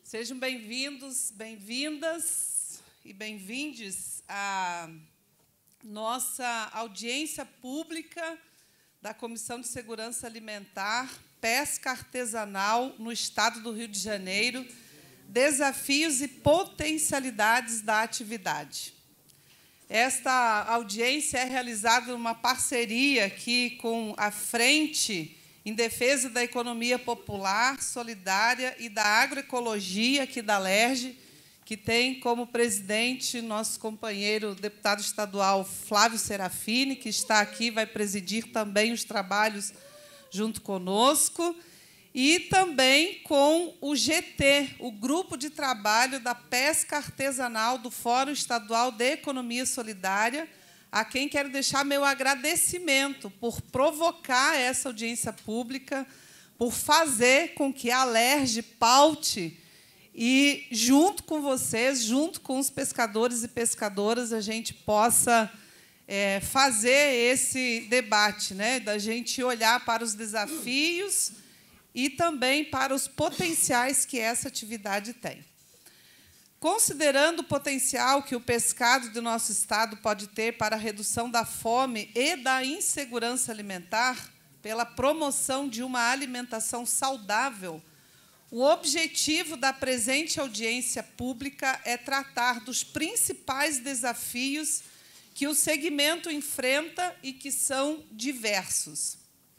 Sejam bem-vindos, bem-vindas e bem-vindes à nossa audiência pública da Comissão de Segurança Alimentar, Pesca Artesanal no Estado do Rio de Janeiro, desafios e potencialidades da atividade. Esta audiência é realizada numa parceria aqui com a Frente em Defesa da Economia Popular, Solidária e da Agroecologia, aqui da LERJ, que tem como presidente nosso companheiro deputado estadual Flávio Serafini, que está aqui, vai presidir também os trabalhos junto conosco, e também com o GT, o Grupo de Trabalho da Pesca Artesanal do Fórum Estadual de Economia Solidária, a quem quero deixar meu agradecimento por provocar essa audiência pública, por fazer com que a LERJ paute e, junto com vocês, junto com os pescadores e pescadoras, a gente possa fazer esse debate, né, da gente olhar para os desafios e também para os potenciais que essa atividade tem. Considerando o potencial que o pescado do nosso Estado pode ter para a redução da fome e da insegurança alimentar, pela promoção de uma alimentação saudável, o objetivo da presente audiência pública é tratar dos principais desafios que o segmento enfrenta e que são diversos.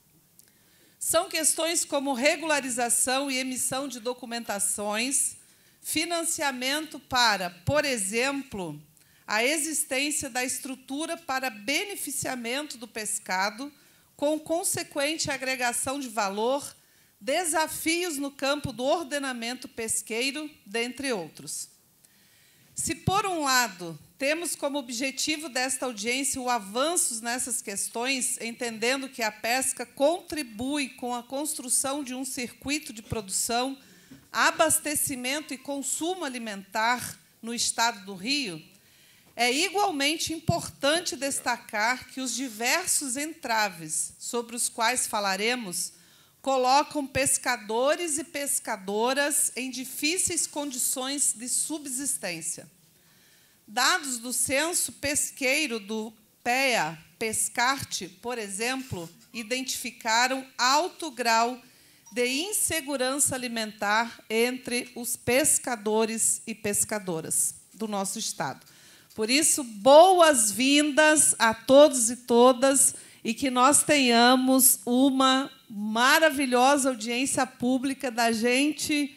São questões como regularização e emissão de documentações, financiamento para, por exemplo, a existência da estrutura para beneficiamento do pescado, com consequente agregação de valor, desafios no campo do ordenamento pesqueiro, dentre outros. Se, por um lado, temos como objetivo desta audiência o avanço nessas questões, entendendo que a pesca contribui com a construção de um circuito de produção, abastecimento e consumo alimentar no Estado do Rio, é igualmente importante destacar que os diversos entraves sobre os quais falaremos colocam pescadores e pescadoras em difíceis condições de subsistência. Dados do Censo Pesqueiro do PEA, Pescarte, por exemplo, identificaram alto grau de insegurança alimentar entre os pescadores e pescadoras do nosso Estado. Por isso, boas-vindas a todos e todas e que nós tenhamos uma maravilhosa audiência pública da gente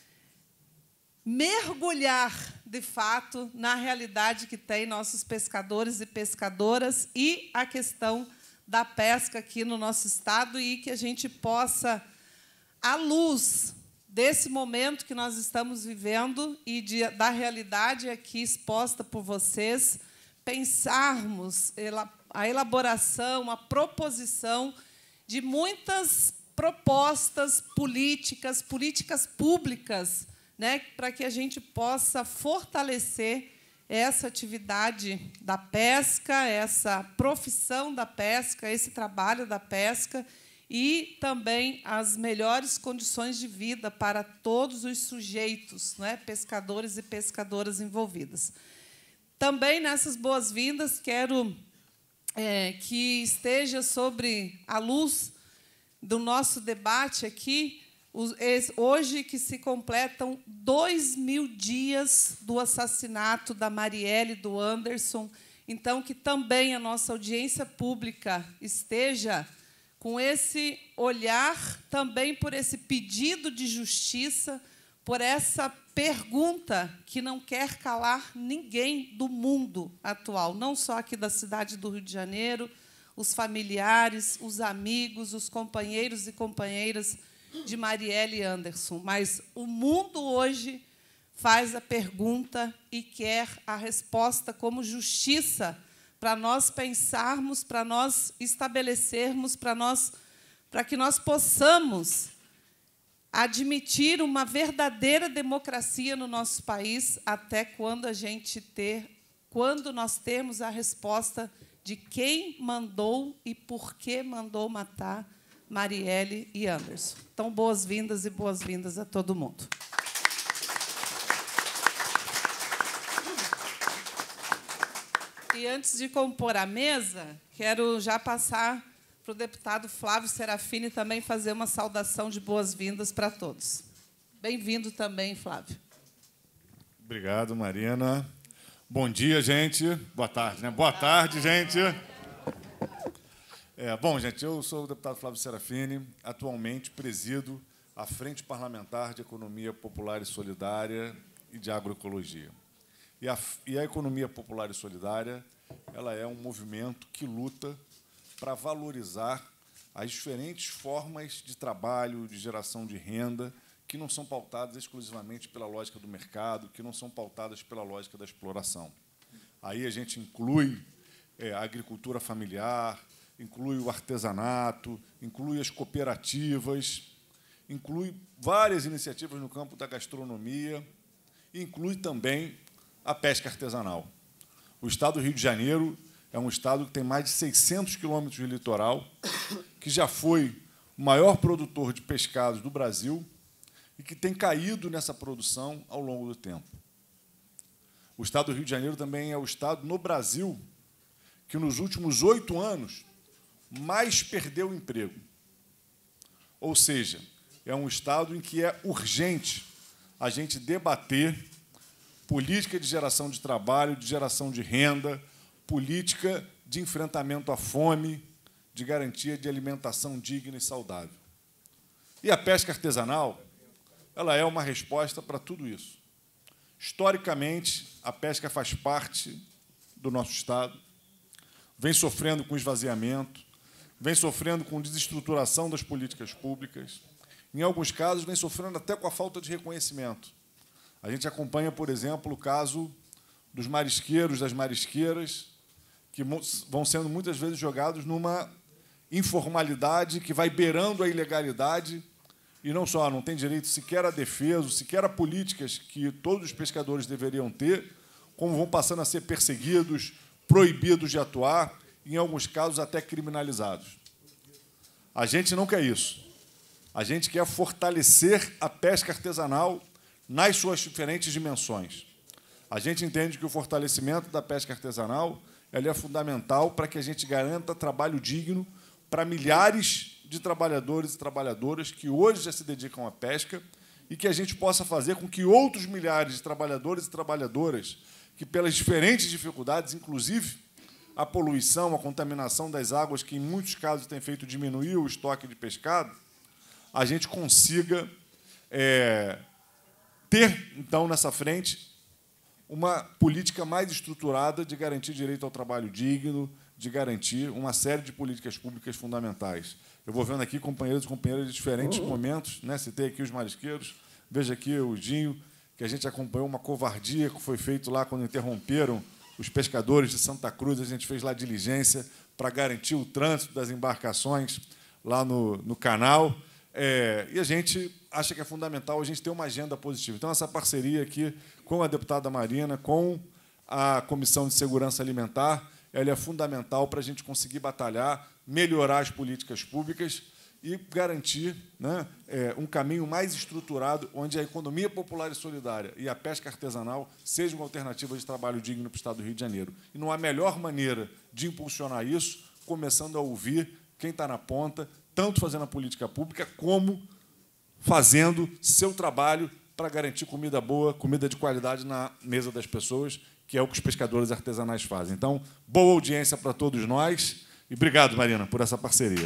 mergulhar, de fato, na realidade que tem nossos pescadores e pescadoras e a questão da pesca aqui no nosso Estado e que a gente possa, à luz desse momento que nós estamos vivendo e da realidade aqui exposta por vocês, pensarmos a elaboração, a proposição de muitas propostas políticas públicas, né, para que a gente possa fortalecer essa atividade da pesca, essa profissão da pesca, esse trabalho da pesca, e também as melhores condições de vida para todos os sujeitos, né, pescadores e pescadoras envolvidas. Também, nessas boas-vindas, quero que esteja sobre a luz do nosso debate aqui, hoje que se completam 2.000 dias do assassinato da Marielle e do Anderson, então, que também a nossa audiência pública esteja com esse olhar, também por esse pedido de justiça, por essa pergunta que não quer calar ninguém do mundo atual, não só aqui da cidade do Rio de Janeiro, os familiares, os amigos, os companheiros e companheiras de Marielle e Anderson, mas o mundo hoje faz a pergunta e quer a resposta como justiça, para nós pensarmos, para nós estabelecermos, para que nós possamos admitir uma verdadeira democracia no nosso país, até quando nós termos a resposta de quem mandou e por que mandou matar Marielle e Anderson. Então, boas-vindas e boas-vindas a todo mundo. E antes de compor a mesa, quero já passar para o deputado Flávio Serafini também fazer uma saudação de boas-vindas para todos. Bem-vindo também, Flávio. Obrigado, Marina. Bom dia, gente. Boa tarde, né? Boa tarde, gente. Bom, gente, eu sou o deputado Flávio Serafini, atualmente presido a Frente Parlamentar de Economia Popular e Solidária e de Agroecologia. E a economia popular e solidária, ela é um movimento que luta para valorizar as diferentes formas de trabalho, de geração de renda, que não são pautadas exclusivamente pela lógica do mercado, que não são pautadas pela lógica da exploração. Aí a gente inclui a agricultura familiar, inclui o artesanato, inclui as cooperativas, inclui várias iniciativas no campo da gastronomia, e inclui também a pesca artesanal. O Estado do Rio de Janeiro é um estado que tem mais de 600 quilômetros de litoral, que já foi o maior produtor de pescados do Brasil e que tem caído nessa produção ao longo do tempo. O Estado do Rio de Janeiro também é o estado no Brasil que, nos últimos 8 anos, mais perdeu emprego. Ou seja, é um estado em que é urgente a gente debater política de geração de trabalho, de geração de renda, política de enfrentamento à fome, de garantia de alimentação digna e saudável. E a pesca artesanal, ela é uma resposta para tudo isso. Historicamente, a pesca faz parte do nosso Estado, vem sofrendo com esvaziamento, vem sofrendo com desestruturação das políticas públicas, em alguns casos, vem sofrendo até com a falta de reconhecimento. A gente acompanha, por exemplo, o caso dos marisqueiros, das marisqueiras, que vão sendo muitas vezes jogados numa informalidade que vai beirando a ilegalidade, e não só não tem direito sequer a defesa, sequer a políticas que todos os pescadores deveriam ter, como vão passando a ser perseguidos, proibidos de atuar, em alguns casos até criminalizados. A gente não quer isso. A gente quer fortalecer a pesca artesanal nas suas diferentes dimensões. A gente entende que o fortalecimento da pesca artesanal ele é fundamental para que a gente garanta trabalho digno para milhares de trabalhadores e trabalhadoras que hoje já se dedicam à pesca e que a gente possa fazer com que outros milhares de trabalhadores e trabalhadoras que, pelas diferentes dificuldades, inclusive a poluição, a contaminação das águas, que, em muitos casos, tem feito diminuir o estoque de pescado, a gente consiga ter, então, nessa frente, uma política mais estruturada de garantir direito ao trabalho digno, de garantir uma série de políticas públicas fundamentais. Eu vou vendo aqui companheiros e companheiras de diferentes momentos, né? Citei aqui os marisqueiros, veja aqui o Dinho, que a gente acompanhou uma covardia que foi feito lá quando interromperam os pescadores de Santa Cruz. A gente fez lá diligência para garantir o trânsito das embarcações lá no canal. E a gente acha que é fundamental a gente ter uma agenda positiva. Então, essa parceria aqui com a deputada Marina, com a Comissão de Segurança Alimentar, ela é fundamental para a gente conseguir batalhar, melhorar as políticas públicas e garantir, né, um caminho mais estruturado, onde a economia popular e solidária e a pesca artesanal sejam uma alternativa de trabalho digno para o Estado do Rio de Janeiro. E não há melhor maneira de impulsionar isso, começando a ouvir quem está na ponta, tanto fazendo a política pública, como fazendo seu trabalho para garantir comida boa, comida de qualidade na mesa das pessoas, que é o que os pescadores artesanais fazem. Então, boa audiência para todos nós. E obrigado, Marina, por essa parceria.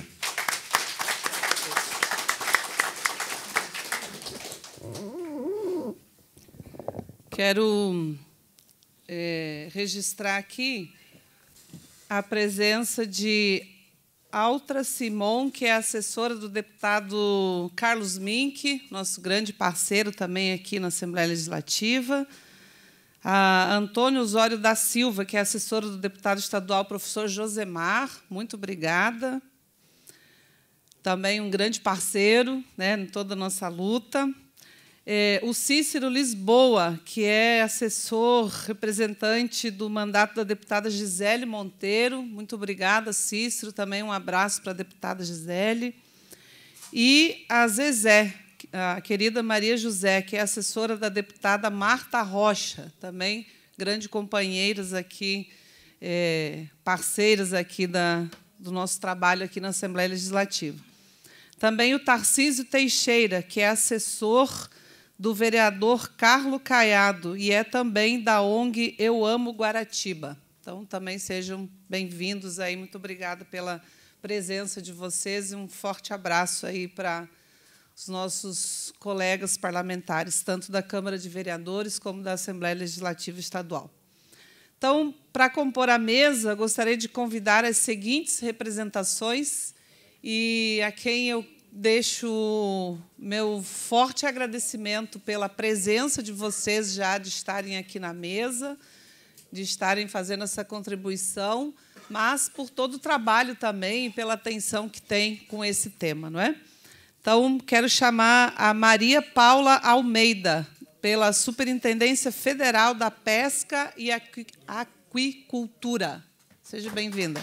Quero registrar aqui a presença de Altra Simon, que é assessora do deputado Carlos Mink, nosso grande parceiro também aqui na Assembleia Legislativa. A Antônio Osório da Silva, que é assessora do deputado estadual professor Josemar. Muito obrigada. Também um grande parceiro, né, em toda a nossa luta. O Cícero Lisboa, que é assessor representante do mandato da deputada Gisele Monteiro. Muito obrigada, Cícero. Também um abraço para a deputada Gisele. E a Zezé, a querida Maria José, que é assessora da deputada Marta Rocha, também grande companheiras aqui parceiras aqui do nosso trabalho aqui na Assembleia Legislativa. Também o Tarcísio Teixeira, que é assessor do vereador Carlos Caiado e é também da ONG Eu Amo Guaratiba. Então, também sejam bem-vindos aí. Muito obrigada pela presença de vocês e um forte abraço aí para os nossos colegas parlamentares, tanto da Câmara de Vereadores como da Assembleia Legislativa Estadual. Então, para compor a mesa, gostaria de convidar as seguintes representações e a quem eu deixo meu forte agradecimento pela presença de vocês já, de estarem aqui na mesa, de estarem fazendo essa contribuição, mas por todo o trabalho também e pela atenção que tem com esse tema, não é? Então, quero chamar a Maria Paula Almeida, pela Superintendência Federal da Pesca e Aquicultura. Seja bem-vinda.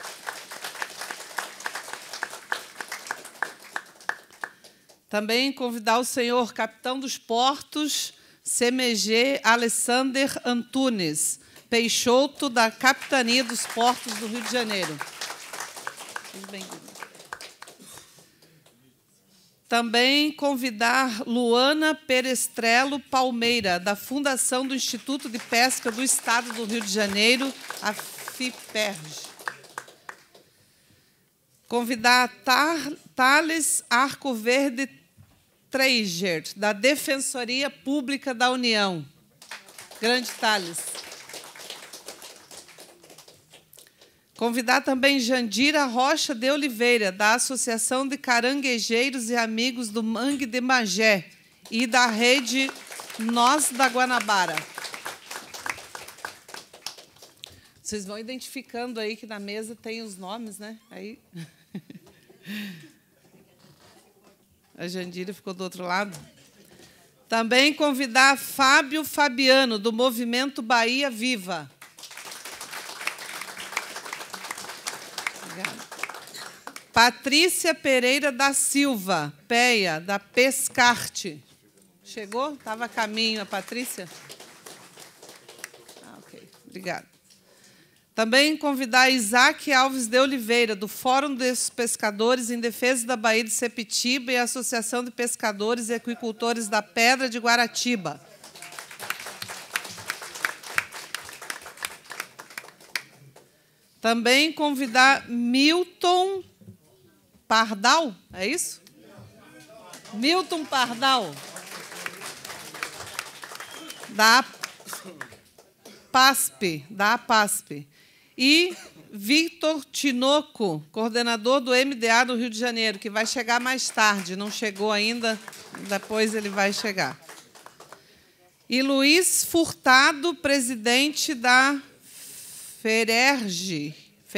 Também convidar o senhor capitão dos portos, CMG Alessander Antunes Peixoto, da Capitania dos Portos do Rio de Janeiro. Seja bem-vindo. Também convidar Luana Perestrello Palmeira, da Fundação do Instituto de Pesca do Estado do Rio de Janeiro, a FIPERJ. Convidar Thales Arcoverde Treiger, da Defensoria Pública da União. Grande Thales. Convidar também Jandira Rocha de Oliveira, da Associação de Caranguejeiros e Amigos do Mangue de Magé e da Rede Nós da Guanabara. Vocês vão identificando aí que na mesa tem os nomes, né? Aí. A Jandira ficou do outro lado. Também convidar Fábio Fabiano, do Movimento Bahia Viva. Patrícia Pereira da Silva, PEA, da Pescarte. Chegou? Estava a caminho a Patrícia? Ok, obrigada. Também convidar Isaac Alves de Oliveira, do Fórum dos Pescadores em Defesa da Baía de Sepetiba e a Associação de Pescadores e Aquicultores da Pedra de Guaratiba. Também convidar Milton Pardal, é isso? Milton Pardal, da APASP. E Victor Tinoco, coordenador do MDA do Rio de Janeiro, que vai chegar mais tarde, não chegou ainda, depois ele vai chegar. E Luiz Furtado, presidente da FEPERJ,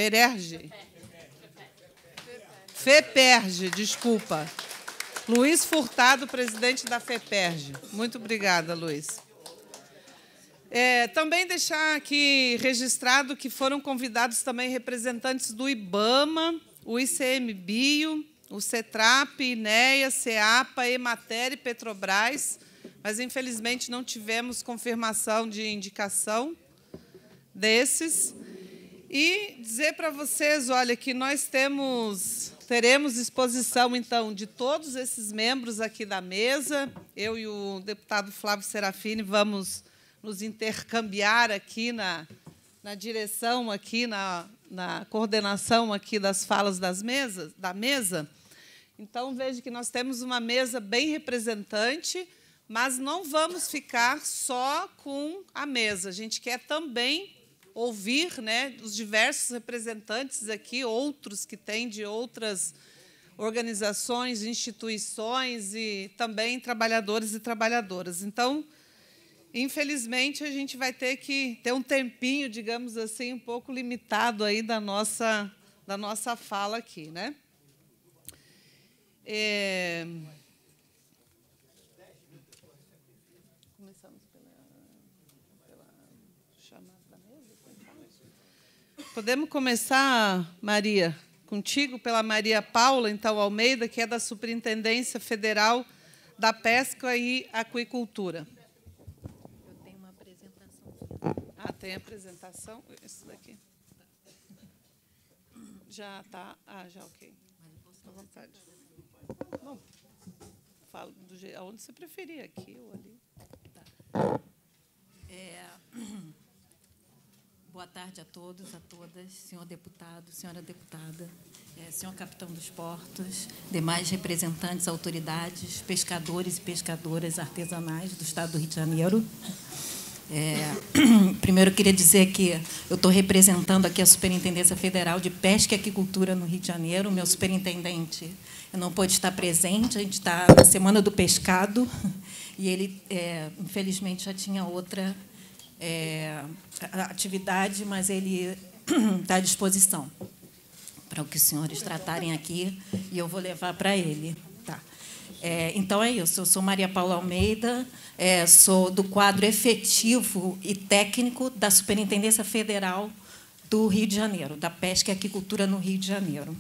desculpa. Luiz Furtado, presidente da FEPERJ. Muito obrigada, Luiz. Também deixar aqui registrado que foram convidados também representantes do IBAMA, o ICMBio, o CETRAP, INEA, CEAPA, Emater e Petrobras, mas, infelizmente, não tivemos confirmação de indicação desses. E dizer para vocês, olha, que nós teremos exposição, então, de todos esses membros aqui da mesa. Eu e o deputado Flávio Serafini vamos nos intercambiar aqui na direção, aqui na coordenação aqui das falas da mesa. Então, veja que nós temos uma mesa bem representante, mas não vamos ficar só com a mesa. A gente quer também ouvir, né, os diversos representantes aqui, outros que têm de outras organizações, instituições e também trabalhadores e trabalhadoras. Então, infelizmente, a gente vai ter que ter um tempinho, digamos assim, um pouco limitado aí da nossa fala aqui, né? Começamos pela chamada da mesa? Podemos começar, Maria, contigo, pela Maria Paula, então, Almeida, que é da Superintendência Federal da Pesca e Aquicultura. Eu tenho uma apresentação. Ah, tem apresentação? Isso daqui. Já está? Ah, já, ok. À vontade. Bom, falo do jeito, aonde você preferir, aqui ou ali. Tá. Boa tarde a todos, a todas, senhor deputado, senhora deputada, senhor capitão dos portos, demais representantes, autoridades, pescadores e pescadoras artesanais do Estado do Rio de Janeiro. Primeiro, eu queria dizer que eu estou representando aqui a Superintendência Federal de Pesca e Aquicultura no Rio de Janeiro. O meu superintendente não pôde estar presente, a gente está na Semana do Pescado, e ele, infelizmente, já tinha outra atividade, mas ele está à disposição para o que os senhores tratarem aqui, e eu vou levar para ele. Tá. Então, é isso. Eu sou Maria Paula Almeida, sou do quadro efetivo e técnico da Superintendência Federal do Rio de Janeiro, da Pesca e Aquicultura no Rio de Janeiro.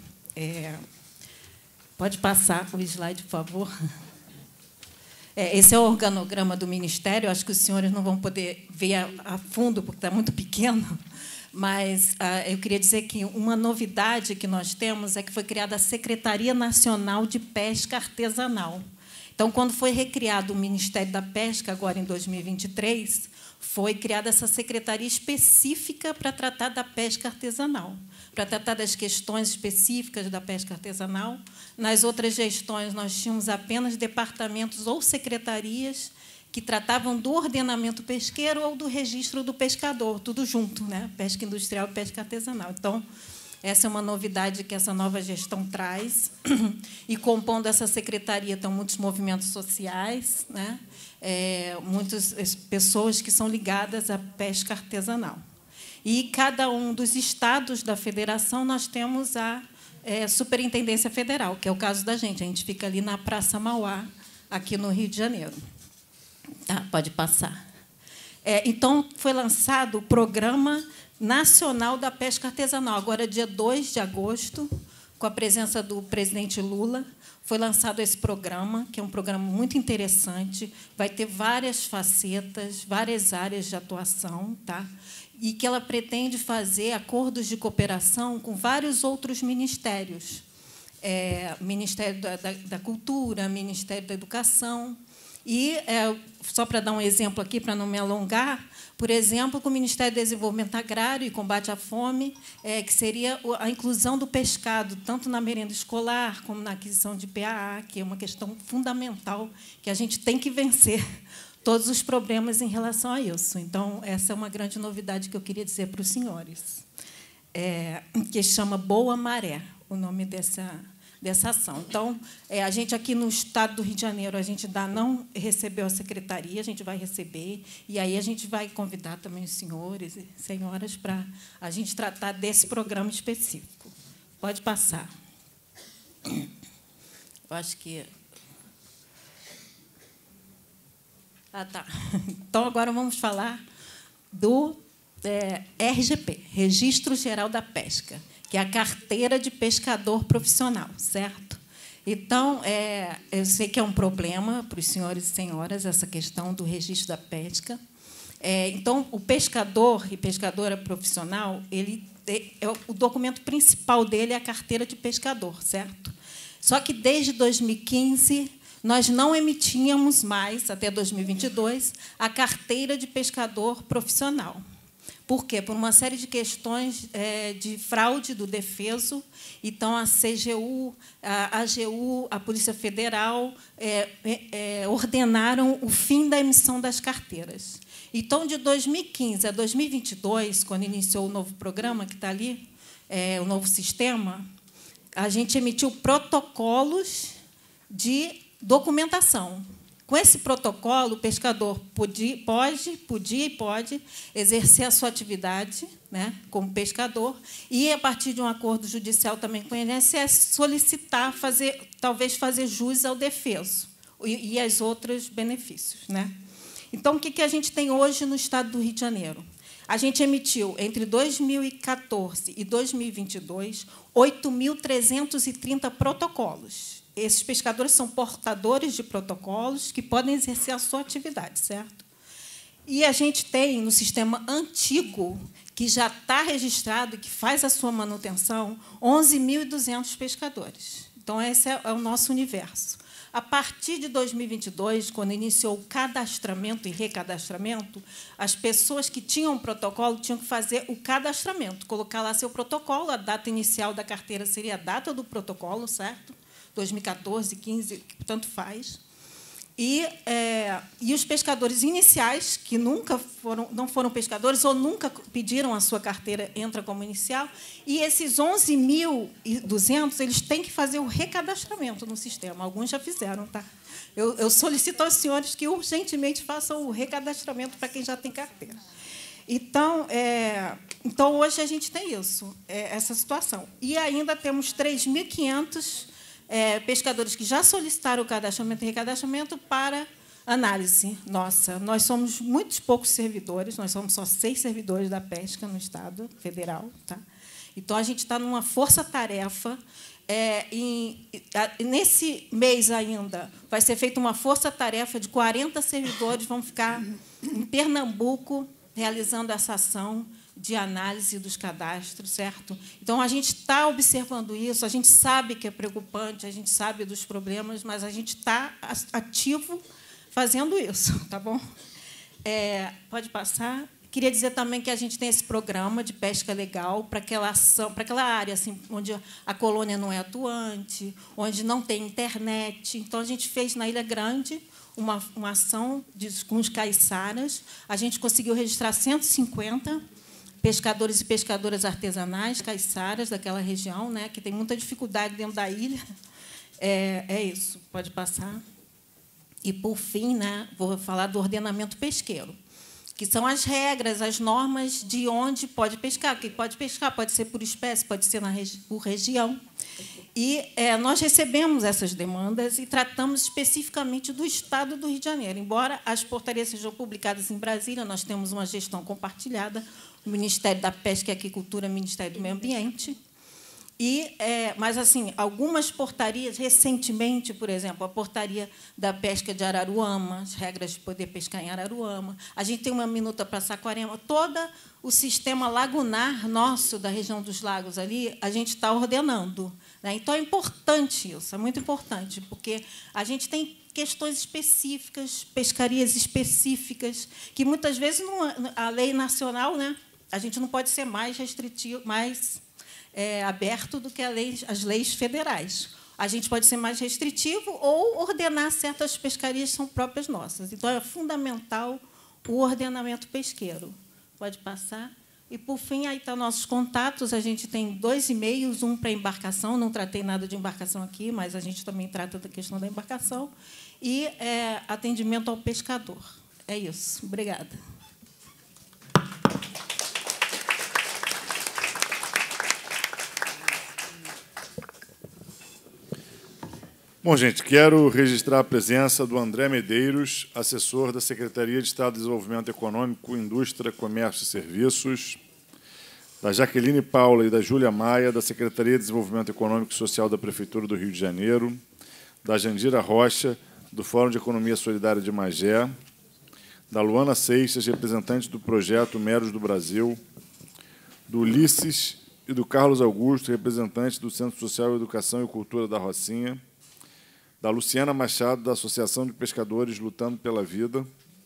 Pode passar o slide, por favor. Esse é o organograma do Ministério. Acho que os senhores não vão poder ver a fundo, porque está muito pequeno, mas eu queria dizer que uma novidade que nós temos é que foi criada a Secretaria Nacional de Pesca Artesanal. Então, quando foi recriado o Ministério da Pesca, agora em 2023, foi criada essa secretaria específica para tratar da pesca artesanal, para tratar das questões específicas da pesca artesanal. Nas outras gestões, nós tínhamos apenas departamentos ou secretarias que tratavam do ordenamento pesqueiro ou do registro do pescador, tudo junto, né? Pesca industrial e pesca artesanal. Então, essa é uma novidade que essa nova gestão traz. E, compondo essa secretaria, estão muitos movimentos sociais, né? Muitas pessoas que são ligadas à pesca artesanal. E, cada um dos estados da federação, nós temos a Superintendência Federal, que é o caso da gente. A gente fica ali na Praça Mauá, aqui no Rio de Janeiro. Tá, pode passar. Então, foi lançado o Programa Nacional da Pesca Artesanal. Agora, dia 2 de agosto, com a presença do presidente Lula, foi lançado esse programa, que é um programa muito interessante, vai ter várias facetas, várias áreas de atuação, tá? E que ela pretende fazer acordos de cooperação com vários outros ministérios. Ministério da Cultura, Ministério da Educação. E, só para dar um exemplo aqui, para não me alongar, por exemplo, com o Ministério do Desenvolvimento Agrário e Combate à Fome, que seria a inclusão do pescado, tanto na merenda escolar como na aquisição de PAA, que é uma questão fundamental, que a gente tem que vencer todos os problemas em relação a isso. Então, essa é uma grande novidade que eu queria dizer para os senhores, que chama Boa Maré, o nome dessa ação. Então, a gente aqui no Estado do Rio de Janeiro, a gente ainda não recebeu a secretaria, a gente vai receber, e aí a gente vai convidar também os senhores e senhoras para a gente tratar desse programa específico. Pode passar. Eu acho que... tá. Então, agora vamos falar do RGP, Registro Geral da Pesca, que é a carteira de pescador profissional, certo? Então, eu sei que é um problema para os senhores e senhoras essa questão do registro da pesca. Então, o pescador e pescadora profissional, o documento principal dele é a carteira de pescador, certo? Só que, desde 2015, nós não emitíamos mais, até 2022, a carteira de pescador profissional. Por quê? Por uma série de questões de fraude do Defeso. Então, a CGU, a AGU, a Polícia Federal ordenaram o fim da emissão das carteiras. Então, de 2015 a 2022, quando iniciou o novo programa, que está ali, o novo sistema, a gente emitiu protocolos de documentação. Com esse protocolo, o pescador podia e pode exercer a sua atividade, né, como pescador, e, a partir de um acordo judicial também com o INSS, solicitar, talvez fazer jus ao defeso e aos outros benefícios, né? Então, o que a gente tem hoje no Estado do Rio de Janeiro? A gente emitiu, entre 2014 e 2022, 8.330 protocolos. Esses pescadores são portadores de protocolos que podem exercer a sua atividade, certo? E a gente tem, no sistema antigo, que já está registrado, que faz a sua manutenção, 11.200 pescadores. Então, esse é o nosso universo. A partir de 2022, quando iniciou o cadastramento e recadastramento, as pessoas que tinham protocolo tinham que fazer o cadastramento, colocar lá seu protocolo, a data inicial da carteira seria a data do protocolo, certo? 2014, 15, tanto faz. E os pescadores iniciais, que não foram pescadores ou nunca pediram a sua carteira, entra como inicial, e esses 11.200, eles têm que fazer o recadastramento no sistema. Alguns já fizeram, tá? Eu solicito aos senhores que urgentemente façam o recadastramento para quem já tem carteira. Então, hoje a gente tem isso, essa situação. E ainda temos 3.500 pescadores que já solicitaram o cadastramento e recadastramento para análise nossa. Nós somos muitos poucos servidores, nós somos só 6 servidores da pesca no Estado Federal. Tá? Então, a gente está numa força-tarefa. Nesse mês ainda, vai ser feita uma força-tarefa de 40 servidores, vão ficar em Pernambuco, realizando essa ação de análise dos cadastros, certo? Então, a gente está observando isso, a gente sabe que é preocupante, a gente sabe dos problemas, mas a gente está ativo fazendo isso, tá bom? Pode passar. Queria dizer também que a gente tem esse programa de pesca legal para aquela área assim, onde a colônia não é atuante, onde não tem internet. Então, a gente fez na Ilha Grande uma ação com os caiçaras. A gente conseguiu registrar 150 pescadores e pescadoras artesanais, caiçaras daquela região, né, que tem muita dificuldade dentro da ilha. É isso, pode passar. E, por fim, né, vou falar do ordenamento pesqueiro, que são as regras, as normas de onde pode pescar. Quem pode pescar pode ser por espécie, pode ser por região. E nós recebemos essas demandas e tratamos especificamente do Estado do Rio de Janeiro. Embora as portarias sejam publicadas em Brasília, nós temos uma gestão compartilhada, o Ministério da Pesca e Aquicultura, o Ministério do Meio Ambiente. Mas, assim, algumas portarias, recentemente, por exemplo, a portaria da pesca de Araruama, as regras de poder pescar em Araruama, a gente tem uma minuta para Saquarema, todo o sistema lagunar nosso, da região dos lagos ali, a gente está ordenando. Né? Então, é importante isso, é muito importante, porque a gente tem questões específicas, pescarias específicas, que, muitas vezes, a lei nacional, né, a gente não pode ser mais restritivo, mais aberto do que as leis federais. A gente pode ser mais restritivo ou ordenar certas pescarias que são próprias nossas. Então, é fundamental o ordenamento pesqueiro. Pode passar. E, por fim, aí estão nossos contatos. A gente tem 2 e-mails, um para embarcação. Não tratei nada de embarcação aqui, mas a gente também trata da questão da embarcação. E atendimento ao pescador. É isso. Obrigada. Bom, gente, quero registrar a presença do André Medeiros, assessor da Secretaria de Estado de Desenvolvimento Econômico, Indústria, Comércio e Serviços, da Jaqueline Paula e da Júlia Maia, da Secretaria de Desenvolvimento Econômico e Social da Prefeitura do Rio de Janeiro, da Jandira Rocha, do Fórum de Economia Solidária de Magé, da Luana Seixas, representante do projeto Meros do Brasil, do Ulisses e do Carlos Augusto, representante do Centro Social, Educação e Cultura da Rocinha, da Luciana Machado, da Associação de Pescadores Lutando pela Vida,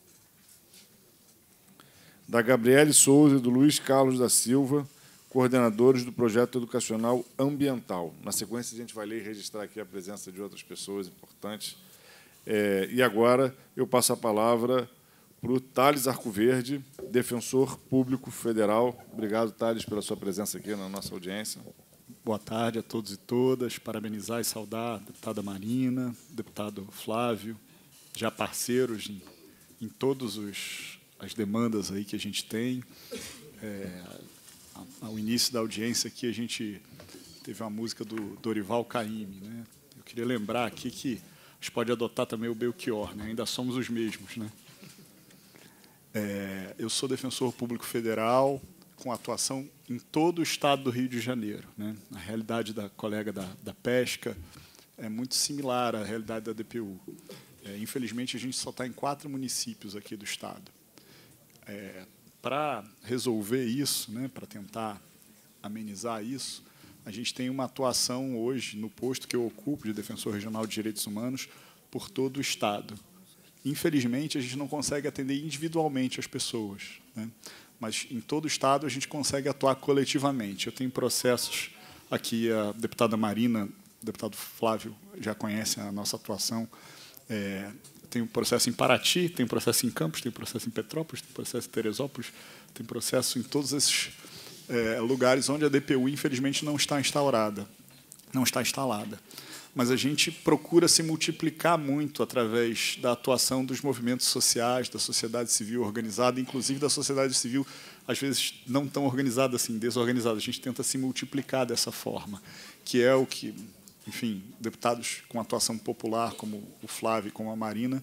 da Gabriele Souza e do Luiz Carlos da Silva, coordenadores do Projeto Educacional Ambiental. Na sequência, a gente vai ler e registrar aqui a presença de outras pessoas importantes. E agora eu passo a palavra para o Thales Arcoverde, defensor público federal. Obrigado, Thales, pela sua presença aqui na nossa audiência. Boa tarde a todos e todas. Parabenizar e saudar a deputada Marina, o deputado Flávio, já parceiros em todas as demandas aí que a gente tem. Ao início da audiência aqui, a gente teve uma música do Dorival Caymmi, né? Eu queria lembrar aqui que a gente pode adotar também o Belchior, né? Ainda somos os mesmos, né? Eu sou defensor público federal, com atuação em todo o estado do Rio de Janeiro. Né? A realidade da colega da pesca é muito similar à realidade da DPU. Infelizmente, a gente só está em 4 municípios aqui do estado. para resolver isso, né, para tentar amenizar isso, a gente tem uma atuação hoje no posto que eu ocupo de Defensor Regional de Direitos Humanos por todo o Estado. Infelizmente, a gente não consegue atender individualmente as pessoas, né? Mas em todo o Estado a gente consegue atuar coletivamente. Eu tenho processos aqui, a deputada Marina, o deputado Flávio já conhecem a nossa atuação. Tem um processo em Paraty, tem um processo em Campos, tem um processo em Petrópolis, tem um processo em Teresópolis, tem processo em todos esses lugares onde a DPU, infelizmente, não está instalada. Mas a gente procura se multiplicar muito através da atuação dos movimentos sociais, da sociedade civil organizada, inclusive da sociedade civil, às vezes, não tão organizada assim, desorganizada. A gente tenta se multiplicar dessa forma, que é o que, enfim, deputados com atuação popular, como o Flávio e como a Marina,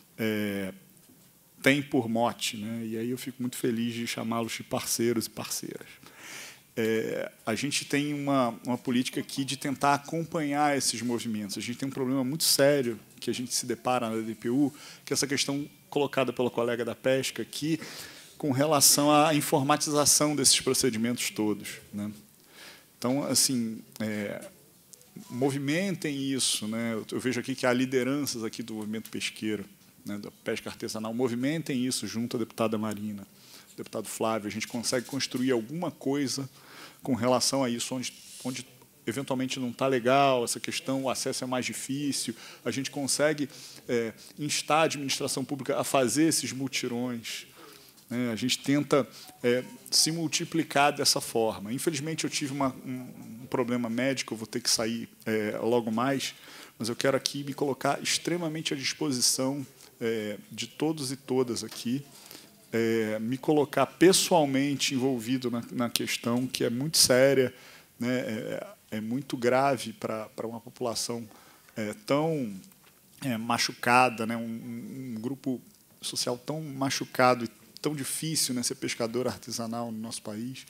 têm por mote, né? E aí eu fico muito feliz de chamá-los de parceiros e parceiras. A gente tem uma política aqui de tentar acompanhar esses movimentos. A gente tem um problema muito sério que a gente se depara na DPU, que é essa questão colocada pela colega da pesca aqui, com relação à informatização desses procedimentos todos, né? Então, assim, movimentem isso, né? Eu vejo aqui que há lideranças aqui do movimento pesqueiro, né, da pesca artesanal. Movimentem isso junto à deputada Marina, deputado Flávio. A gente consegue construir alguma coisa com relação a isso, onde eventualmente não está legal essa questão, o acesso é mais difícil, a gente consegue instar a administração pública a fazer esses mutirões, né? A gente tenta se multiplicar dessa forma. Infelizmente, eu tive um problema médico, eu vou ter que sair logo mais, mas eu quero aqui me colocar extremamente à disposição de todos e todas aqui, me colocar pessoalmente envolvido na questão, que é muito séria, né? É muito grave para uma população tão machucada, né? Um grupo social tão machucado e tão difícil, né, ser pescador artesanal no nosso país.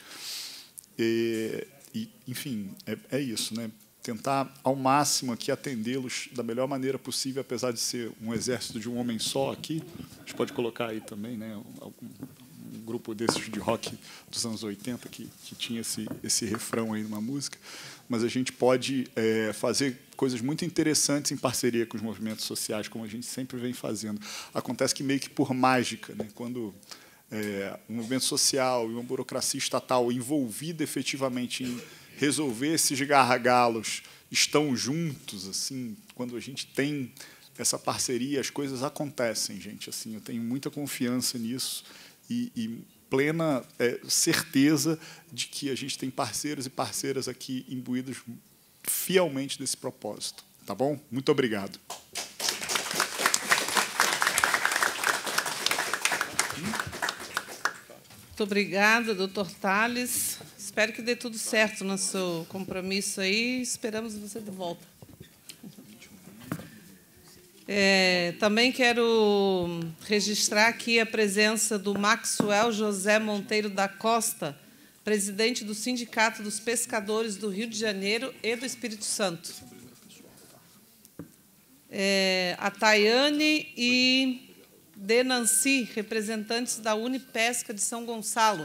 Enfim, é isso, né? Tentar ao máximo aqui atendê-los da melhor maneira possível, apesar de ser um exército de um homem só aqui. A gente pode colocar aí também, né, um grupo desses de rock dos anos 80 que tinha esse refrão aí numa música, mas a gente pode fazer coisas muito interessantes em parceria com os movimentos sociais, como a gente sempre vem fazendo. Acontece que meio que por mágica, né, quando um movimento social e uma burocracia estatal envolvida efetivamente em resolver esses gargalos estão juntos, assim, quando a gente tem essa parceria, as coisas acontecem, gente. Assim, eu tenho muita confiança nisso e plena certeza de que a gente tem parceiros e parceiras aqui imbuídos fielmente desse propósito. Tá bom? Muito obrigado. Muito obrigada, doutor Tales. Espero que dê tudo certo no seu compromisso aí. Esperamos você de volta. Também quero registrar aqui a presença do Maxwell José Monteiro da Costa, presidente do Sindicato dos Pescadores do Rio de Janeiro e do Espírito Santo. A Tayane e Denanci, representantes da Unipesca de São Gonçalo.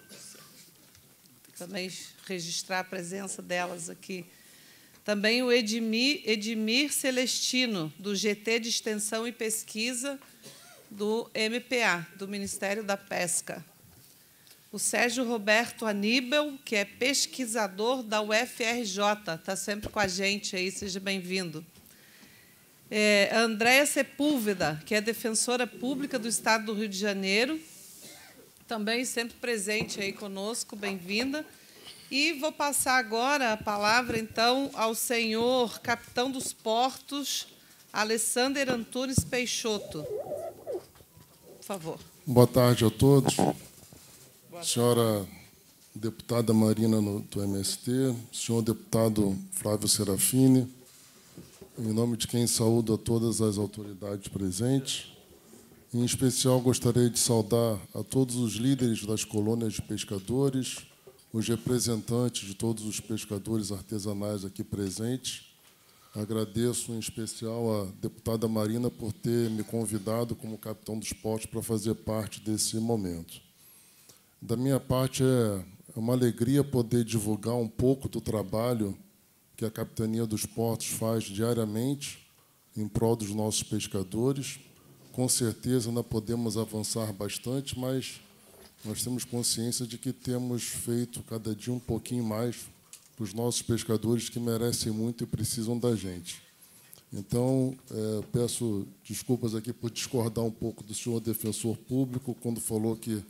Também registrar a presença delas aqui. Também o Edmir Celestino, do GT de Extensão e Pesquisa do MPA, do Ministério da Pesca. O Sérgio Roberto Aníbal, que é pesquisador da UFRJ, está sempre com a gente aí, seja bem-vindo. A Andréia Sepúlveda, que é defensora pública do Estado do Rio de Janeiro, também sempre presente aí conosco, bem-vinda. E vou passar agora a palavra, então, ao senhor capitão dos portos, Alessander Antunes Peixoto. Por favor. Boa tarde a todos. Senhora deputada Marina do MST, senhor deputado Flávio Serafini, em nome de quem saúdo a todas as autoridades presentes. Em especial, gostaria de saudar a todos os líderes das colônias de pescadores, os representantes de todos os pescadores artesanais aqui presentes, Agradeço, em especial, a deputada Marina por ter me convidado como capitão dos portos para fazer parte desse momento. Da minha parte, é uma alegria poder divulgar um pouco do trabalho que a Capitania dos Portos faz diariamente em prol dos nossos pescadores. Com certeza, ainda podemos avançar bastante, mas nós temos consciência de que temos feito cada dia um pouquinho mais para os nossos pescadores que merecem muito e precisam da gente. Então, peço desculpas aqui por discordar um pouco do senhor defensor público quando falou que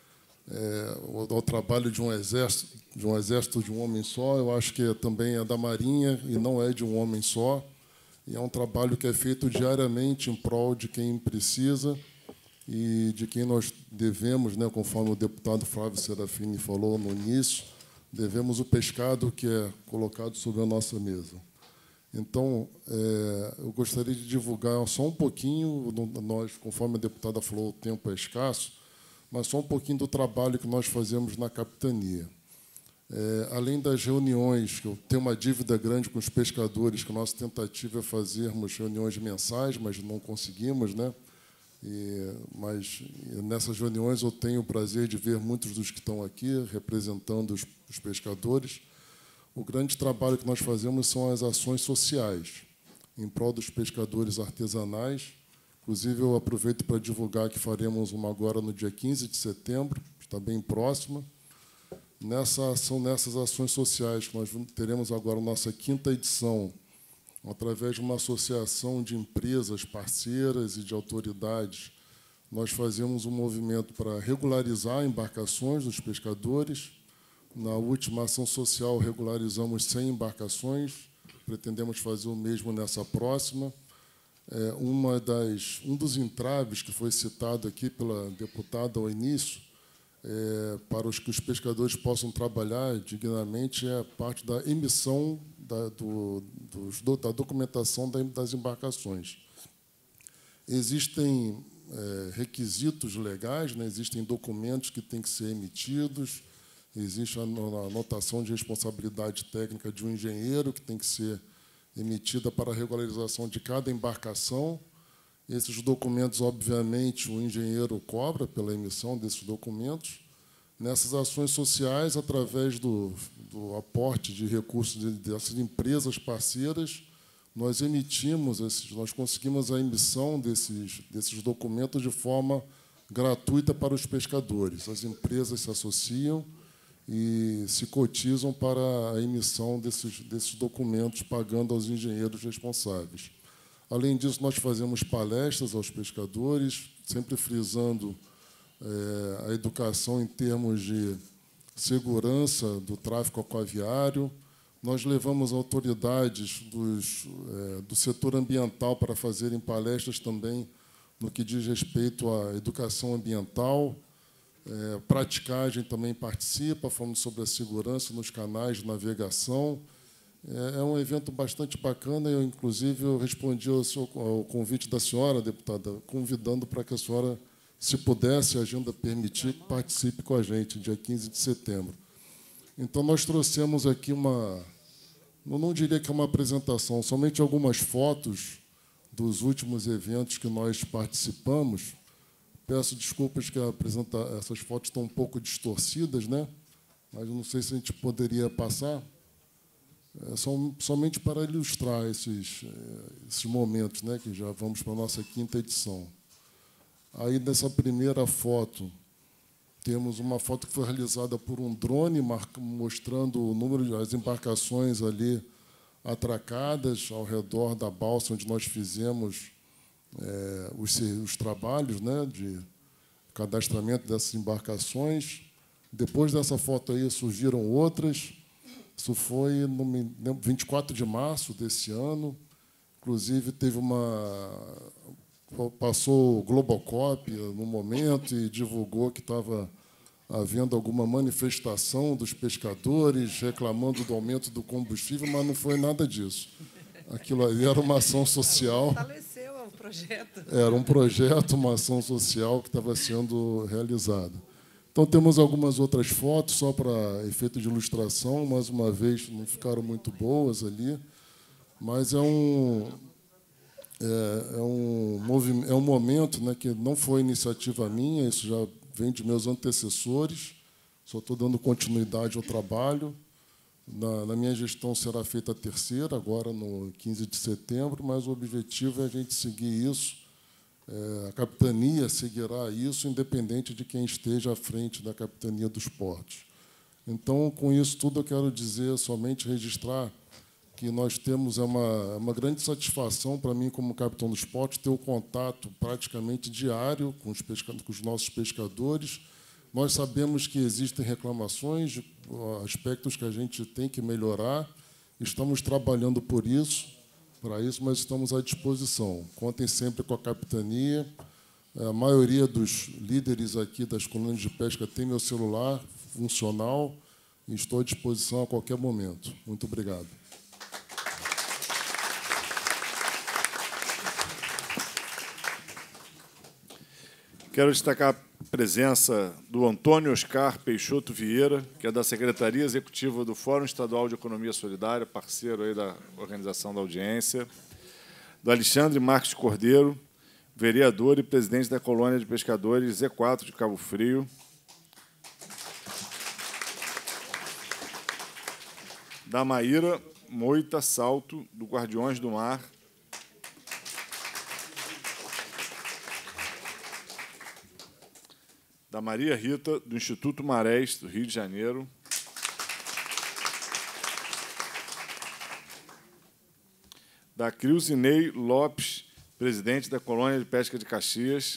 o trabalho de um exército de um homem só. Eu acho que também é da Marinha e não é de um homem só. E é um trabalho que é feito diariamente em prol de quem precisa e de quem nós devemos, né, conforme o deputado Flávio Serafini falou no início, devemos o pescado que é colocado sobre a nossa mesa. Então, eu gostaria de divulgar só um pouquinho, nós, conforme a deputada falou, o tempo é escasso, mas só um pouquinho do trabalho que nós fazemos na capitania. Além das reuniões, que eu tenho uma dívida grande com os pescadores, que a nossa tentativa é fazermos reuniões mensais, mas não conseguimos, né? Mas nessas reuniões eu tenho o prazer de ver muitos dos que estão aqui representando os pescadores. O grande trabalho que nós fazemos são as ações sociais em prol dos pescadores artesanais. Inclusive, eu aproveito para divulgar que faremos uma agora no dia 15 de setembro, está bem próxima. Nessas ações sociais que nós teremos agora a nossa 5ª edição, através de uma associação de empresas parceiras e de autoridades, nós fazemos um movimento para regularizar embarcações dos pescadores. Na última ação social, regularizamos 100 embarcações, pretendemos fazer o mesmo nessa próxima. Um dos entraves que foi citado aqui pela deputada ao início, para que os pescadores possam trabalhar dignamente, é a parte da emissão da documentação das embarcações. Existem requisitos legais, né? Existem documentos que têm que ser emitidos, existe a anotação de responsabilidade técnica de um engenheiro que tem que ser emitida para a regularização de cada embarcação. Esses documentos, obviamente, o engenheiro cobra pela emissão desses documentos. Nessas ações sociais, através do aporte de recursos dessas empresas parceiras, nós conseguimos a emissão desses documentos de forma gratuita para os pescadores. As empresas se associam e se cotizam para a emissão desses documentos, pagando aos engenheiros responsáveis. Além disso, nós fazemos palestras aos pescadores, sempre frisando a educação em termos de segurança do tráfico aquaviário. Nós levamos autoridades do setor ambiental para fazerem palestras também no que diz respeito à educação ambiental. Praticagem também participa, falando sobre a segurança nos canais de navegação. É um evento bastante bacana. Eu, inclusive, respondi ao convite da senhora, deputada, convidando para que a senhora, se pudesse, a agenda permitir, participe com a gente, dia 15 de setembro. Então, nós trouxemos aqui eu não diria que é uma apresentação, somente algumas fotos dos últimos eventos que nós participamos. Peço desculpas que essas fotos estão um pouco distorcidas, né? Mas não sei se a gente poderia passar. Somente para ilustrar esses momentos, né? Que já vamos para a nossa 5ª edição. Aí, nessa primeira foto, temos uma foto que foi realizada por um drone, mostrando o número das embarcações ali atracadas ao redor da balsa onde nós fizemos os trabalhos, né, de cadastramento dessas embarcações. Depois dessa foto aí surgiram outras. Isso foi no 24 de março desse ano. Inclusive, passou o Globocop no momento e divulgou que estava havendo alguma manifestação dos pescadores reclamando do aumento do combustível, mas não foi nada disso. Aquilo ali era uma ação social. Fortaleceu o projeto. Era um projeto, uma ação social que estava sendo realizada. Então, temos algumas outras fotos, só para efeito de ilustração, mais uma vez, não ficaram muito boas ali. mas é um momento, né, que não foi iniciativa minha, isso já vem de meus antecessores, só estou dando continuidade ao trabalho. Na minha gestão será feita a terceira, agora no 15 de setembro, mas o objetivo é a gente seguir isso. A capitania seguirá isso, independente de quem esteja à frente da capitania dos portos. Então, com isso tudo, eu quero dizer, somente registrar que nós temos uma grande satisfação para mim, como capitão dos portos, ter o contato praticamente diário com os nossos pescadores. Nós sabemos que existem reclamações, aspectos que a gente tem que melhorar. Estamos trabalhando para isso, mas estamos à disposição. Contem sempre com a capitania. A maioria dos líderes aqui das colônias de pesca tem meu celular funcional e estou à disposição a qualquer momento. Muito obrigado. Quero destacar a presença do Antônio Oscar Peixoto Vieira, que é da Secretaria Executiva do Fórum Estadual de Economia Solidária, parceiro aí da organização da audiência, do Alexandre Marques Cordeiro, vereador e presidente da Colônia de Pescadores Z4 de Cabo Frio, da Maíra Moita Salto, do Guardiões do Mar, da Maria Rita, do Instituto Marés, do Rio de Janeiro, da Crilzinei Lopes, presidente da Colônia de Pesca de Caxias,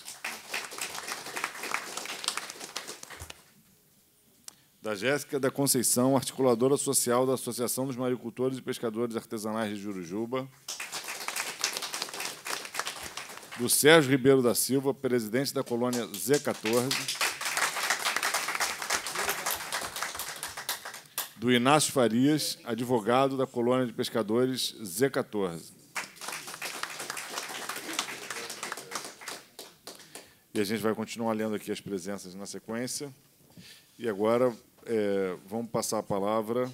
da Jéssica da Conceição, articuladora social da Associação dos Maricultores e Pescadores Artesanais de Jurujuba, do Sérgio Ribeiro da Silva, presidente da Colônia Z14, do Inácio Farias, advogado da Colônia de Pescadores Z14. E a gente vai continuar lendo aqui as presenças na sequência. E agora vamos passar a palavra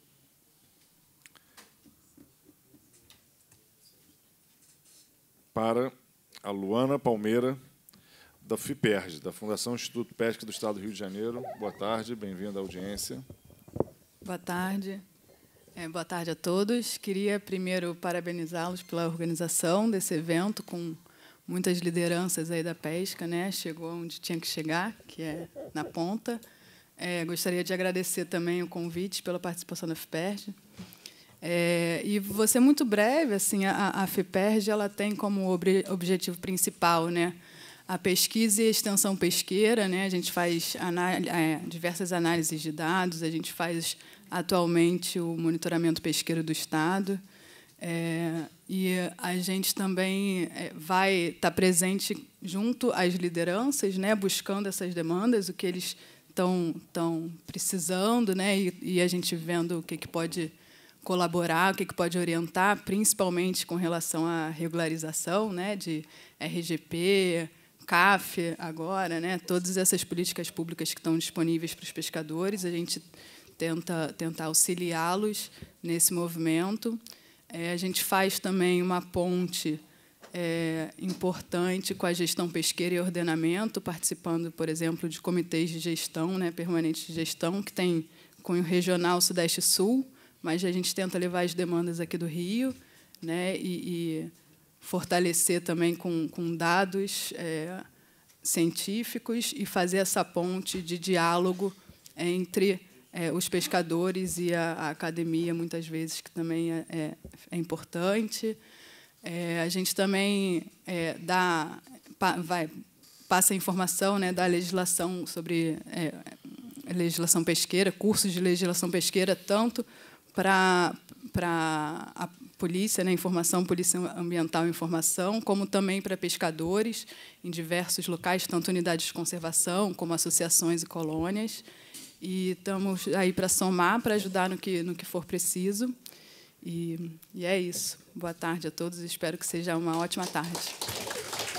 para a Luana Palmeira, da FIPERJ, da Fundação Instituto Pesca do Estado do Rio de Janeiro. Boa tarde, bem-vinda à audiência. Boa tarde. Boa tarde a todos. Queria primeiro parabenizá-los pela organização desse evento, com muitas lideranças aí da pesca, né? Chegou onde tinha que chegar, que é na ponta. Gostaria de agradecer também o convite pela participação da FIPERJ. E vou ser muito breve. Assim, a FIPERJ ela tem como objetivo principal, né, a pesquisa e a extensão pesqueira, né? A gente faz diversas análises de dados, a gente faz atualmente o monitoramento pesqueiro do Estado, e a gente também vai estar presente junto às lideranças, né, buscando essas demandas, o que eles estão precisando, né, e a gente vendo o que pode colaborar, o que pode orientar, principalmente com relação à regularização, né, de RGP, CAF agora, né, todas essas políticas públicas que estão disponíveis para os pescadores, a gente tenta auxiliá-los nesse movimento. A gente faz também uma ponte importante com a gestão pesqueira e ordenamento, participando, por exemplo, de comitês de gestão, né, permanentes de gestão, que tem cunho regional Sudeste-Sul, mas a gente tenta levar as demandas aqui do Rio, né, e fortalecer também com dados científicos e fazer essa ponte de diálogo entre os pescadores e a academia, muitas vezes, que também é importante. A gente também passa a informação, né, da legislação sobre legislação pesqueira, cursos de legislação pesqueira, tanto para a polícia, né, informação, polícia ambiental e informação, como também para pescadores em diversos locais, tanto unidades de conservação como associações e colônias. E estamos aí para somar, para ajudar no que for preciso. E é isso. Boa tarde a todos. Espero que seja uma ótima tarde.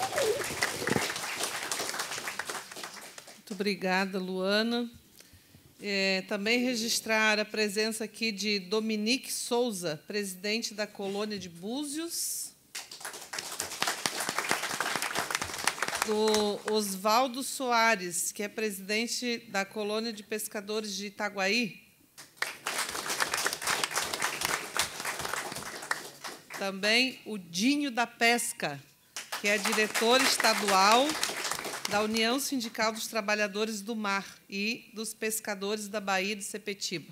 Muito obrigada, Luana. Também registrar a presença aqui de Dominique Souza, presidente da Colônia de Búzios. Do Oswaldo Soares, que é presidente da Colônia de Pescadores de Itaguaí. Também o Dinho da Pesca, que é diretor estadual da União Sindical dos Trabalhadores do Mar e dos Pescadores da Baía de Sepetiba.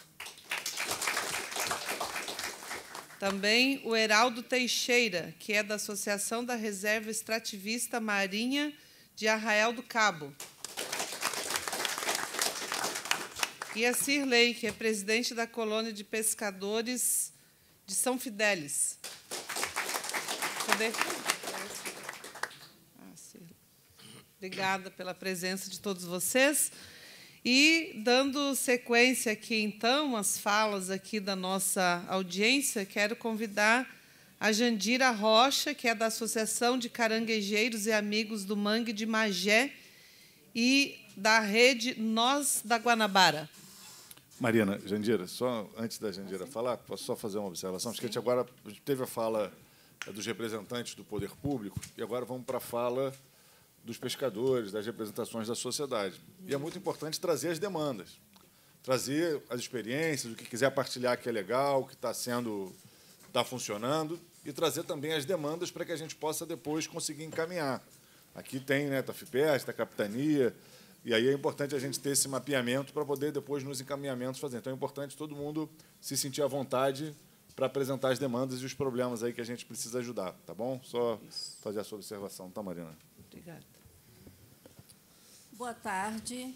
Também o Heraldo Teixeira, que é da Associação da Reserva Extrativista Marinha de Arraial do Cabo. E a Cirlei, que é presidente da Colônia de Pescadores de São Fidélis. Cadê? Obrigada pela presença de todos vocês. E, dando sequência aqui, então, às falas aqui da nossa audiência, quero convidar a Jandira Rocha, que é da Associação de Caranguejeiros e Amigos do Mangue de Magé e da Rede Nós da Guanabara. Marina, Jandira, só antes da Jandira falar, posso só fazer uma observação? Acho que a gente teve a fala dos representantes do poder público e agora vamos para a fala dos pescadores, das representações da sociedade. E é muito importante trazer as demandas, trazer as experiências, o que quiser partilhar que é legal, o que está funcionando, e trazer também as demandas para que a gente possa depois conseguir encaminhar. Aqui tem, né, da FIPEST, da Capitania, e aí é importante a gente ter esse mapeamento para poder depois, nos encaminhamentos, fazer. Então, é importante todo mundo se sentir à vontade para apresentar as demandas e os problemas aí que a gente precisa ajudar, tá bom? Só fazer a sua observação, tá, Marina? Obrigada. Boa tarde.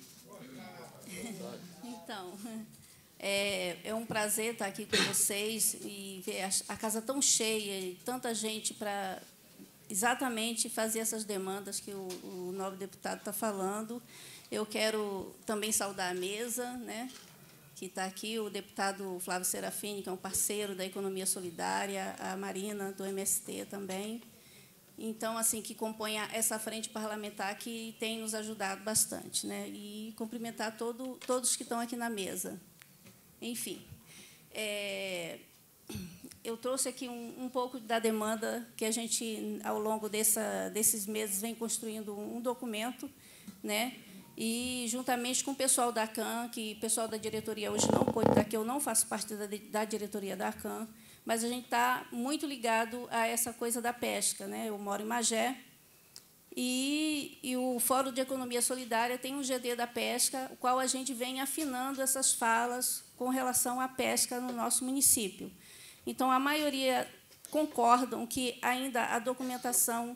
Então, é um prazer estar aqui com vocês e ver a casa tão cheia e tanta gente para exatamente fazer essas demandas que o nobre deputado está falando. Eu quero também saudar a mesa, né, que está aqui, o deputado Flávio Serafini, que é um parceiro da Economia Solidária, a Marina, do MST também. Então, assim, que compõe essa frente parlamentar que tem nos ajudado bastante, né? E cumprimentar todos que estão aqui na mesa. Enfim, eu trouxe aqui um pouco da demanda que a gente, ao longo desses meses, vem construindo um documento, né? E, juntamente com o pessoal da ACAN, que o pessoal da diretoria hoje não pôde estar aqui, eu não faço parte da diretoria da ACAN, mas a gente está muito ligado a essa coisa da pesca, né? Eu moro em Magé e o Fórum de Economia Solidária tem um GD da pesca, o qual a gente vem afinando essas falas com relação à pesca no nosso município. Então, a maioria concordam que ainda a documentação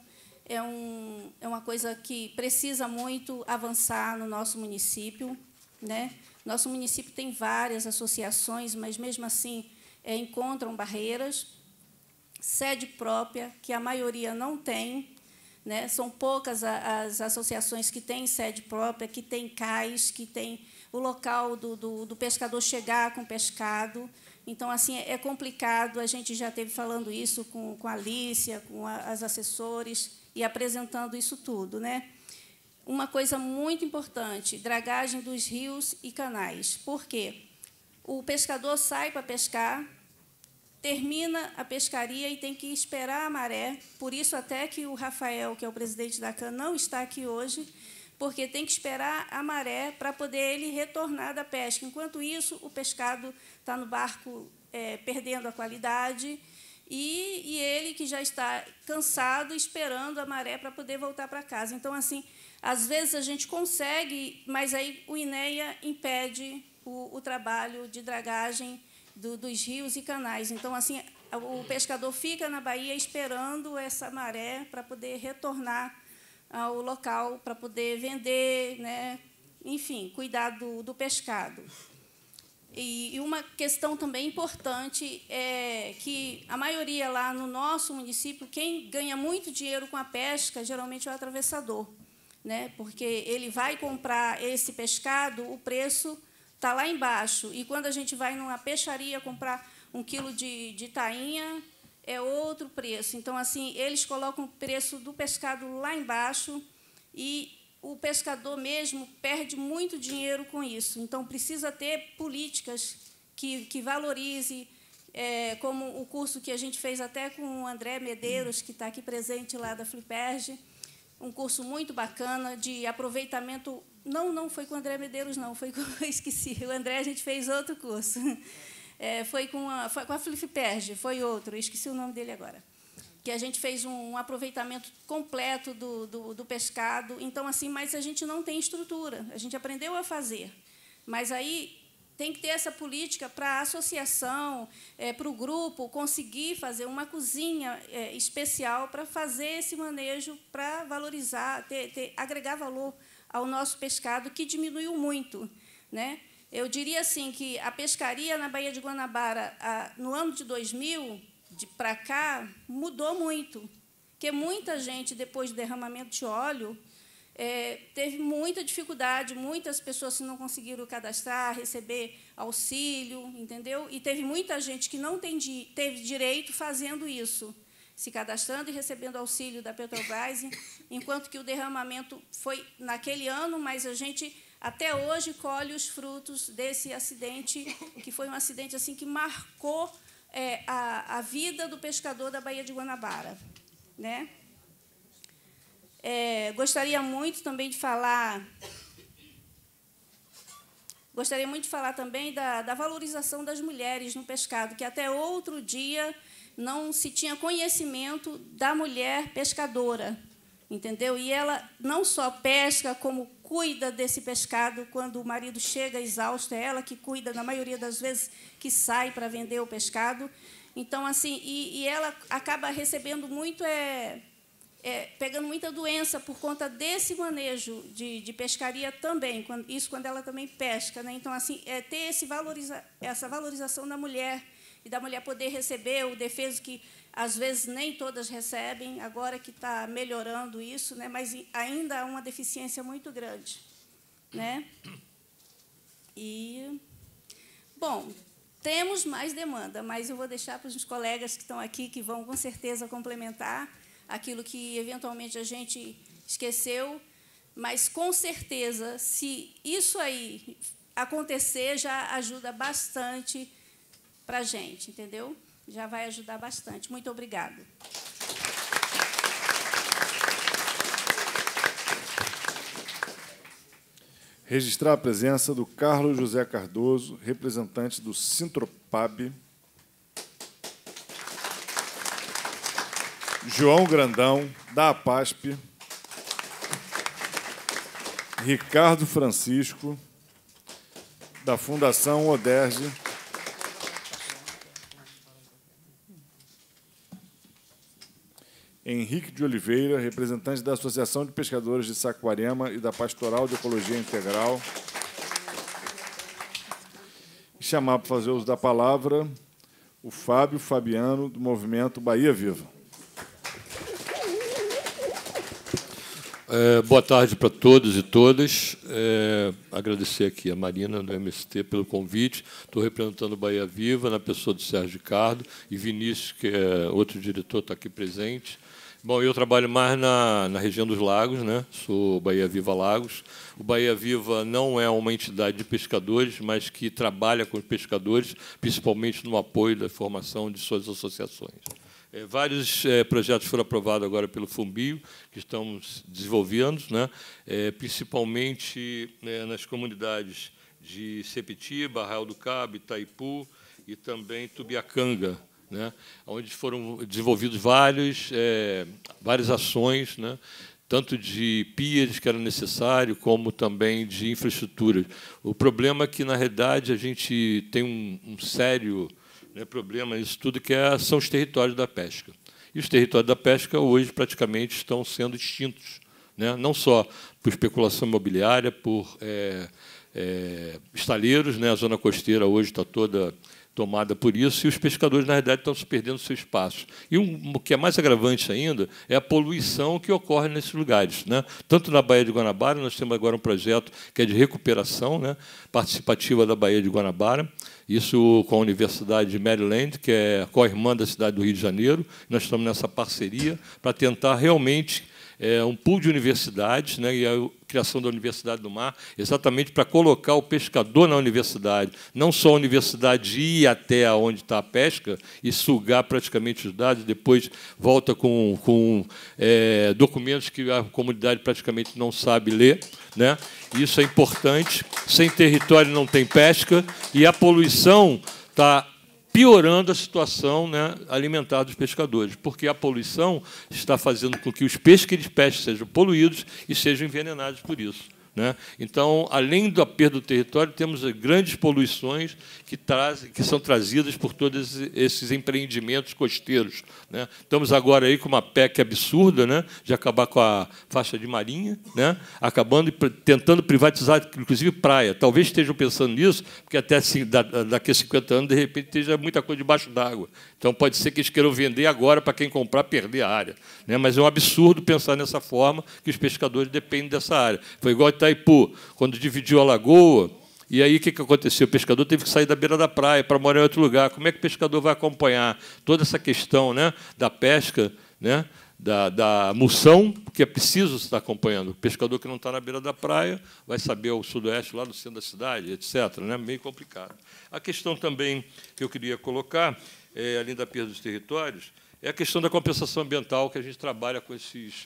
é uma coisa que precisa muito avançar no nosso município, né? Nosso município tem várias associações, mas, mesmo assim, encontram barreiras, sede própria, que a maioria não tem, né? São poucas as associações que têm sede própria, que têm cais, que têm o local do pescador chegar com pescado. Então, assim, é complicado. A gente já esteve falando isso com a Alícia, com as assessores, e apresentando isso tudo, né? Uma coisa muito importante, dragagem dos rios e canais. Por quê? O pescador sai para pescar, termina a pescaria e tem que esperar a maré. Por isso, até que o Rafael, que é o presidente da CAN, não está aqui hoje, porque tem que esperar a maré para poder ele retornar da pesca. Enquanto isso, o pescado está no barco perdendo a qualidade e ele que já está cansado, esperando a maré para poder voltar para casa. Então, assim, às vezes a gente consegue, mas aí o INEA impede o trabalho de dragagem dos rios e canais. Então, assim, o pescador fica na Bahia esperando essa maré para poder retornar ao local, para poder vender, né? Enfim, cuidar do pescado. E uma questão também importante é que a maioria lá no nosso município, quem ganha muito dinheiro com a pesca, geralmente é o atravessador, né? Porque ele vai comprar esse pescado, o preço está lá embaixo. E, quando a gente vai numa peixaria comprar 1 quilo de tainha, é outro preço. Então, assim, eles colocam o preço do pescado lá embaixo e o pescador mesmo perde muito dinheiro com isso. Então, precisa ter políticas que valorize, como o curso que a gente fez até com o André Medeiros, que está aqui presente lá da Fliperge, um curso muito bacana de aproveitamento. Não foi com o André Medeiros, não, foi com, esqueci, o André, a gente fez outro curso. Foi com a Fliperge, foi outro, esqueci o nome dele agora. Que a gente fez um aproveitamento completo do pescado. Então, assim, mas a gente não tem estrutura, a gente aprendeu a fazer. Mas aí tem que ter essa política para a associação, para o grupo conseguir fazer uma cozinha especial para fazer esse manejo, para valorizar, agregar valor ao nosso pescado, que diminuiu muito, né? Eu diria assim que a pescaria na Baía de Guanabara, no ano de 2000, para cá, mudou muito, porque muita gente, depois do derramamento de óleo, teve muita dificuldade, muitas pessoas não conseguiram cadastrar, receber auxílio, entendeu? E teve muita gente que não teve direito fazendo isso, se cadastrando e recebendo auxílio da Petrobras, enquanto que o derramamento foi naquele ano, mas a gente, até hoje, colhe os frutos desse acidente, que foi um acidente assim, que marcou a vida do pescador da Baía de Guanabara, né? Gostaria muito também de falar também da valorização das mulheres no pescado, que até outro dia não se tinha conhecimento da mulher pescadora, entendeu? E ela não só pesca, como cuida desse pescado quando o marido chega exausto, é ela que cuida, na maioria das vezes, que sai para vender o pescado. Então, assim, e ela acaba recebendo muito, pegando muita doença por conta desse manejo de pescaria também, quando ela também pesca, né? Então, assim, ter essa valorização da mulher, e da mulher poder receber o defeso que, às vezes, nem todas recebem, agora que está melhorando isso, né? Mas ainda há uma deficiência muito grande, né? E, bom, temos mais demanda, mas eu vou deixar para os colegas que estão aqui, que vão, com certeza, complementar aquilo que, eventualmente, a gente esqueceu, mas, com certeza, se isso aí acontecer, já ajuda bastante para a gente, entendeu? Já vai ajudar bastante. Muito obrigada. Registrar a presença do Carlos José Cardoso, representante do Sintropab. João Grandão, da APASP. Ricardo Francisco, da Fundação Oderge. Henrique de Oliveira, representante da Associação de Pescadores de Saquarema e da Pastoral de Ecologia Integral. E chamar para fazer uso da palavra o Fábio Fabiano, do Movimento Bahia Viva. Boa tarde para todos e todas. Agradecer aqui a Marina, do MST, pelo convite. Estou representando o Bahia Viva, na pessoa do Sérgio Ricardo, e Vinícius, que é outro diretor, está aqui presente. Bom, eu trabalho mais na região dos lagos, né? Sou Bahia Viva Lagos. O Bahia Viva não é uma entidade de pescadores, mas que trabalha com os pescadores, principalmente no apoio da formação de suas associações. Vários projetos foram aprovados agora pelo Fumbio, que estamos desenvolvendo, né? Principalmente nas comunidades de Sepetiba, Arraial do Cabo, Itaipu e também Tubiacanga, né? Onde foram desenvolvidos várias ações, né? Tanto de piers que era necessário, como também de infraestrutura. O problema é que, na realidade, a gente tem um sério problema nisso tudo, que são os territórios da pesca. E os territórios da pesca, hoje, praticamente estão sendo extintos, né? Não só por especulação imobiliária, por estaleiros, né? A zona costeira hoje está toda tomada por isso, e os pescadores, na realidade, estão se perdendo seu espaço. E o que é mais agravante ainda é a poluição que ocorre nesses lugares, né? Tanto na Baía de Guanabara, nós temos agora um projeto que é de recuperação, né, participativa da Baía de Guanabara, isso com a Universidade de Maryland, que é co-irmã da cidade do Rio de Janeiro. Nós estamos nessa parceria para tentar realmente um pool de universidades, né, e a criação da Universidade do Mar, exatamente para colocar o pescador na universidade. Não só a universidade ir até onde está a pesca e sugar praticamente os dados, depois volta com documentos que a comunidade praticamente não sabe ler, né? Isso é importante. Sem território não tem pesca, e a poluição está piorando a situação, né, alimentar dos pescadores, porque a poluição está fazendo com que os peixes que eles pescam sejam poluídos e sejam envenenados por isso, né? Então, além da perda do território, temos grandes poluições que são trazidas por todos esses empreendimentos costeiros, né? Estamos agora aí com uma PEC absurda, né, de acabar com a faixa de marinha, né, acabando e tentando privatizar, inclusive, praia. Talvez estejam pensando nisso, porque até assim, daqui a 50 anos, de repente, esteja muita coisa debaixo d'água. Então, pode ser que eles queiram vender agora para quem comprar perder a área, né? Mas é um absurdo pensar nessa forma, que os pescadores dependem dessa área. Foi igual Itaipu, quando dividiu a lagoa, e aí o que aconteceu? O pescador teve que sair da beira da praia para morar em outro lugar. Como é que o pescador vai acompanhar toda essa questão, né, da pesca, né, da moção, que é preciso estar acompanhando? O pescador que não está na beira da praia vai saber o sudoeste, lá no centro da cidade, etc., né? Meio complicado. A questão também que eu queria colocar, além da perda dos territórios, é a questão da compensação ambiental, que a gente trabalha com esses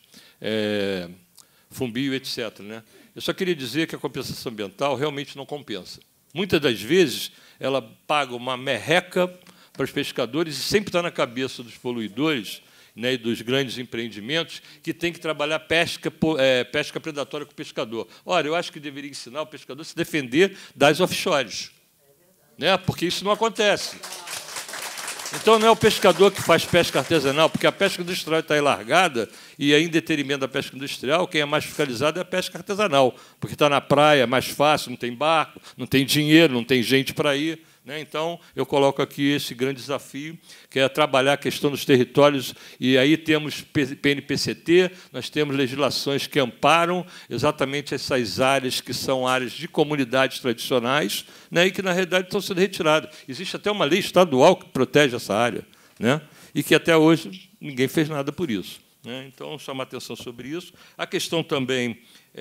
fumbio, etc., né? Eu só queria dizer que a compensação ambiental realmente não compensa. Muitas das vezes, ela paga uma merreca para os pescadores e sempre está na cabeça dos poluidores, né, e dos grandes empreendimentos, que tem que trabalhar pesca predatória com o pescador. Ora, eu acho que deveria ensinar o pescador a se defender das offshores, né, porque isso não acontece. Então, não é o pescador que faz pesca artesanal, porque a pesca industrial está aí largada, e, em detrimento da pesca industrial, quem é mais fiscalizado é a pesca artesanal, porque está na praia, é mais fácil, não tem barco, não tem dinheiro, não tem gente para ir, né? Então, eu coloco aqui esse grande desafio, que é trabalhar a questão dos territórios, e aí temos PNPCT, nós temos legislações que amparam exatamente essas áreas que são áreas de comunidades tradicionais, né, e que, na realidade, estão sendo retiradas. Existe até uma lei estadual que protege essa área, né, e que, até hoje, ninguém fez nada por isso, né? Então, chamar atenção sobre isso. A questão também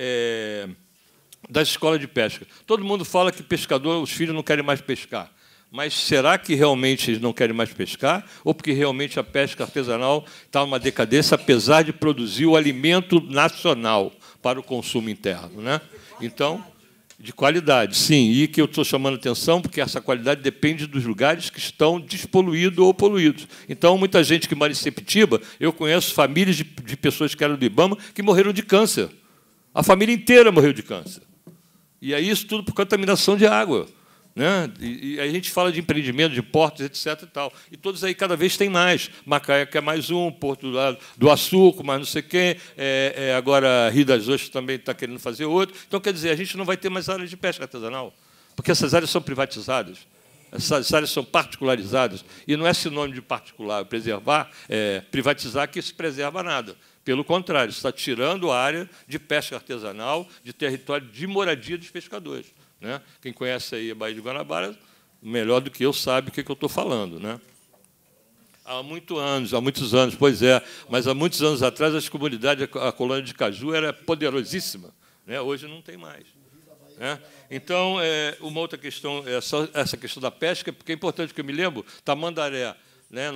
das escolas de pesca. Todo mundo fala que pescador, os filhos não querem mais pescar. Mas será que realmente eles não querem mais pescar? Ou porque realmente a pesca artesanal está numa decadência, apesar de produzir o alimento nacional para o consumo interno, né? Então, de qualidade, sim. E que eu estou chamando atenção, porque essa qualidade depende dos lugares que estão despoluídos ou poluídos. Então, muita gente que mora em Sepetiba, eu conheço famílias de pessoas que eram do IBAMA que morreram de câncer. A família inteira morreu de câncer. E aí isso tudo por contaminação de água, né? E aí a gente fala de empreendimento, de portos, etc. E tal. E todos aí cada vez tem mais. Macaé quer mais um, Porto do Açúcar, mais não sei quem. Agora Rio das Ostras também está querendo fazer outro. Então, quer dizer, a gente não vai ter mais áreas de pesca artesanal, porque essas áreas são privatizadas. Essas áreas são particularizadas. E não é sinônimo de particular, preservar, privatizar, que se preserva nada. Pelo contrário, está tirando a área de pesca artesanal, de território de moradia dos pescadores, né? Quem conhece aí a Baía de Guanabara, melhor do que eu, sabe o que eu estou falando, né? Há muitos anos, pois é, mas há muitos anos atrás, as comunidades, a colônia de Caju era poderosíssima, né? Hoje não tem mais, né? Então, uma outra questão, só essa questão da pesca, porque é importante que eu me lembro, Tamandaré, né,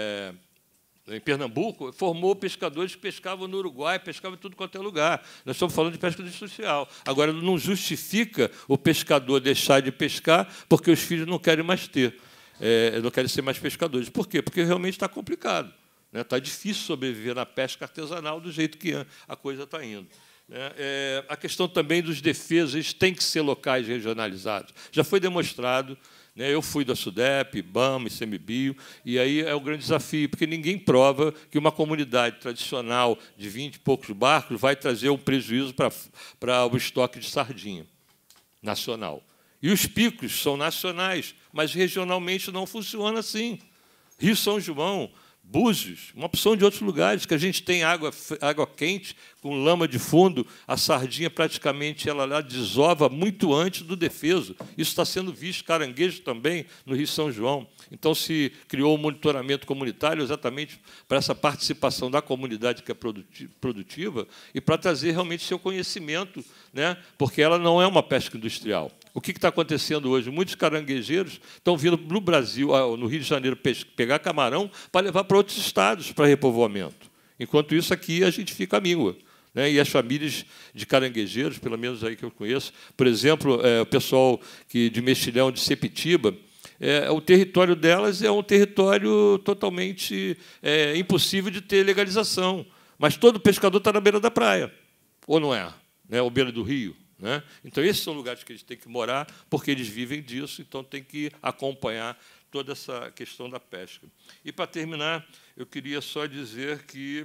em Pernambuco, formou pescadores que pescavam no Uruguai, pescavam em tudo quanto é lugar. Nós estamos falando de pesca industrial. Agora, não justifica o pescador deixar de pescar porque os filhos não querem mais não querem ser mais pescadores. Por quê? Porque realmente está complicado, né? Está difícil sobreviver na pesca artesanal do jeito que a coisa está indo. A questão também dos defesas, eles têm que ser locais regionalizados. Já foi demonstrado. Eu fui da SUDEP, IBAMA, ICMBio, e aí é o grande desafio, porque ninguém prova que uma comunidade tradicional de 20 e poucos barcos vai trazer um prejuízo para o estoque de sardinha nacional. E os picos são nacionais, mas regionalmente não funciona assim. Rio São João, Búzios, uma opção de outros lugares, que a gente tem água quente, com lama de fundo, a sardinha praticamente ela lá desova muito antes do defeso. Isso está sendo visto, caranguejo também, no Rio São João. Então, se criou um monitoramento comunitário exatamente para essa participação da comunidade que é produtiva e para trazer realmente seu conhecimento, né? Porque ela não é uma pesca industrial. O que está acontecendo hoje? Muitos caranguejeiros estão vindo no Brasil, no Rio de Janeiro, pegar camarão para levar para outros estados para repovoamento. Enquanto isso, aqui a gente fica à míngua. Né? E as famílias de caranguejeiros, pelo menos aí que eu conheço, por exemplo, o pessoal de Mexilhão, de Sepitiba, o território delas é um território totalmente impossível de ter legalização. Mas todo pescador está na beira da praia, ou não é? Né? Ou beira do rio. Né? Então, esses são lugares que eles têm que morar, porque eles vivem disso, então tem que acompanhar toda essa questão da pesca. E, para terminar, eu queria só dizer que...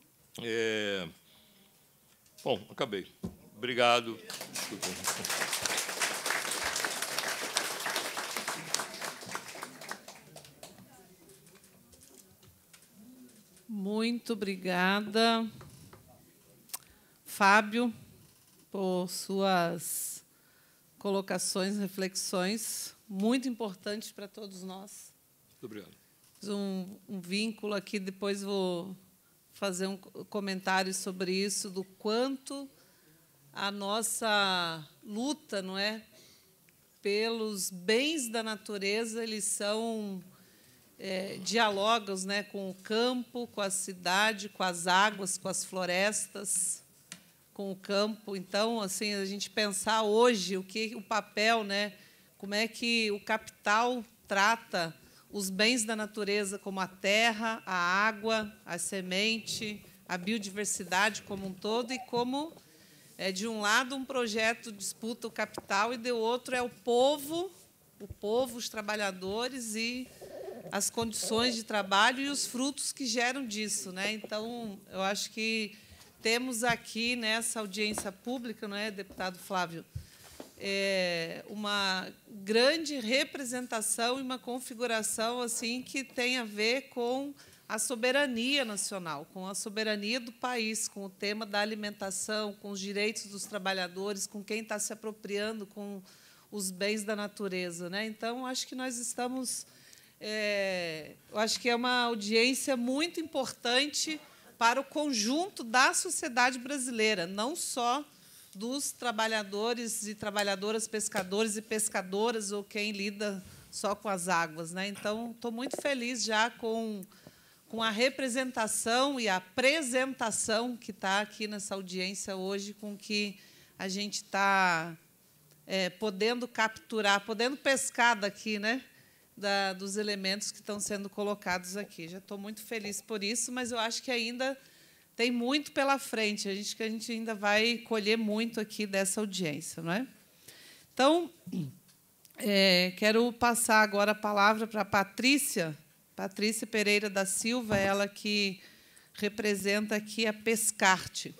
Bom, acabei. Obrigado. Desculpa. Muito obrigada, Fábio, por suas colocações, reflexões, muito importantes para todos nós. Muito obrigado. Fiz um vínculo aqui, depois vou fazer um comentário sobre isso, do quanto a nossa luta, não é, pelos bens da natureza, eles são diálogos, né, com o campo, com a cidade, com as águas, com as florestas, com o campo. Então, assim, a gente pensar hoje o papel, né, como é que o capital trata os bens da natureza, como a terra, a água, a semente, a biodiversidade como um todo, e como, de um lado, um projeto disputa o capital, e, do outro, é o povo, os trabalhadores e as condições de trabalho e os frutos que geram disso, né? Então, eu acho que temos aqui, nessa audiência pública, não é, deputado Flávio, uma grande representação e uma configuração assim que tem a ver com a soberania nacional, com a soberania do país, com o tema da alimentação, com os direitos dos trabalhadores, com quem está se apropriando com os bens da natureza, né? Então, acho que nós estamos... eu acho que é uma audiência muito importante para o conjunto da sociedade brasileira, não só dos trabalhadores e trabalhadoras, pescadores e pescadoras, ou quem lida só com as águas, né? Então, estou muito feliz já com a representação e a apresentação que está aqui nessa audiência hoje, com que a gente está podendo capturar, podendo pescar daqui, né? Dos elementos que estão sendo colocados aqui. Já estou muito feliz por isso, mas eu acho que ainda tem muito pela frente. Que a gente ainda vai colher muito aqui dessa audiência, não é? Então, quero passar agora a palavra para a Patrícia Pereira da Silva, ela que representa aqui a Pescarte.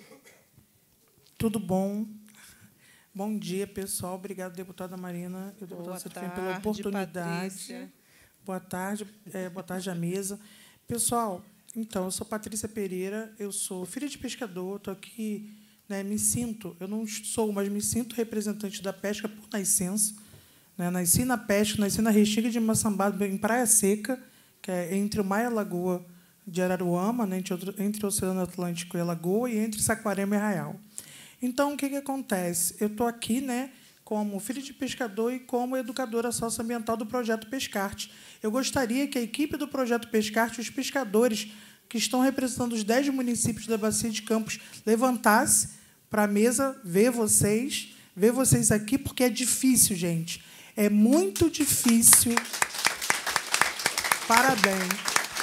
Tudo bom? Bom dia, pessoal. Obrigado, deputada Marina e o deputado Serafim, pela oportunidade. Patrícia. Boa tarde à mesa. Pessoal, então, eu sou Patrícia Pereira, eu sou filha de pescador, estou aqui, né, eu não sou, mas me sinto representante da pesca por nascença. Né, nasci na pesca, nasci na Restinga de Maçambado, em Praia Seca, que é entre o mar e a Lagoa de Araruama, né, entre o Oceano Atlântico e a Lagoa, e entre Saquarema e Arraial. Então, o que acontece? Eu estou aqui, né, como filho de pescador e como educadora socioambiental do Projeto Pescarte. Eu gostaria que a equipe do Projeto Pescarte, os pescadores que estão representando os 10 municípios da Bacia de Campos, levantasse para a mesa, ver vocês aqui, porque é difícil, gente. É muito difícil. Parabéns.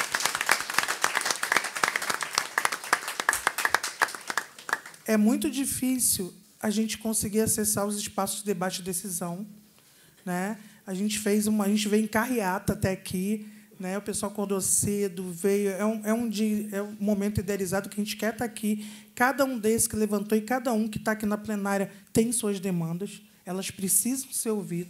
É muito difícil a gente conseguir acessar os espaços de debate e decisão, né? A gente veio em carreata até aqui, né? O pessoal acordou cedo, veio. É um momento idealizado que a gente quer estar aqui. Cada um desses que levantou e cada um que está aqui na plenária tem suas demandas. Elas precisam ser ouvidas.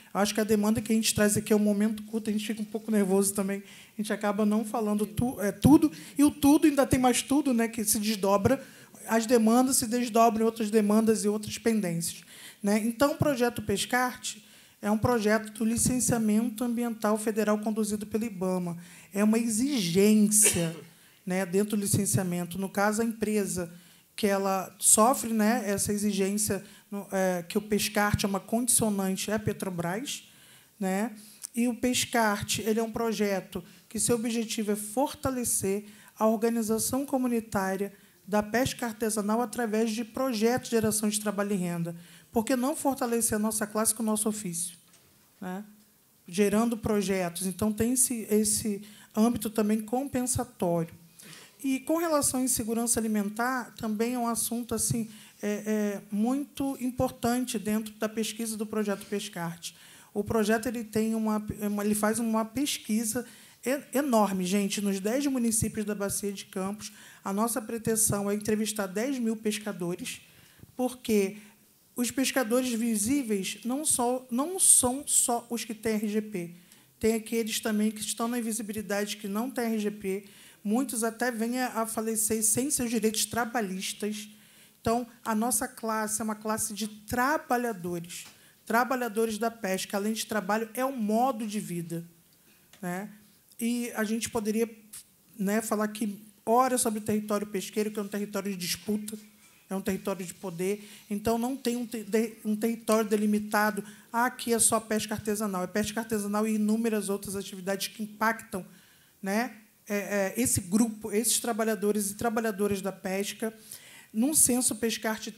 Eu acho que a demanda que a gente traz aqui é um momento curto, a gente fica um pouco nervoso também, a gente acaba não falando tudo, e o tudo ainda tem mais tudo, né, que se desdobra, as demandas se desdobram em outras demandas e outras pendências. Né? Então, o projeto Pescarte é um projeto do licenciamento ambiental federal conduzido pelo IBAMA. É uma exigência, né, dentro do licenciamento. No caso, a empresa que ela sofre, né, essa exigência, que o Pescarte é uma condicionante, é a Petrobras. Né? E o Pescarte ele é um projeto que seu objetivo é fortalecer a organização comunitária da pesca artesanal através de projetos de geração de trabalho e renda. Por que não fortalecer a nossa classe com o nosso ofício? Né? Gerando projetos. Então, tem esse âmbito também compensatório. E, com relação à insegurança alimentar, também é um assunto assim, muito importante dentro da pesquisa do projeto Pescarte. O projeto ele faz uma pesquisa enorme, gente. Nos 10 municípios da Bacia de Campos, a nossa pretensão é entrevistar 10 mil pescadores, porque os pescadores visíveis não são só os que têm RGP. Tem aqueles também que estão na invisibilidade, que não têm RGP. Muitos até vêm a falecer sem seus direitos trabalhistas. Então, a nossa classe é uma classe de trabalhadores. Trabalhadores da pesca, além de trabalho, é um modo de vida. Né? E a gente poderia, né, falar aqui horas sobre o território pesqueiro, que é um território de disputa, é um território de poder. Então, não tem um território delimitado. Aqui é só pesca artesanal. É pesca artesanal e inúmeras outras atividades que impactam, né, esse grupo, esses trabalhadores e trabalhadoras da pesca. No censo Pescarte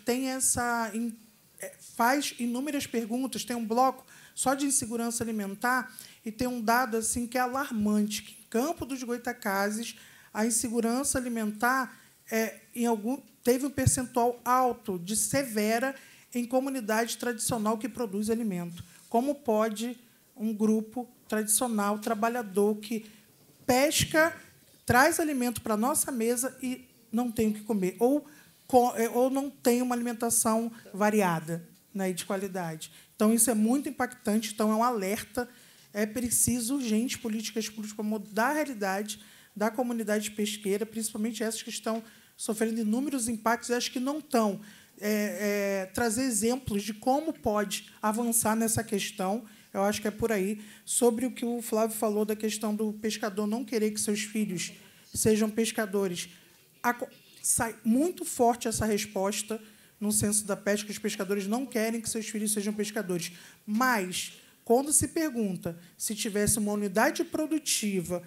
faz inúmeras perguntas, tem um bloco só de insegurança alimentar, e tem um dado assim que é alarmante, que em Campo dos Goitacazes a insegurança alimentar teve um percentual alto de severa em comunidade tradicional que produz alimento. Como pode um grupo tradicional, trabalhador, que pesca, traz alimento para a nossa mesa e não tem o que comer, ou não tem uma alimentação variada, né, e de qualidade? Então, isso é muito impactante. Então, é um alerta. É preciso, urgente, políticas públicas para mudar a realidade da comunidade pesqueira, principalmente essas que estão sofrendo inúmeros impactos e as que não estão. Trazer exemplos de como pode avançar nessa questão. Eu acho que é por aí. Sobre o que o Flávio falou da questão do pescador não querer que seus filhos sejam pescadores, sai muito forte essa resposta no censo da pesca, que os pescadores não querem que seus filhos sejam pescadores. Mas, quando se pergunta se tivesse uma unidade produtiva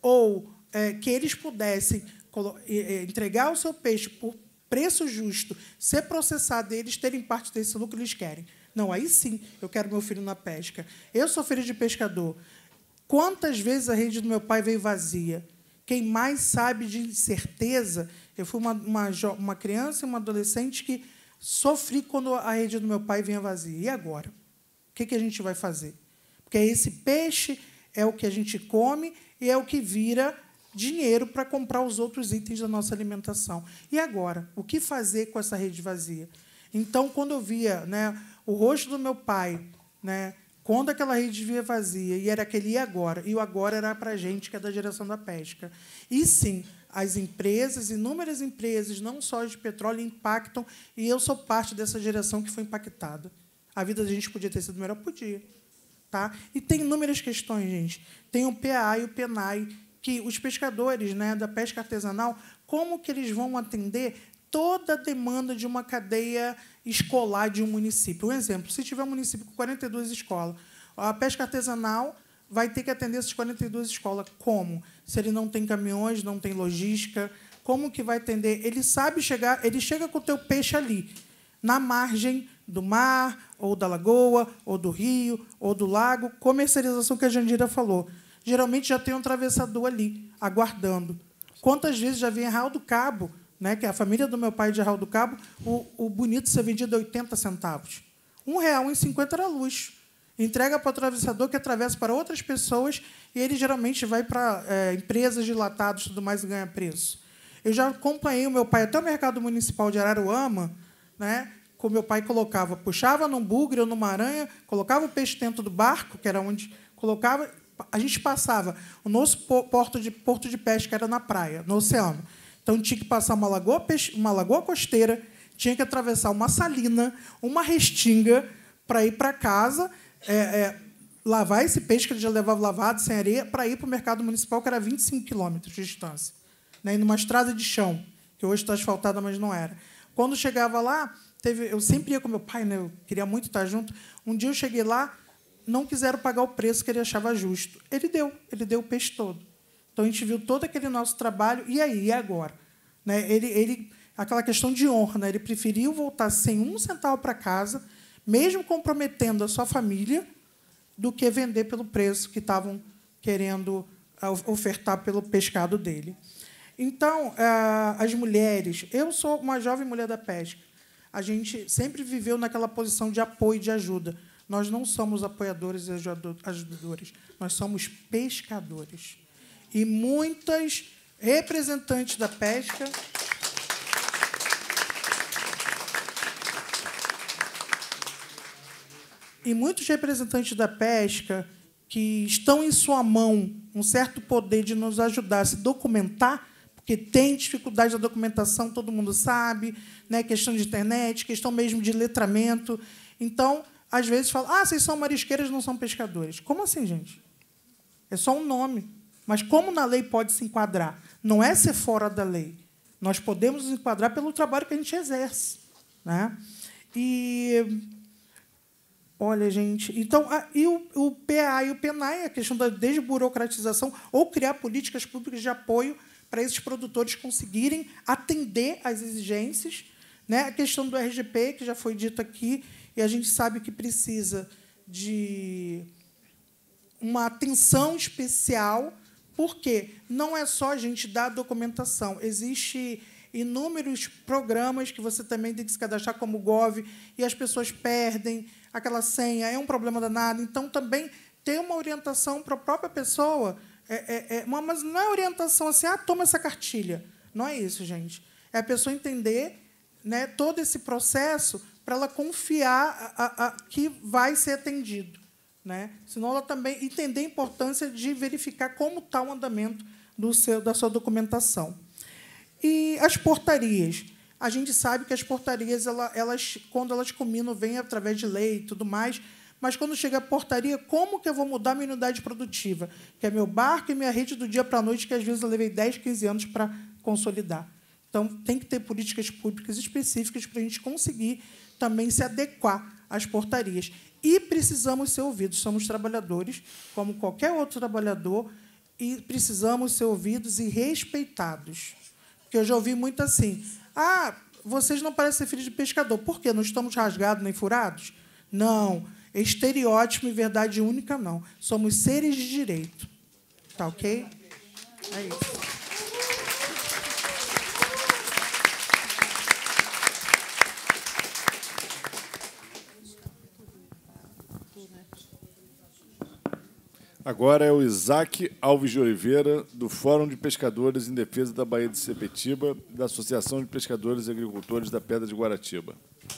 ou que eles pudessem entregar o seu peixe por preço justo, ser processado e eles terem parte desse lucro, eles querem. Não, aí sim eu quero meu filho na pesca. Eu sou filho de pescador. Quantas vezes a rede do meu pai veio vazia? Quem mais sabe de certeza... Eu fui uma criança e uma adolescente que sofri quando a rede do meu pai vinha vazia. E agora? O que a gente vai fazer? Porque esse peixe é o que a gente come e é o que vira dinheiro para comprar os outros itens da nossa alimentação. E agora? O que fazer com essa rede vazia? Então, quando eu via, né, o rosto do meu pai, né, quando aquela rede vinha vazia, e era aquele e agora? E o agora era para a gente, que é da geração da pesca. E, sim, as empresas, inúmeras empresas, não só de petróleo, impactam, e eu sou parte dessa geração que foi impactada. A vida da gente podia ter sido melhor? Podia. Tá? E tem inúmeras questões, gente. Tem o PA e o PENAI, que os pescadores, né, da pesca artesanal, como que eles vão atender toda a demanda de uma cadeia escolar de um município? Um exemplo, se tiver um município com 42 escolas, a pesca artesanal vai ter que atender essas 42 escolas. Como? Se ele não tem caminhões, não tem logística, como que vai atender? Ele sabe chegar, ele chega com o teu peixe ali, na margem do mar, ou da lagoa, ou do rio, ou do lago, comercialização que a Jandira falou. Geralmente já tem um atravessador ali, aguardando. Quantas vezes já vi em Arraial do Cabo, né, que é a família do meu pai de Arraial do Cabo, o bonito ser vendido a 80 centavos. R$1,50 era luxo. Entrega para o atravessador, que atravessa para outras pessoas, e ele geralmente vai para empresas de latados e tudo mais e ganha preço. Eu já acompanhei o meu pai até o mercado municipal de Araruama, né, como meu pai colocava, puxava num bugre ou numa aranha, colocava o peixe dentro do barco, que era onde colocava, a gente passava. O nosso porto de pesca era na praia, no oceano. Então, tinha que passar uma lagoa costeira, tinha que atravessar uma salina, uma restinga, para ir para casa, lavar esse peixe, que ele já levava lavado, sem areia, para ir para o mercado municipal, que era 25 quilômetros de distância. Né? E numa estrada de chão, que hoje está asfaltada, mas não era. Quando chegava lá, eu sempre ia com meu pai, né? Eu queria muito estar junto. Um dia eu cheguei lá, não quiseram pagar o preço que ele achava justo. Ele deu o peixe todo. Então, a gente viu todo aquele nosso trabalho. E aí, e agora? Né? Aquela questão de honra. Né? Ele preferiu voltar sem um centavo para casa, mesmo comprometendo a sua família, do que vender pelo preço que estavam querendo ofertar pelo pescado dele. Então, as mulheres... Eu sou uma jovem mulher da pesca. A gente sempre viveu naquela posição de apoio e de ajuda. Nós não somos apoiadores e ajudadores, nós somos pescadores. E muitas representantes da pesca... E muitos representantes da pesca que estão em sua mão um certo poder de nos ajudar a se documentar, porque tem dificuldade da documentação, todo mundo sabe, né? Questão de internet, questão mesmo de letramento. Então, às vezes, falam, vocês são marisqueiras, não são pescadores. Como assim, gente? É só um nome. Mas como na lei pode se enquadrar? Não é ser fora da lei. Nós podemos nos enquadrar pelo trabalho que a gente exerce. Né? E... Olha, gente... Então, e o PA e o PENAI, a questão da desburocratização, ou criar políticas públicas de apoio para esses produtores conseguirem atender às exigências. Né? A questão do RGP, que já foi dito aqui, e a gente sabe que precisa de uma atenção especial, porque não é só a gente dar a documentação. Existem inúmeros programas que você também tem que se cadastrar como Gov, e as pessoas perdem aquela senha, é um problema danado. Então, também ter uma orientação para a própria pessoa, mas não é orientação assim, toma essa cartilha. Não é isso, gente. É a pessoa entender, né, todo esse processo para ela confiar que vai ser atendido. Né? Senão, ela também entender a importância de verificar como está o andamento da sua documentação. E as portarias. A gente sabe que as portarias, quando elas culminam, vêm através de lei e tudo mais, mas, quando chega a portaria, como que eu vou mudar a minha unidade produtiva? Que é meu barco e minha rede do dia para a noite, que, às vezes, eu levei 10, 15 anos para consolidar. Então, tem que ter políticas públicas específicas para a gente conseguir também se adequar às portarias. E precisamos ser ouvidos. Somos trabalhadores, como qualquer outro trabalhador, e precisamos ser ouvidos e respeitados. Porque eu já ouvi muito assim, vocês não parecem ser filhos de pescador. Por quê? Não estamos rasgados nem furados? Não. Estereótipo e verdade única, não. Somos seres de direito. Tá ok? É isso. Agora é o Isaac Alves de Oliveira, do Fórum de Pescadores em Defesa da Baía de Sepetiba, da Associação de Pescadores e Agricultores da Pedra de Guaratiba.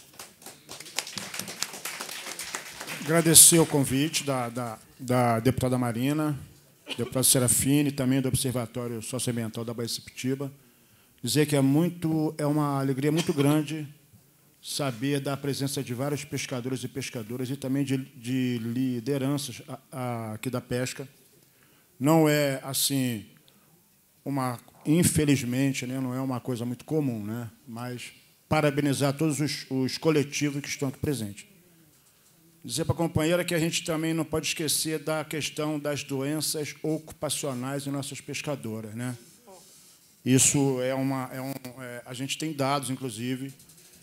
Agradecer o convite da deputada Marina, deputada Serafine, também do Observatório Socioambiental da Baía de Sepetiba. Dizer que é uma alegria muito grande saber da presença de vários pescadores e pescadoras e também de lideranças aqui da pesca. Não é assim infelizmente, né, não é uma coisa muito comum, né, mas parabenizar todos os coletivos que estão aqui presentes. Dizer para a companheira que a gente também não pode esquecer da questão das doenças ocupacionais em nossas pescadoras, né? Isso a gente tem dados, inclusive,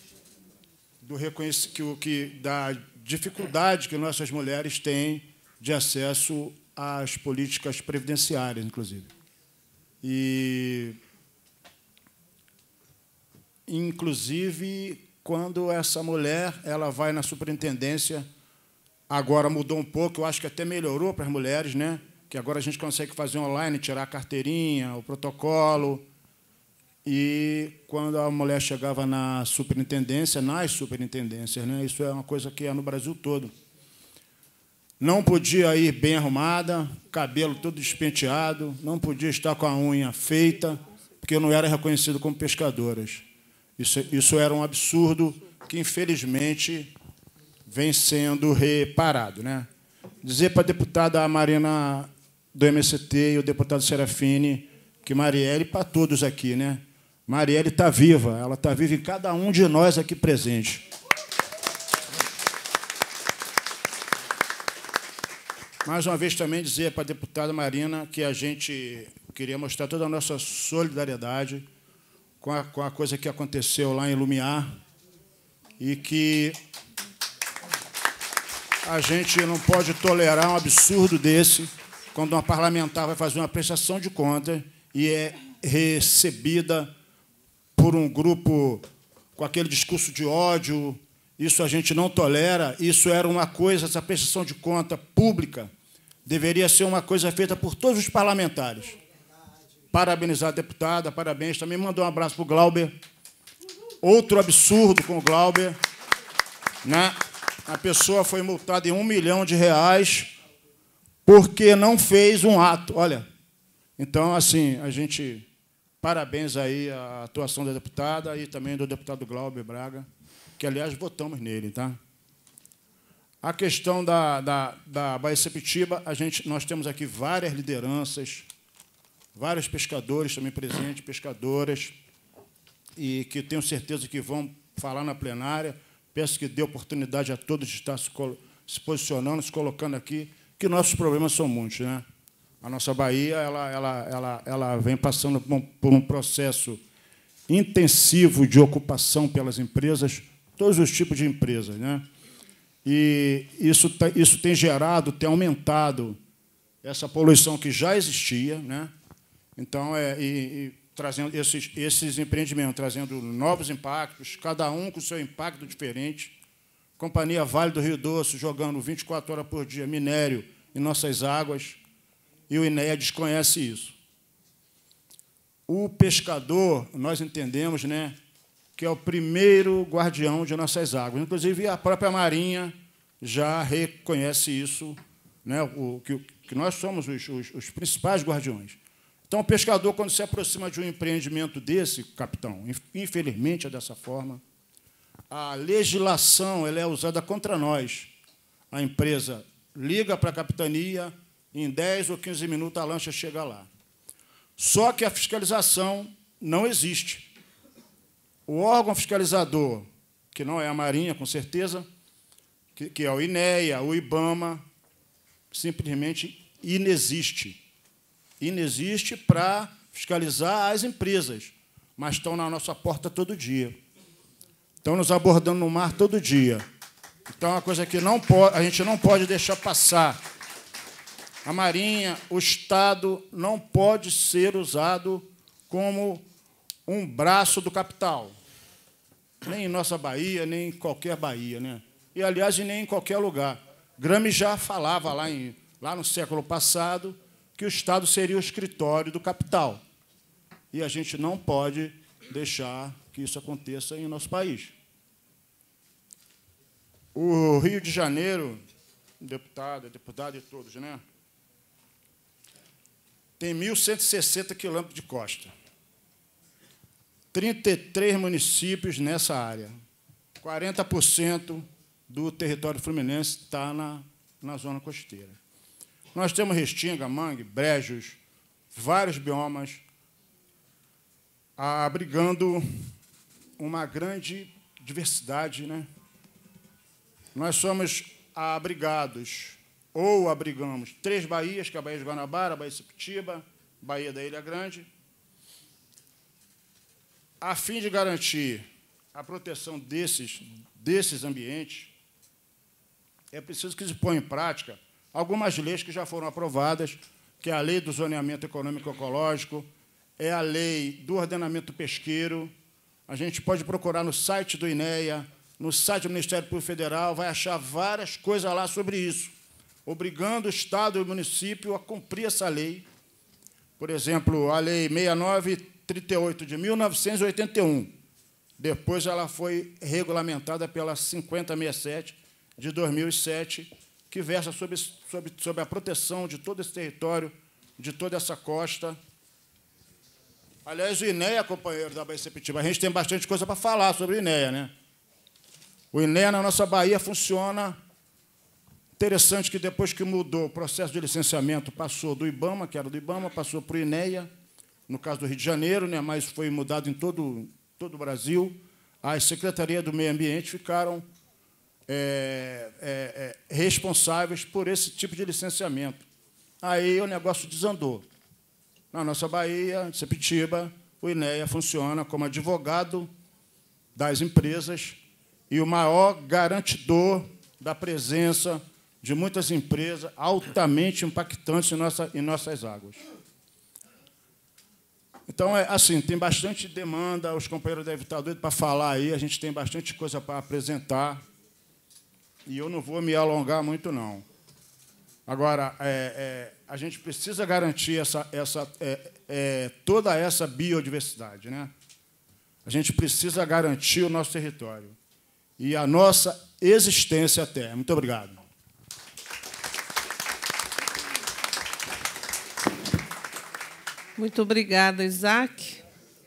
da dificuldade que nossas mulheres têm de acesso às políticas previdenciárias, inclusive. E, inclusive, quando essa mulher vai na superintendência, agora mudou um pouco, eu acho que até melhorou para as mulheres, né? Que agora a gente consegue fazer online, tirar a carteirinha, o protocolo. E quando a mulher chegava nas superintendências, né, isso é uma coisa que é no Brasil todo, não podia ir bem arrumada, cabelo todo despenteado, não podia estar com a unha feita, porque não era reconhecido como pescadoras. Isso era um absurdo que, infelizmente, vem sendo reparado, né? Dizer para a deputada Marina do MST e o deputado Serafini que Marielle, para todos aqui, né? Marielle está viva, ela está viva em cada um de nós aqui presentes. Mais uma vez, também dizer para a deputada Marina que a gente queria mostrar toda a nossa solidariedade com a coisa que aconteceu lá em Lumiar e que a gente não pode tolerar um absurdo desse quando uma parlamentar vai fazer uma prestação de contas e é recebida por um grupo com aquele discurso de ódio. Isso a gente não tolera. Isso era uma coisa, essa prestação de conta pública deveria ser uma coisa feita por todos os parlamentares. Parabenizar a deputada, parabéns. Também mandou um abraço para o Glauber. Outro absurdo com o Glauber, né? A pessoa foi multada em R$1 milhão porque não fez um ato. Olha, então, assim, a gente... Parabéns aí à atuação da deputada e também do deputado Glauber Braga, que, aliás, votamos nele, tá? A questão da Baía-Sepetiba, nós temos aqui várias lideranças, vários pescadores também presentes, pescadoras, e que tenho certeza que vão falar na plenária. Peço que dê oportunidade a todos de estar se posicionando, se colocando aqui, que nossos problemas são muitos, né? A nossa Bahia ela vem passando por um processo intensivo de ocupação pelas empresas, todos os tipos de empresas, né? E isso tem gerado, tem aumentado essa poluição que já existia, né? Então, trazendo esses empreendimentos, trazendo novos impactos, cada um com o seu impacto diferente. Companhia Vale do Rio Doce jogando 24 horas por dia minério em nossas águas, e o INEA desconhece isso. O pescador, nós entendemos, né, que é o primeiro guardião de nossas águas. Inclusive, a própria Marinha já reconhece isso, né, que nós somos os principais guardiões. Então, o pescador, quando se aproxima de um empreendimento desse, capitão, infelizmente é dessa forma, a legislação ela é usada contra nós. A empresa liga para a capitania, em 10 ou 15 minutos a lancha chega lá. Só que a fiscalização não existe. O órgão fiscalizador, que não é a Marinha, com certeza, que é o INEA, o IBAMA, simplesmente inexiste. Inexiste para fiscalizar as empresas, mas estão na nossa porta todo dia. Estão nos abordando no mar todo dia. Então, é uma coisa que a gente não pode deixar passar. A Marinha, o Estado, não pode ser usado como um braço do capital. Nem em nossa Bahia, nem em qualquer Bahia, né? E, aliás, nem em qualquer lugar. Gramsci já falava lá no século passado que o Estado seria o escritório do capital. E a gente não pode deixar que isso aconteça em nosso país. O Rio de Janeiro, deputado e todos, né? Tem 1.160 quilômetros de costa. 33 municípios nessa área. 40% do território fluminense está na zona costeira. Nós temos restinga, mangue, brejos, vários biomas, abrigando uma grande diversidade, né? Nós somos abrigados, ou abrigamos 3 baías, que é a Baía de Guanabara, a Baía de Sepetiba, Baía da Ilha Grande. A fim de garantir a proteção desses ambientes, é preciso que se ponha em prática algumas leis que já foram aprovadas, que é a Lei do Zoneamento Econômico e Ecológico, é a Lei do Ordenamento Pesqueiro. A gente pode procurar no site do INEA, no site do Ministério Público Federal, vai achar várias coisas lá sobre isso, obrigando o Estado e o município a cumprir essa lei. Por exemplo, a Lei 38 de 1981. Depois ela foi regulamentada pela 5067 de 2007, que versa sobre a proteção de todo esse território, de toda essa costa. Aliás, o INEA, companheiro da Baía de Sepetiba, a gente tem bastante coisa para falar sobre o INEA, né? O INEA na nossa Bahia funciona. Interessante que depois que mudou o processo de licenciamento, passou do IBAMA, que era do IBAMA, passou para o INEA, no caso do Rio de Janeiro, né, mas foi mudado em todo o Brasil. As secretarias do meio ambiente ficaram responsáveis por esse tipo de licenciamento. Aí o negócio desandou. Na nossa Bahia, de Sepetiba, o INEA funciona como advogado das empresas e o maior garantidor da presença de muitas empresas altamente impactantes em nossas águas. Então, assim, tem bastante demanda, os companheiros devem estar doidos para falar aí, a gente tem bastante coisa para apresentar, e eu não vou me alongar muito, não. Agora, a gente precisa garantir toda essa biodiversidade, né? A gente precisa garantir o nosso território e a nossa existência até. Muito obrigado. Muito obrigada, Isaac.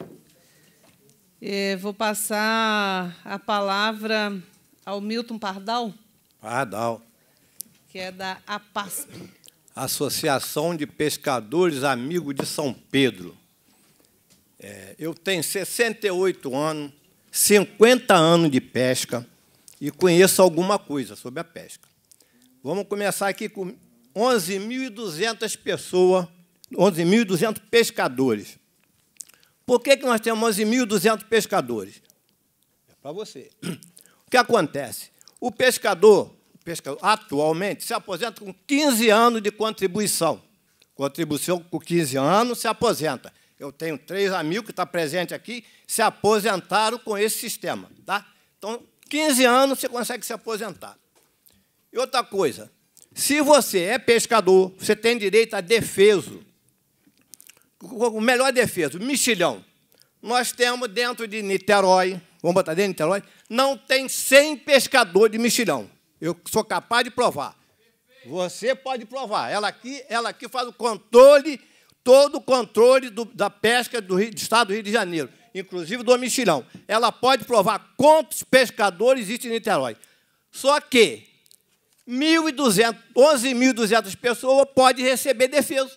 Vou passar a palavra ao Milton Pardal. Pardal. Que é da APASP. Associação de Pescadores Amigos de São Pedro. Eu tenho 68 anos, 50 anos de pesca e conheço alguma coisa sobre a pesca. Vamos começar aqui com 11.200 pessoas, 11.200 pescadores. Por que nós temos 11.200 pescadores? É para você. O que acontece? O pescador atualmente se aposenta com 15 anos de contribuição. Contribuição com 15 anos, se aposenta. Eu tenho 3 amigos que estão presentes aqui, se aposentaram com esse sistema. Tá? Então, 15 anos você consegue se aposentar. E outra coisa, se você é pescador, você tem direito a defeso. O melhor defeso, mexilhão. Nós temos dentro de Niterói, vamos botar dentro de Niterói, não tem 100 pescadores de mexilhão. Eu sou capaz de provar. Você pode provar. Ela aqui faz o controle, todo o controle da pesca do Estado do Rio de Janeiro, inclusive do mexilhão. Ela pode provar quantos pescadores existem em Niterói. Só que 11.200 pessoas podem receber defeso.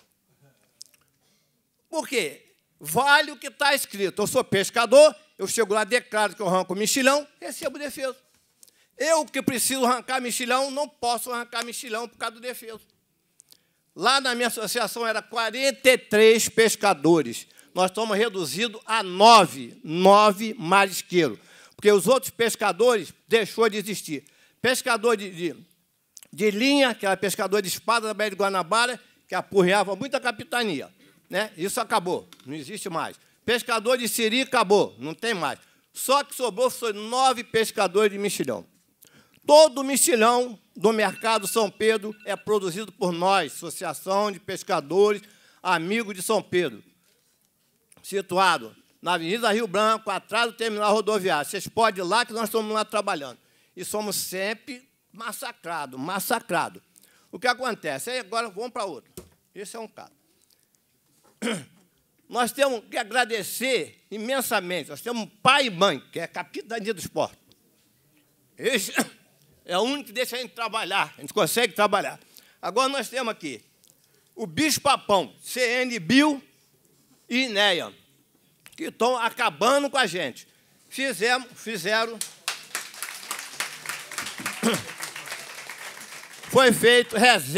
Por quê? Vale o que está escrito. Eu sou pescador, eu chego lá, declaro que eu arranco mexilhão, recebo defeso. Eu que preciso arrancar mexilhão, não posso arrancar mexilhão por causa do defeso. Lá na minha associação era 43 pescadores. Nós estamos reduzidos a 9 marisqueiros, porque os outros pescadores deixou de existir. Pescador de linha, que era pescador de espada da Baía de Guanabara, que apurreava muito a capitania. Né? Isso acabou, não existe mais. Pescador de siri acabou, não tem mais. Só que sobrou 9 pescadores de mexilhão. Todo mexilhão do mercado São Pedro é produzido por nós, Associação de Pescadores Amigos de São Pedro, situado na Avenida Rio Branco, atrás do terminal rodoviário. Vocês podem ir lá que nós estamos lá trabalhando. E somos sempre massacrados. O que acontece? Aí agora vamos para outro. Esse é um caso. Nós temos que agradecer imensamente. Nós temos um pai e mãe, que é a capitania do esporte. Esse é o único que deixa a gente trabalhar. A gente consegue trabalhar. Agora nós temos aqui o Bicho-Papão, CNBio e INEA, que estão acabando com a gente. Fizeram. Foi feito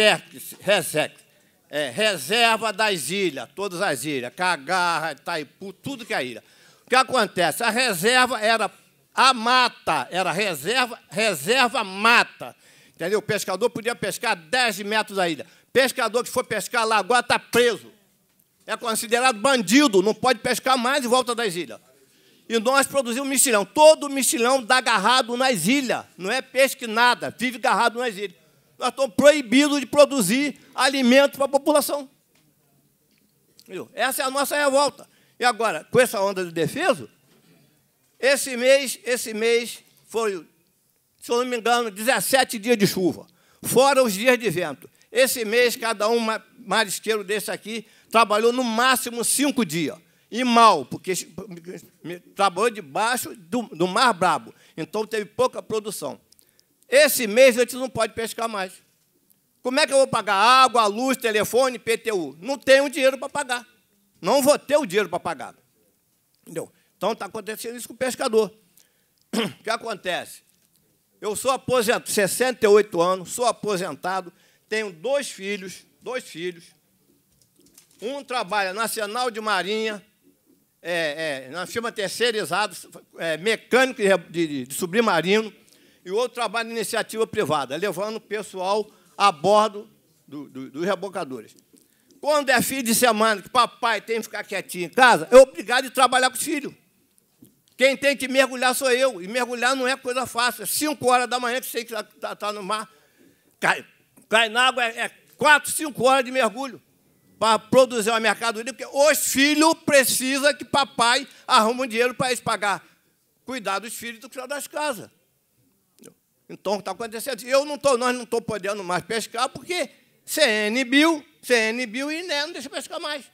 reserva das ilhas, todas as ilhas, Cagarra, Itaipu, tudo que é ilha. O que acontece? A reserva era a mata, era reserva mata. Entendeu? O pescador podia pescar a 10 metros da ilha. Pescador que for pescar lá agora está preso. É considerado bandido, não pode pescar mais em volta das ilhas. E nós produzimos mexilhão. Todo mexilhão dá agarrado nas ilhas. Não é peixe que nada, vive agarrado nas ilhas. Nós estamos proibidos de produzir alimento para a população. Essa é a nossa revolta. E agora, com essa onda do defeso, esse mês foi, se eu não me engano, 17 dias de chuva, fora os dias de vento. Esse mês, cada um marisqueiro desse aqui trabalhou no máximo 5 dias. E mal, porque trabalhou debaixo do mar brabo. Então, teve pouca produção. Esse mês, a gente não pode pescar mais. Como é que eu vou pagar água, luz, telefone, PTU? Não tenho dinheiro para pagar. Não vou ter o dinheiro para pagar. Entendeu? Então, está acontecendo isso com o pescador. O que acontece? Eu sou aposentado, 68 anos, sou aposentado, tenho 2 filhos. Um trabalha na Nacional de Marinha, na firma terceirizada, mecânico de submarino, e o outro trabalha em iniciativa privada, levando o pessoal a bordo dos rebocadores. Quando é fim de semana, que papai tem que ficar quietinho em casa, é obrigado a trabalhar com os filhos. Quem tem que mergulhar sou eu, e mergulhar não é coisa fácil. É 5 horas da manhã que sei que está no mar, cai na água, 4, 5 horas de mergulho para produzir uma mercadoria, porque os filhos precisam que papai arrume um dinheiro para eles pagar, cuidar dos filhos do cuidar das casas. Então, está acontecendo. Nós não estamos podendo mais pescar, porque CNBio e INE não deixa pescar mais.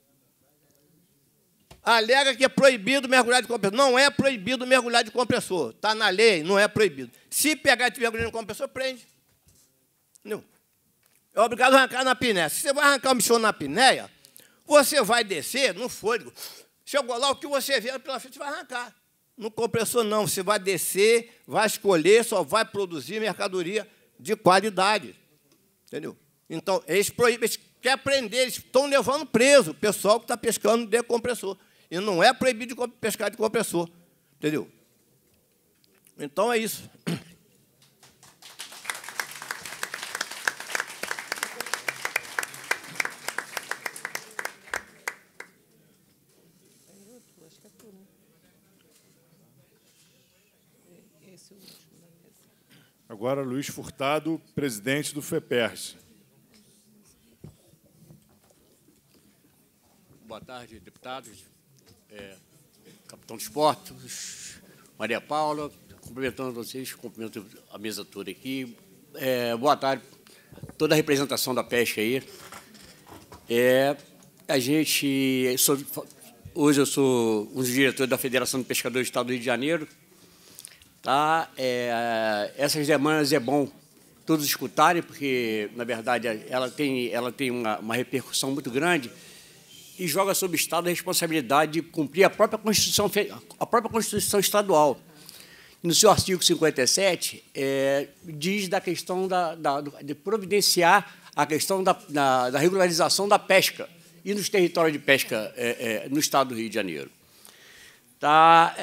Alega que é proibido mergulhar de compressor. Não é proibido mergulhar de compressor. Está na lei, não é proibido. Se pegar de mergulhar de compressor, prende. Entendeu? É obrigado a arrancar na apneia. Se você vai arrancar o bichão na apneia, você vai descer no fôlego. Chegou lá, o que você vê pela frente, você vai arrancar. No compressor, não. Você vai descer, vai escolher, só vai produzir mercadoria de qualidade. Entendeu? Então, eles proíbem, eles querem prender, eles estão levando preso o pessoal que está pescando de compressor. E não é proibido de pescar de compressor. Entendeu? Então, é isso. Agora, Luiz Furtado, presidente do FEPERJ. Boa tarde, deputados, capitão de esportes, Maria Paula, cumprimentando vocês, cumprimento a mesa toda aqui. Boa tarde, toda a representação da pesca aí. Hoje eu sou um dos diretores da Federação de Pescadores do Estado do Rio de Janeiro. Tá? Essas demandas é bom todos escutarem, porque, na verdade, ela tem uma repercussão muito grande e joga sobre o Estado a responsabilidade de cumprir a própria Constituição Estadual. No seu artigo 57, diz da questão de providenciar a questão da regularização da pesca e nos territórios de pesca no Estado do Rio de Janeiro. Tá?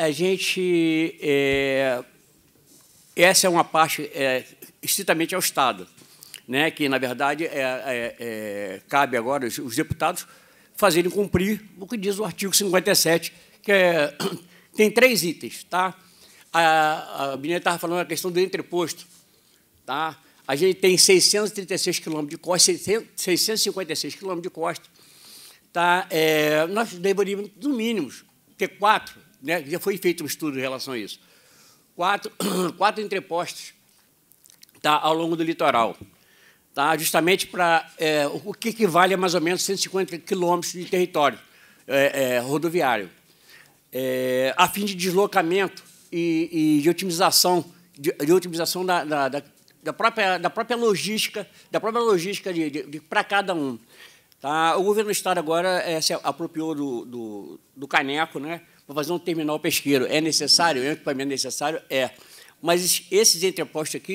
Essa é uma parte estritamente ao Estado, né, que, na verdade, cabe agora os deputados fazerem cumprir o que diz o artigo 57, que tem 3 itens. Tá? A menina estava falando da questão do entreposto. Tá? A gente tem 636 quilômetros de costa, 656 quilômetros de costa. Tá? Nós deveríamos, no mínimo, ter 4, né? Já foi feito um estudo em relação a isso. 4 entrepostos, tá, ao longo do litoral, tá, justamente para o que equivale a mais ou menos 150 quilômetros de território rodoviário, a fim de deslocamento e de otimização, da própria logística, para cada um. Tá? O governo do Estado agora se apropriou do Caneco, né, para fazer um terminal pesqueiro. É necessário? É um equipamento necessário? Mas esses entrepostos aqui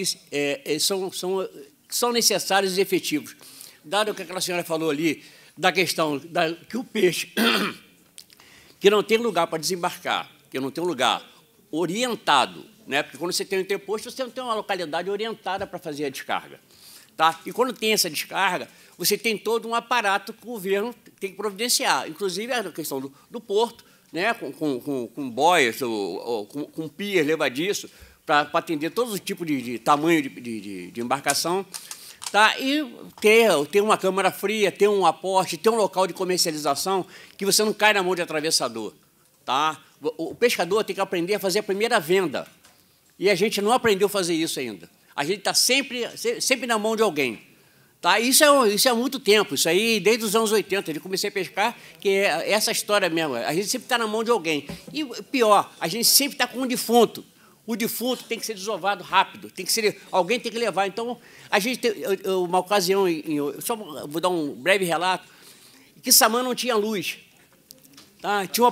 são necessários e efetivos. Dado o que aquela senhora falou ali, da questão que o peixe que não tem lugar para desembarcar, que não tem um lugar orientado, né, porque quando você tem um entreposto, você não tem uma localidade orientada para fazer a descarga. Tá? E quando tem essa descarga, você tem todo um aparato que o governo tem que providenciar, inclusive a questão do porto, né, com boias, com pias, levadiço, para atender todos os tipos de tamanho de embarcação. Tá? E ter uma câmara fria, ter um aporte, ter um local de comercialização que você não cai na mão de atravessador. Tá? O pescador tem que aprender a fazer a primeira venda. E a gente não aprendeu a fazer isso ainda. A gente está sempre na mão de alguém. Tá? Isso é há muito tempo, isso aí desde os anos 80, eu comecei a pescar, que é essa história mesmo. A gente sempre está na mão de alguém. E pior, a gente sempre está com um defunto. O defunto tem que ser desovado rápido, alguém tem que levar. Então, a gente tem uma ocasião, só vou dar um breve relato, que Quissamã não tinha luz. Tá? Tinha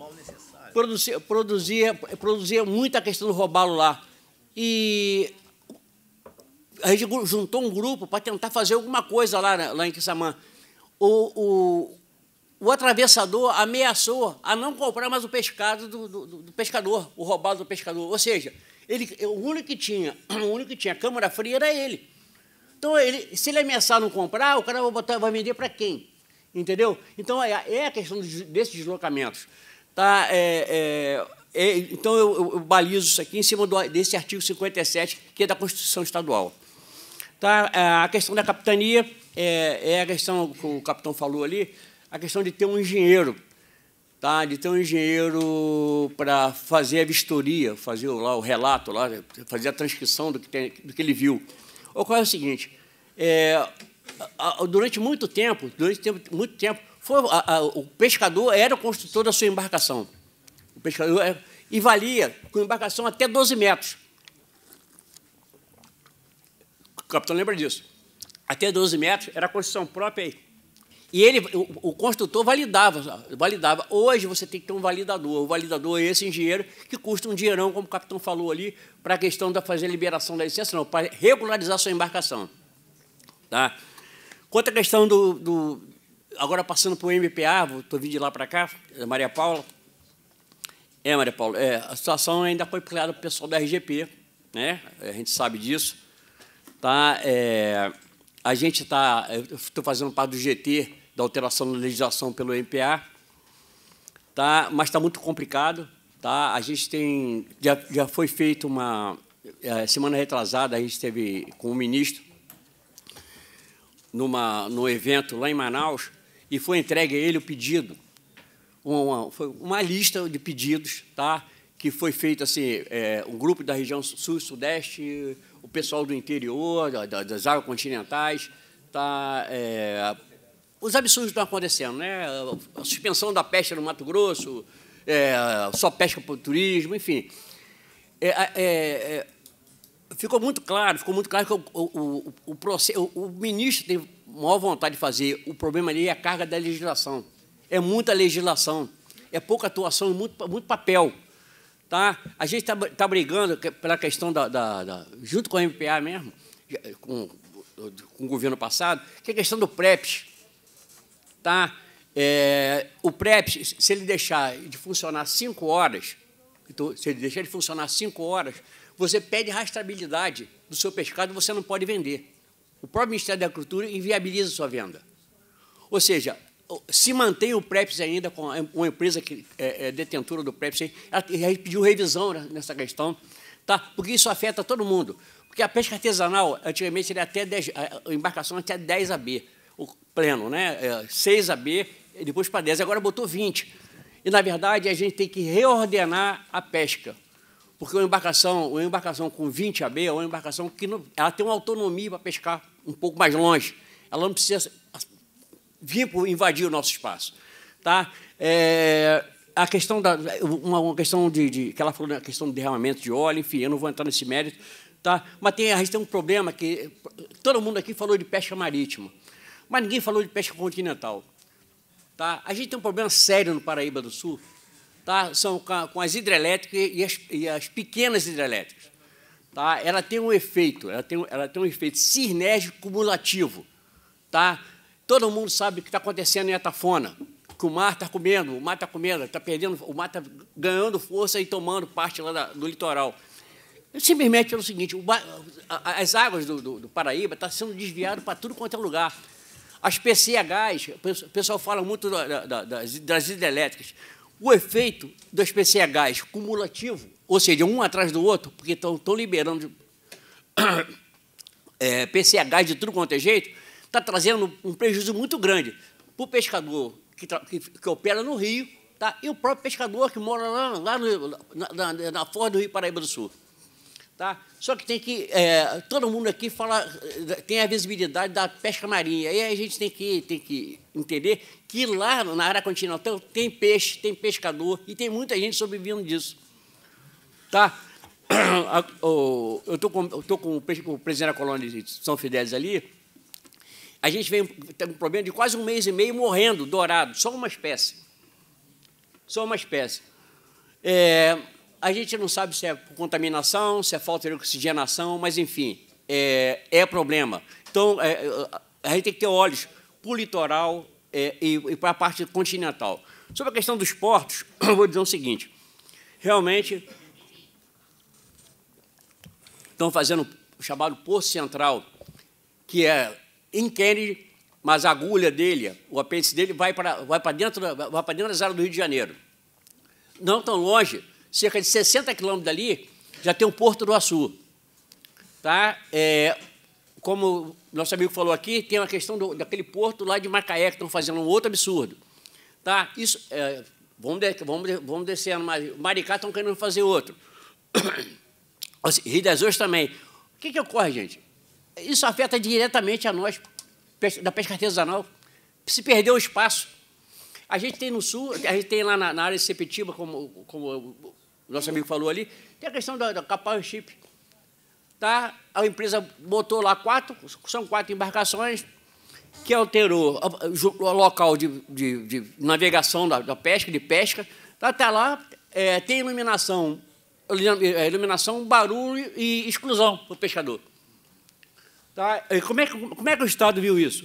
produzia muita questão do robalo lá. E a gente juntou um grupo para tentar fazer alguma coisa lá em Quissamã. O atravessador ameaçou a não comprar mais o pescado do pescador, o robalo do pescador. Ou seja, o único que tinha câmara fria era ele. Então, se ele ameaçar não comprar, o cara vai vender para quem? Entendeu? Então, é a questão desses deslocamentos. Tá? Então, eu balizo isso aqui em cima desse artigo 57, que é da Constituição Estadual. Tá? A questão da capitania é a questão que o capitão falou ali, a questão de ter um engenheiro, tá? De ter um engenheiro para fazer a vistoria, fazer lá o relato, lá, fazer a transcrição do que ele viu. Ocorre o seguinte, durante muito tempo, o pescador era o construtor da sua embarcação. O pescador e valia com embarcação até 12 metros. O capitão lembra disso. Até 12 metros era a construção própria aí. E o construtor validava. Hoje você tem que ter um validador. O validador é esse engenheiro que custa um dinheirão, como o capitão falou ali, para a questão de fazer a liberação da licença, não, para regularizar sua embarcação. Tá? Quanto à questão agora passando para o MPA, estou vindo de lá para cá, Maria Paula. Maria Paula, a situação ainda foi criada para o pessoal da RGP, né? A gente sabe disso. Tá? A gente eu estou fazendo parte do GT, da alteração da legislação pelo MPA, tá? Mas está muito complicado. Tá? A gente já foi feito semana retrasada, a gente esteve com o ministro num evento lá em Manaus e foi entregue a ele o pedido, foi uma lista de pedidos, tá? Que foi feito assim, um grupo da região sul e sudeste, o pessoal do interior, das águas continentais, tá? Os absurdos estão acontecendo, né? A suspensão da pesca no Mato Grosso, só pesca para o turismo, enfim. Ficou muito claro que o ministro teve maior vontade de fazer. O problema ali é a carga da legislação. É muita legislação, é pouca atuação, muito papel. Tá? A gente está brigando pela questão junto com a MPA mesmo, com o governo passado, que é a questão do PREPS. Tá? O PREPS, se ele deixar de funcionar 5 horas, você perde rastreabilidade do seu pescado e você não pode vender. O próprio Ministério da Agricultura inviabiliza a sua venda. Ou seja, se mantém o PREPS ainda com uma empresa que é detentora do PREPS, ela pediu revisão nessa questão, tá? Porque isso afeta todo mundo. Porque a pesca artesanal, antigamente, era até 10, a embarcação até 10 AB, o pleno, né? 6 AB, e depois para 10, agora botou 20. E, na verdade, a gente tem que reordenar a pesca. Porque uma embarcação com 20 AB é uma embarcação que ela tem uma autonomia para pescar um pouco mais longe. Ela não precisa vir para invadir o nosso espaço. Tá? A questão uma questão que ela falou, a questão do derramamento de óleo, enfim, eu não vou entrar nesse mérito. Tá? Mas a gente tem um problema que todo mundo aqui falou de pesca marítima, mas ninguém falou de pesca continental. Tá? A gente tem um problema sério no Paraíba do Sul, tá? São com as hidrelétricas e as pequenas hidrelétricas. Tá? Ela tem um efeito sinérgico cumulativo. Tá? Todo mundo sabe o que está acontecendo em Atafona, que o mar está comendo, está perdendo, o mar está ganhando força e tomando parte lá do litoral. Simplesmente pelo seguinte, as águas do Paraíba estão sendo desviadas para tudo quanto é lugar. As PCHs, o pessoal fala muito das hidrelétricas. O efeito das PCHs cumulativo, ou seja, um atrás do outro, porque estão liberando PCH de tudo quanto é jeito, está trazendo um prejuízo muito grande para o pescador que opera no Rio, tá? E o próprio pescador que mora lá na Foz do Rio Paraíba do Sul. Tá? Só que tem que... todo mundo aqui tem a visibilidade da pesca marinha. Aí a gente tem que entender que lá na área continental tem peixe, tem pescador e tem muita gente sobrevivendo disso. Tá? Eu estou com o presidente da colônia de São Fidélis ali. A gente tem um problema de quase 1 mês e meio morrendo, dourado, só uma espécie. Só uma espécie. A gente não sabe se é por contaminação, se é falta de oxigenação, mas, enfim, é problema. Então, a gente tem que ter olhos para o litoral e para a parte continental. Sobre a questão dos portos, eu vou dizer o seguinte. Realmente, estão fazendo o chamado Porto Central, que é em Kennedy, mas a agulha dele, o apêndice dele, vai para dentro das áreas do Rio de Janeiro. Não tão longe, cerca de 60 quilômetros dali, já tem o Porto do Açu. Tá? Como nosso amigo falou aqui, tem a questão daquele porto lá de Macaé, que estão fazendo um outro absurdo. Tá? Isso, vamos descendo, mas Maricá estão querendo fazer outro. Rio das Ostras também. O que ocorre, gente? Isso afeta diretamente a nós, da pesca artesanal. Se perder o espaço. A gente tem no sul, a gente tem lá na área de Sepetiba, como o nosso amigo falou ali, tem a questão da Capão Chip. Tá? A empresa botou lá são 4 embarcações, que alterou o local de navegação da pesca, de pesca. Tá? Até lá tem iluminação, barulho e exclusão para o pescador. Tá? Como é que o Estado viu isso?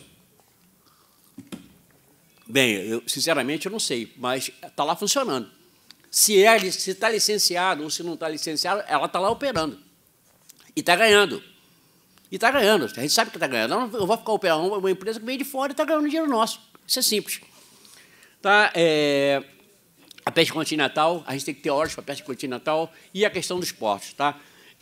Bem, sinceramente, eu não sei, mas está lá funcionando. Se está licenciado ou se não está licenciado, ela está lá operando. E está ganhando. E está ganhando. A gente sabe que está ganhando. Eu vou ficar operando uma empresa que vem de fora e está ganhando dinheiro nosso. Isso é simples. Tá? A pesca continental, a gente tem que ter olhos para a pesca continental e a questão dos portos. Tá?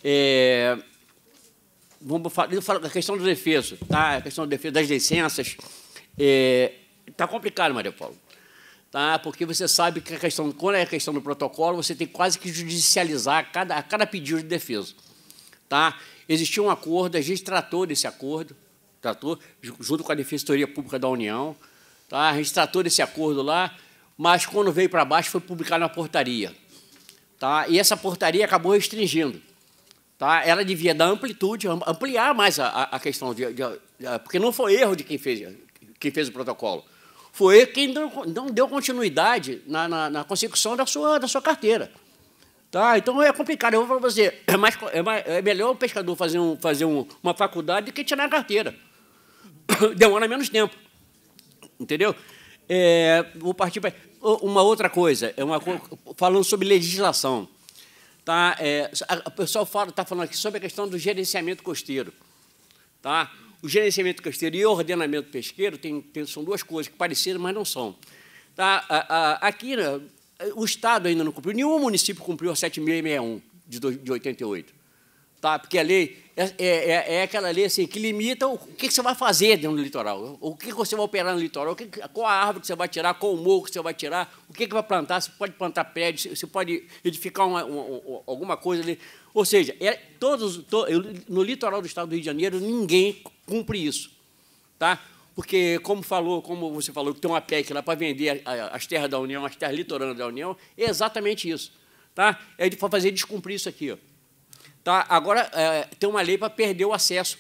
Vamos falar da questão do defeso. Tá? A questão do defeso das licenças. Está complicado, Maria Paula. Tá? Porque você sabe que quando é a questão do protocolo, você tem quase que judicializar cada pedido de defesa. Tá? Existiu um acordo, a gente tratou desse acordo, junto com a Defensoria Pública da União. Tá? A gente tratou desse acordo lá, mas, quando veio para baixo, foi publicado na portaria. Tá? E essa portaria acabou restringindo. Tá? Ela devia dar amplitude, ampliar mais a questão, porque não foi erro de quem fez o protocolo. Foi quem não deu continuidade na consecução da sua carteira. Tá? Então, é complicado. Eu vou falar para você, é melhor o pescador fazer uma faculdade do que tirar a carteira. Demora menos tempo. Entendeu? Vou partir para uma outra coisa, falando sobre legislação. Tá? O pessoal está falando aqui sobre a questão do gerenciamento costeiro. Tá? O gerenciamento costeiro e o ordenamento pesqueiro são duas coisas que parecidas, mas não são. Tá? Aqui, o Estado ainda não cumpriu, nenhum município cumpriu a 7.661 de 88. Tá? Porque a lei é aquela lei assim, que limita o que você vai fazer dentro do litoral, o que você vai operar no litoral, qual a árvore que você vai tirar, qual o morro que você vai tirar, o que vai plantar, você pode plantar prédio, você pode edificar alguma coisa ali. Ou seja, no litoral do Estado do Rio de Janeiro, ninguém cumpre isso. Tá? Porque, como você falou, que tem uma PEC lá para vender as terras da União, as terras litorâneas da União, é exatamente isso. Tá? É para fazer descumprir isso aqui. Ó. Tá? Agora, tem uma lei para perder o acesso,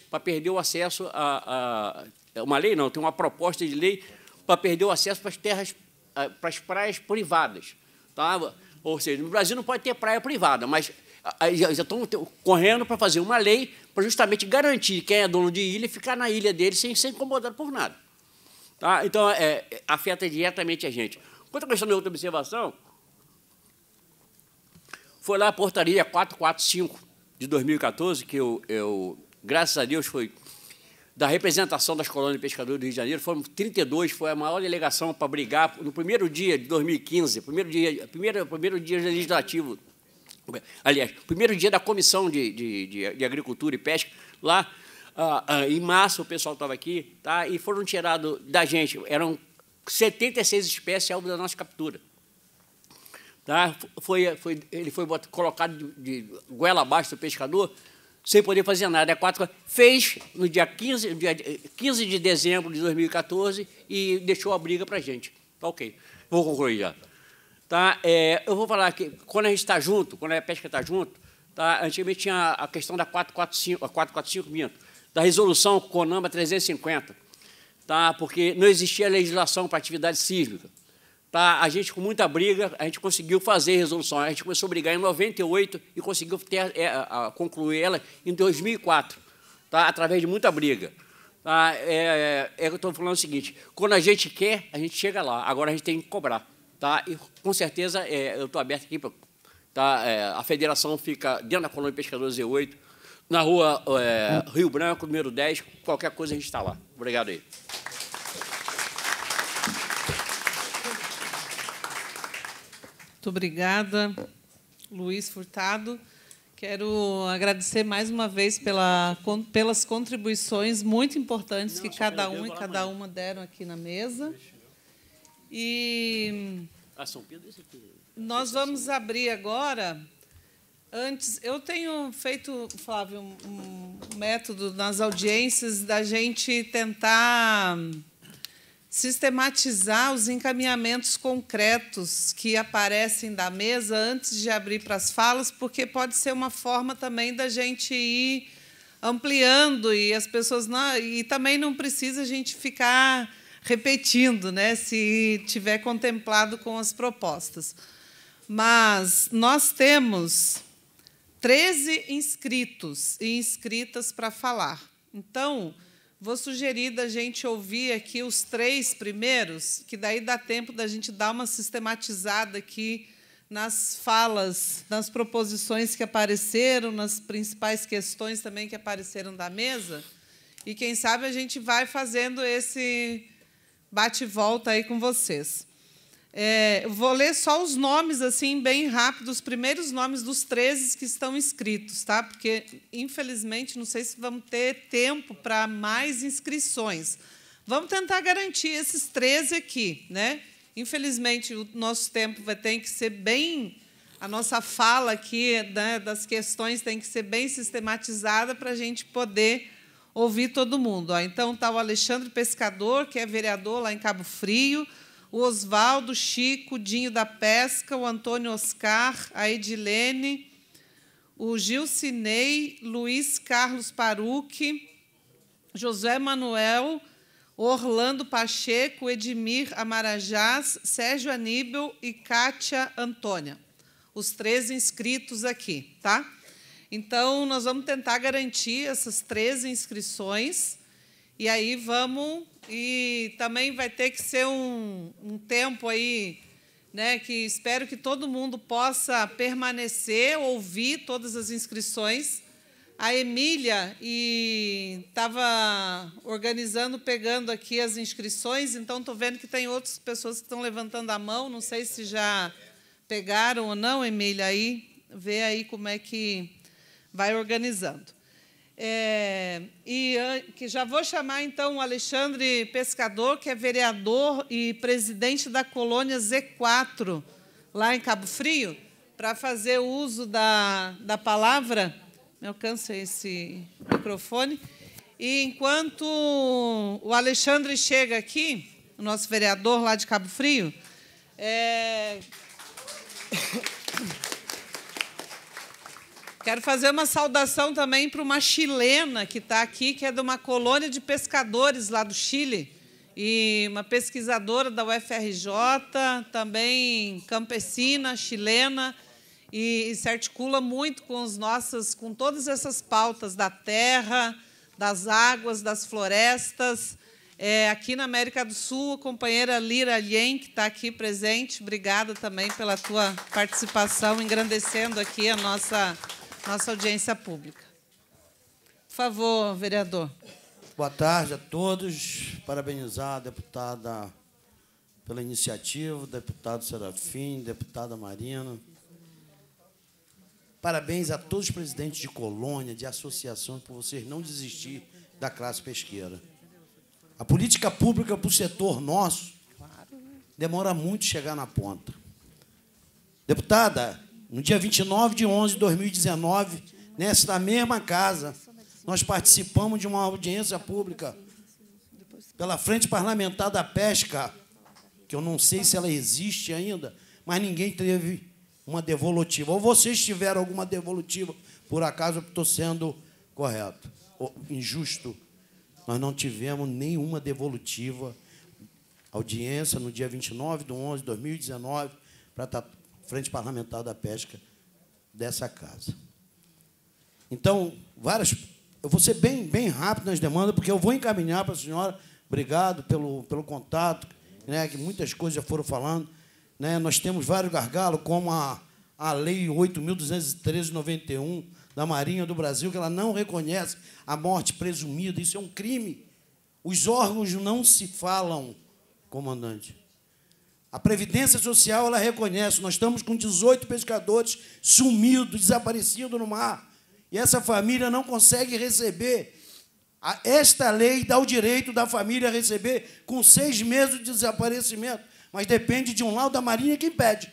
uma lei não, tem uma proposta de lei para perder o acesso para as terras, para as praias privadas. Tá? Ou seja, no Brasil não pode ter praia privada, mas já estão correndo para fazer uma lei para justamente garantir quem é dono de ilha ficar na ilha dele sem ser incomodado por nada. Tá? Então, afeta diretamente a gente. Quanto à questão da outra observação, foi lá a portaria 445 de 2014, que graças a Deus, foi da representação das colônias de pescadores do Rio de Janeiro, foram 32, foi a maior delegação para brigar no primeiro dia de 2015, primeiro dia legislativo, aliás, primeiro dia da Comissão de Agricultura e Pesca, lá Em março, o pessoal estava aqui, tá? E foram tirados da gente, eram 76 espécies alvo da nossa captura. Tá? Ele foi colocado de goela abaixo do pescador, sem poder fazer nada. Fez no dia 15 de dezembro de 2014 e deixou a briga para a gente. Tá, ok. Vou concluir já. Tá? Eu vou falar que, quando a gente está junto, quando a pesca está junto, tá? Antigamente tinha a questão da 445, da resolução CONAMA 350, tá? Porque não existia legislação para atividade sísmica. Tá? A gente, com muita briga, a gente conseguiu fazer resolução. A gente começou a brigar em 98 e conseguiu concluir ela em 2004, tá? Através de muita briga. Tá? Eu estou falando o seguinte, quando a gente quer, a gente chega lá. Agora a gente tem que cobrar. Tá? E, com certeza, eu estou aberto aqui. Tá? A federação fica dentro da Colônia de Pescadores Z8, na rua Rio Branco, número 10. Qualquer coisa a gente está lá. Obrigado aí. Muito obrigada, Luiz Furtado. Quero agradecer mais uma vez pelas contribuições muito importantes que cada um e cada uma deram aqui na mesa. E nós vamos abrir agora. Antes, eu tenho feito, Flávio, um método nas audiências da gente tentar sistematizar os encaminhamentos concretos que aparecem da mesa antes de abrir para as falas, porque pode ser uma forma também da gente ir ampliando e as pessoas e também não precisa a gente ficar repetindo, né, se tiver contemplado com as propostas. Mas nós temos 13 inscritos e inscritas para falar. Então, vou sugerir da gente ouvir aqui os 3 primeiros, que daí dá tempo da gente dar uma sistematizada aqui nas falas, nas proposições que apareceram, nas principais questões também que apareceram da mesa, e, quem sabe, a gente vai fazendo esse bate-volta aí com vocês. Eu vou ler só os nomes, assim, bem rápido, os primeiros nomes dos 13 que estão inscritos, tá? Porque, infelizmente, não sei se vamos ter tempo para mais inscrições. Vamos tentar garantir esses 13 aqui, né? Infelizmente, o nosso tempo vai ter que ser bem... A nossa fala aqui, né, das questões tem que ser bem sistematizada para a gente poder ouvir todo mundo. Então, está o Alexandre Pescador, que é vereador lá em Cabo Frio, o Oswaldo, Chico, Dinho da Pesca, o Antônio Oscar, a Edilene, o Gilcinei, Luiz Carlos Paruque, José Manuel, Orlando Pacheco, Edmir Amarajás, Sérgio Aníbal e Kátia Antônia. Os 13 inscritos aqui, tá? Então, nós vamos tentar garantir essas 13 inscrições, e aí vamos... E também vai ter que ser um tempo aí, né, que espero que todo mundo possa permanecer, ouvir todas as inscrições. A Emília estava organizando, pegando aqui as inscrições, então estou vendo que tem outras pessoas que estão levantando a mão, não sei se já pegaram ou não, Emília, aí, vê aí como é que vai organizando. Que já vou chamar, então, o Alexandre Pescador, que é vereador e presidente da colônia Z4, lá em Cabo Frio, para fazer uso da palavra. Me alcança esse microfone. E, enquanto o Alexandre chega aqui, o nosso vereador lá de Cabo Frio, quero fazer uma saudação também para uma chilena que está aqui, que é de uma colônia de pescadores lá do Chile, e uma pesquisadora da UFRJ, também campesina, chilena, e se articula muito com todas essas pautas da terra, das águas, das florestas. Aqui na América do Sul, a companheira Lira Alhem, que está aqui presente, obrigada também pela tua participação, engrandecendo aqui a nossa audiência pública. Por favor, vereador. Boa tarde a todos. Parabenizar a deputada pela iniciativa, deputado Serafim, deputada Marina. Parabéns a todos os presidentes de colônia, de associações, por vocês não desistir da classe pesqueira. A política pública para o setor nosso demora muito chegar na ponta. Deputada, no dia 29 de 11 de 2019, nesta mesma casa, nós participamos de uma audiência pública pela Frente Parlamentar da Pesca, que eu não sei se ela existe ainda, mas ninguém teve uma devolutiva. Ou vocês tiveram alguma devolutiva, por acaso eu estou sendo correto, ou injusto. Nós não tivemos nenhuma devolutiva. Audiência no dia 29 de 11 de 2019, para a Frente Parlamentar da Pesca dessa casa. Então, eu vou ser bem rápido nas demandas, porque eu vou encaminhar para a senhora. Obrigado pelo contato, né, que muitas coisas já foram falando. Né, nós temos vários gargalos, como a Lei 8.213/91 da Marinha do Brasil, que ela não reconhece a morte presumida. Isso é um crime. Os órgãos não se falam, comandante. A Previdência Social, ela reconhece. Nós estamos com 18 pescadores sumidos, desaparecidos no mar. E essa família não consegue receber. Esta lei dá o direito da família receber com 6 meses de desaparecimento, mas depende de um laudo da Marinha que impede.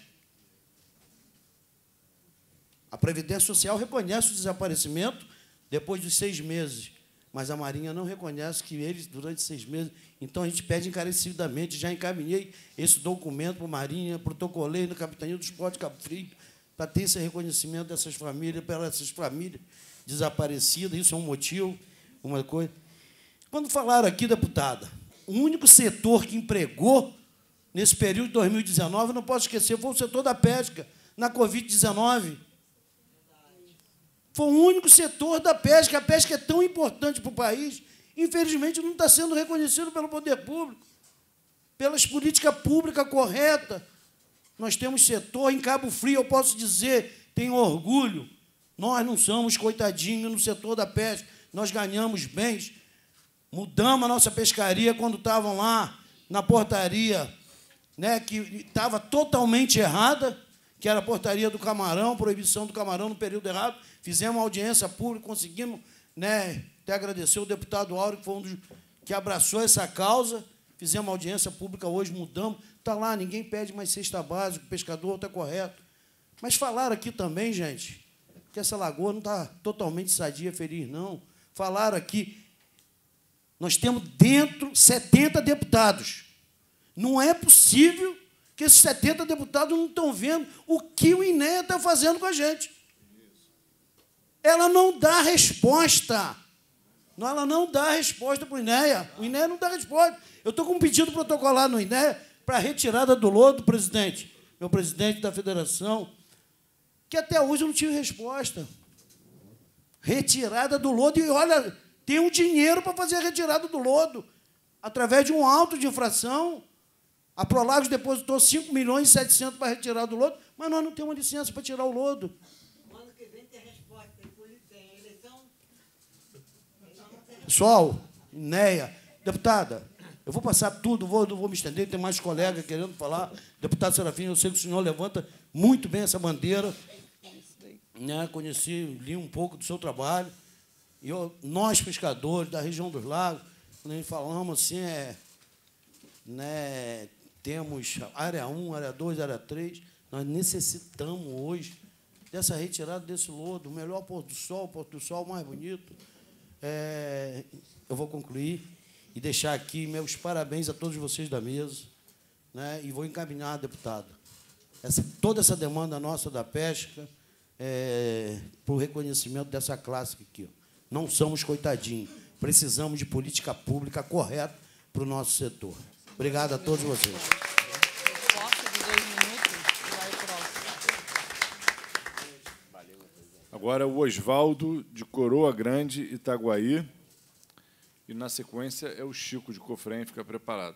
A Previdência Social reconhece o desaparecimento depois de 6 meses, mas a Marinha não reconhece que eles, durante 6 meses... Então, a gente pede encarecidamente, já encaminhei esse documento para a Marinha, protocolei na Capitania do Esporte de Cabo Frio, para ter esse reconhecimento dessas famílias, para essas famílias desaparecidas. Isso é um motivo, uma coisa. Quando falaram aqui, deputada, o único setor que empregou nesse período de 2019, não posso esquecer, foi o setor da pesca, na Covid-19. Foi o único setor da pesca. A pesca é tão importante para o país, infelizmente, não está sendo reconhecido pelo poder público, pelas políticas públicas corretas. Nós temos setor em Cabo Frio, eu posso dizer, tenho orgulho, nós não somos coitadinhos no setor da pesca, nós ganhamos bens, mudamos a nossa pescaria quando estavam lá na portaria, né, que estava totalmente errada, que era a portaria do camarão, proibição do camarão no período errado. Fizemos uma audiência pública, conseguimos, né, até agradecer o deputado Áureo, que foi um dos que abraçou essa causa. Fizemos uma audiência pública hoje, mudamos. Está lá, ninguém pede mais cesta básica, o pescador está correto. Mas falaram aqui também, gente, que essa lagoa não está totalmente sadia, feliz, não. Falaram aqui, nós temos dentro 70 deputados. Não é possível que esses 70 deputados não estão vendo o que o INEA está fazendo com a gente. Ela não dá resposta. Ela não dá resposta para o INEA. O INEA não dá resposta. Eu estou com um pedido protocolar no INEA para a retirada do lodo, presidente, meu presidente da federação, que até hoje eu não tive resposta. Retirada do lodo. E, olha, tem um dinheiro para fazer a retirada do lodo, através de um auto de infração. A Prolagos depositou 5.700.000 para retirar do lodo, mas nós não temos licença para tirar o lodo. Pessoal, INEA, deputada, eu vou passar tudo, não vou me estender, tem mais colegas querendo falar. Deputado Serafim, eu sei que o senhor levanta muito bem essa bandeira. Né, conheci, li um pouco do seu trabalho. E nós, pescadores da região dos lagos, quando a gente falamos assim, né, temos área 1, área 2, área 3, nós necessitamos hoje dessa retirada desse lodo, o melhor pôr do sol mais bonito. Eu vou concluir e deixar aqui meus parabéns a todos vocês da mesa, né, e vou encaminhar, deputado, toda essa demanda nossa da pesca para o reconhecimento dessa classe aqui. Não somos coitadinhos, precisamos de política pública correta para o nosso setor. Obrigado a todos vocês. Agora o Osvaldo, de Coroa Grande, Itaguaí. E, na sequência, é o Chico, de Cofrém. Fica preparado.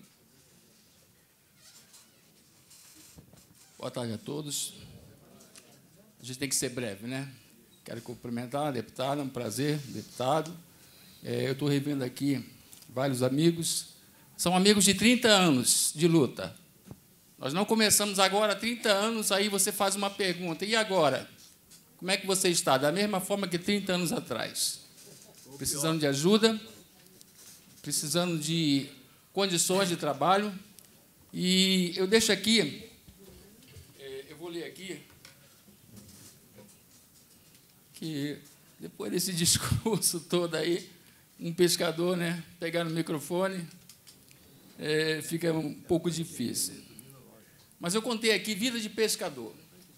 Boa tarde a todos. A gente tem que ser breve, né? Quero cumprimentar a deputada, é um prazer, deputado. Eu estou revendo aqui vários amigos. São amigos de 30 anos de luta. Nós não começamos agora há 30 anos, aí você faz uma pergunta. E agora? Como é que você está? Da mesma forma que 30 anos atrás. Precisando de ajuda. precisando de condições de trabalho. E eu deixo aqui, eu vou ler aqui, que depois desse discurso todo aí, um pescador, né, pegar no microfone, fica um pouco difícil. Mas eu contei aqui, vida de pescador.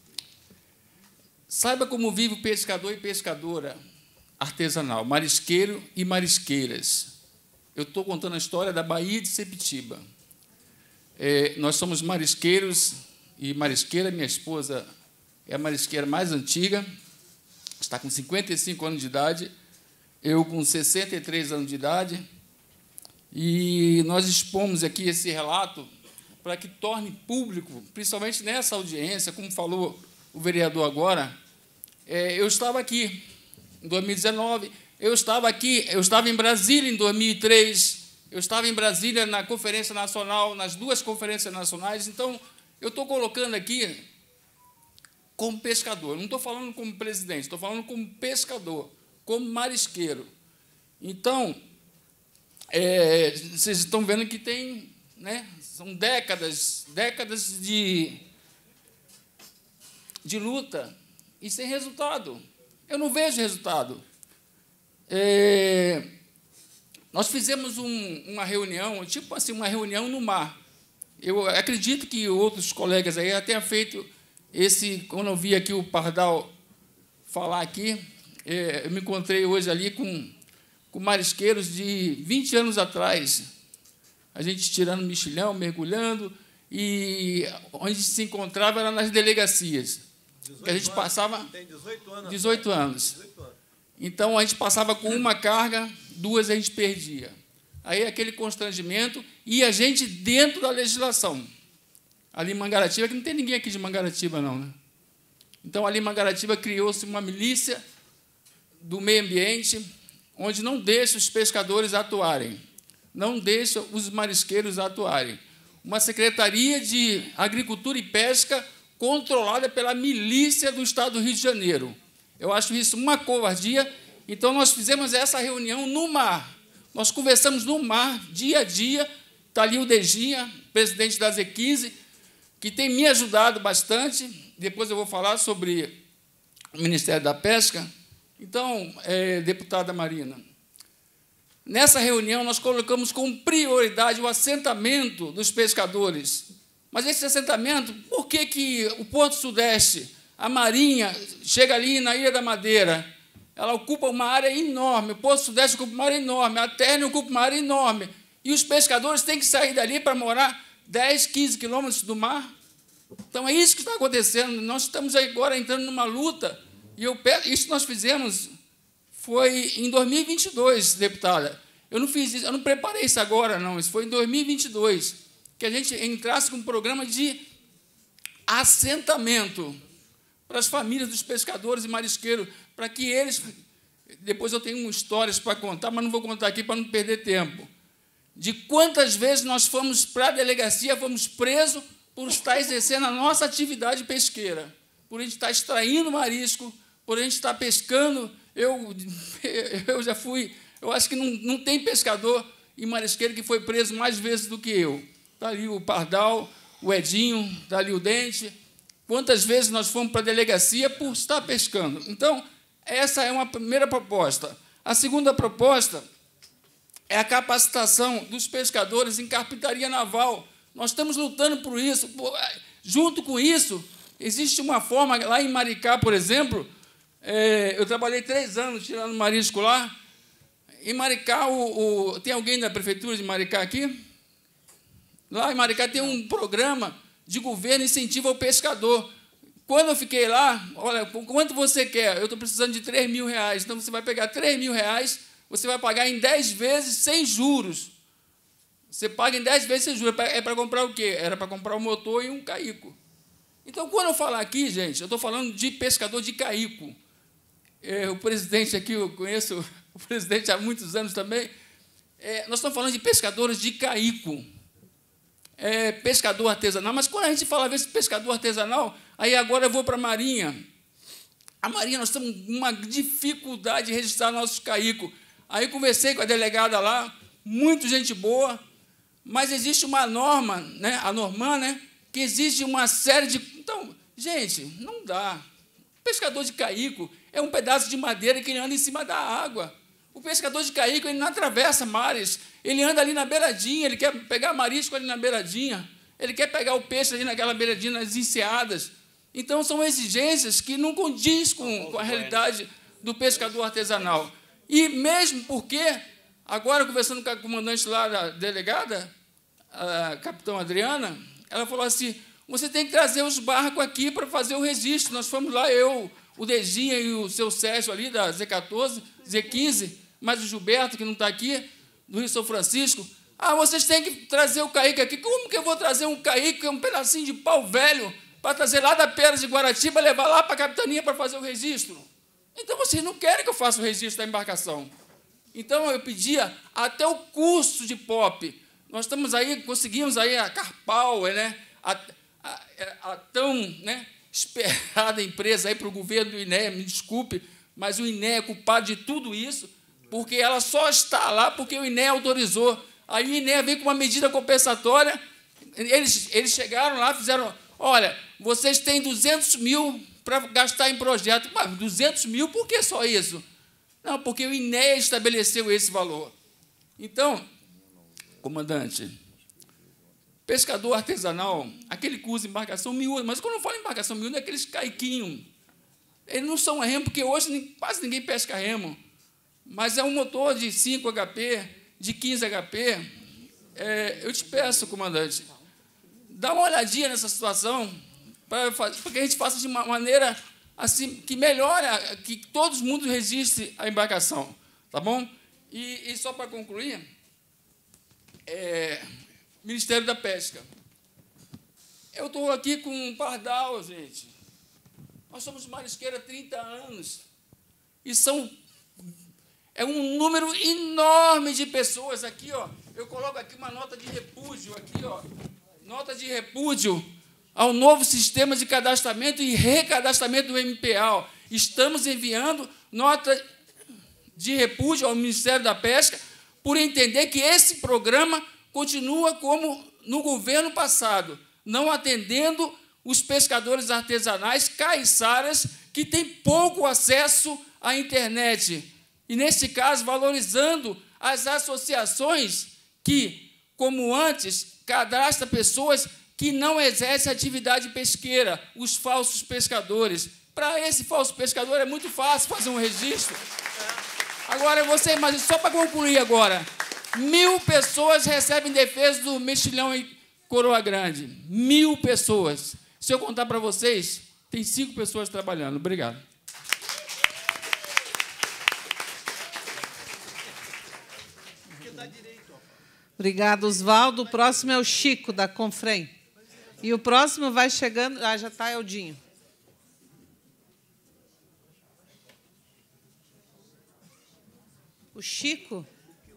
Saiba como vive o pescador e pescadora artesanal, marisqueiro e marisqueiras. Eu estou contando a história da Baía de Sepetiba. Nós somos marisqueiros e marisqueira. Minha esposa é a marisqueira mais antiga, está com 55 anos de idade, eu com 63 anos de idade, e nós expomos aqui esse relato para que torne público, principalmente nessa audiência, como falou o vereador agora. Eu estava aqui em 2019, eu estava em Brasília em 2003, eu estava em Brasília na Conferência Nacional, nas duas conferências nacionais. Então, eu estou colocando aqui como pescador, não estou falando como presidente, estou falando como pescador, como marisqueiro. Então, vocês estão vendo que tem, né, são décadas de luta e sem resultado. Eu não vejo resultado. Nós fizemos uma reunião, tipo assim, uma reunião no mar. Eu acredito que outros colegas aí já tenham feito quando eu vi aqui o Pardal falar aqui, eu me encontrei hoje ali com marisqueiros de 20 anos atrás, a gente tirando mexilhão, mergulhando, e onde se encontrava era nas delegacias. Que a gente passava... Tem 18 anos. 18 anos. Então, a gente passava com uma carga, duas a gente perdia. Aí, aquele constrangimento, e a gente dentro da legislação. Ali em Mangaratiba, que não tem ninguém aqui de Mangaratiba, não, né? Então, ali em Mangaratiba, criou-se uma milícia do meio ambiente, onde não deixa os pescadores atuarem, não deixa os marisqueiros atuarem. Uma Secretaria de Agricultura e Pesca controlada pela milícia do Estado do Rio de Janeiro. Eu acho isso uma covardia. Então, nós fizemos essa reunião no mar. Nós conversamos no mar, dia a dia. Está ali o Dejinha, presidente da Z15, que tem me ajudado bastante. Depois eu vou falar sobre o Ministério da Pesca. Então, deputada Marina, nessa reunião nós colocamos como prioridade o assentamento dos pescadores. Mas esse assentamento, por que o Porto Sudeste, a Marinha, chega ali na Ilha da Madeira, ela ocupa uma área enorme, o Porto Sudeste ocupa uma área enorme, a Térnia ocupa uma área enorme, e os pescadores têm que sair dali para morar 10, 15 quilômetros do mar? Então, é isso que está acontecendo. Nós estamos agora entrando numa luta, e isso nós fizemos foi em 2022, deputada. Eu não fiz isso, eu não preparei isso agora, não. Isso foi em 2022, que a gente entrasse com um programa de assentamento para as famílias dos pescadores e marisqueiros, para que eles... Depois eu tenho histórias para contar, mas não vou contar aqui para não perder tempo. De quantas vezes nós fomos para a delegacia, fomos presos por estar exercendo a nossa atividade pesqueira, por a gente estar extraindo marisco, por a gente estar pescando. Eu já fui... Eu acho que não tem pescador e marisqueiro que foi preso mais vezes do que eu. Está ali o Pardal, o Edinho, está ali o Dente. Quantas vezes nós fomos para a delegacia por estar pescando? Então, essa é uma primeira proposta. A segunda proposta é a capacitação dos pescadores em carpintaria naval. Nós estamos lutando por isso. Junto com isso, existe uma forma, lá em Maricá, por exemplo, eu trabalhei 3 anos tirando marisco lá. Em Maricá, tem alguém da prefeitura de Maricá aqui? Lá em Maricá tem um programa de governo incentivo ao pescador. Quando eu fiquei lá, olha, quanto você quer? Eu estou precisando de R$3.000. Então, você vai pegar R$3.000, você vai pagar em 10 vezes sem juros. Você paga em 10 vezes sem juros. É para comprar o quê? Era para comprar um motor e um caico. Então, quando eu falar aqui, gente, eu estou falando de pescador de caico. O presidente aqui, eu conheço o presidente há muitos anos também. Nós estamos falando de pescadores de caico. Pescador artesanal. Mas quando a gente fala desse pescador artesanal, aí agora eu vou para a Marinha. A Marinha, nós temos uma dificuldade de registrar nossos caicos. Aí conversei com a delegada lá, muito gente boa, mas existe uma norma, né, a Norman, né, que exige uma série de... Então, gente, não dá. O pescador de caico é um pedaço de madeira que ele anda em cima da água. O pescador de caico, ele não atravessa mares, ele anda ali na beiradinha, ele quer pegar marisco ali na beiradinha, ele quer pegar o peixe ali naquela beiradinha, nas enseadas. Então, são exigências que não condiz com a realidade do pescador artesanal. E mesmo porque, agora, conversando com a comandante lá da delegada, a capitã Adriana, ela falou assim, você tem que trazer os barcos aqui para fazer o registro. Nós fomos lá, eu, o Dejinha e o seu Sérgio ali, da Z14, Z15, mas o Gilberto, que não está aqui, do Rio São Francisco. Vocês têm que trazer o caique aqui. Como que eu vou trazer um caique, que é um pedacinho de pau velho, para trazer lá da Pedra de Guaratiba, levar lá para a capitania para fazer o registro? Então, vocês não querem que eu faça o registro da embarcação. Então, eu pedia até o curso de POP. Nós estamos aí, conseguimos aí a Carpower, né? A tão, né, esperada empresa aí para o governo do INEA, me desculpe, mas o INEA é culpado de tudo isso, porque ela só está lá porque o INEA autorizou. Aí o INEA veio com uma medida compensatória, eles chegaram lá, fizeram, olha, vocês têm 200 mil para gastar em projeto. Mas 200 mil, por que só isso? Não, porque o INEA estabeleceu esse valor. Então, comandante, pescador artesanal, aquele que usa embarcação miúda, mas quando eu falo embarcação miúda, é aqueles caiquinhos. Eles não são remo, porque hoje quase ninguém pesca remo, mas é um motor de 5 HP, de 15 HP. Eu te peço, comandante, dá uma olhadinha nessa situação, para que a gente faça de uma maneira assim, que melhore, que todo mundo registre a embarcação. Tá bom? E só para concluir, Ministério da Pesca. Eu estou aqui com um pardal, gente. Nós somos marisqueira há 30 anos. E é um número enorme de pessoas aqui, ó. Eu coloco aqui uma nota de repúdio, aqui, ó. Nota de repúdio ao novo sistema de cadastramento e recadastramento do MPA. Estamos enviando nota de repúdio ao Ministério da Pesca por entender que esse programa continua como no governo passado, não atendendo os pescadores artesanais caiçaras que têm pouco acesso à internet. E, nesse caso, valorizando as associações que, como antes, cadastram pessoas que não exercem atividade pesqueira, os falsos pescadores. Para esse falso pescador é muito fácil fazer um registro. Agora, você imagina, só para concluir agora, 1.000 pessoas recebem defesa do mexilhão em Coroa Grande. 1.000 pessoas. Se eu contar para vocês, tem 5 pessoas trabalhando. Obrigado. Obrigado, Oswaldo. O próximo é o Chico, da Confrem. E o próximo vai chegando... já está, Eldinho. O Chico?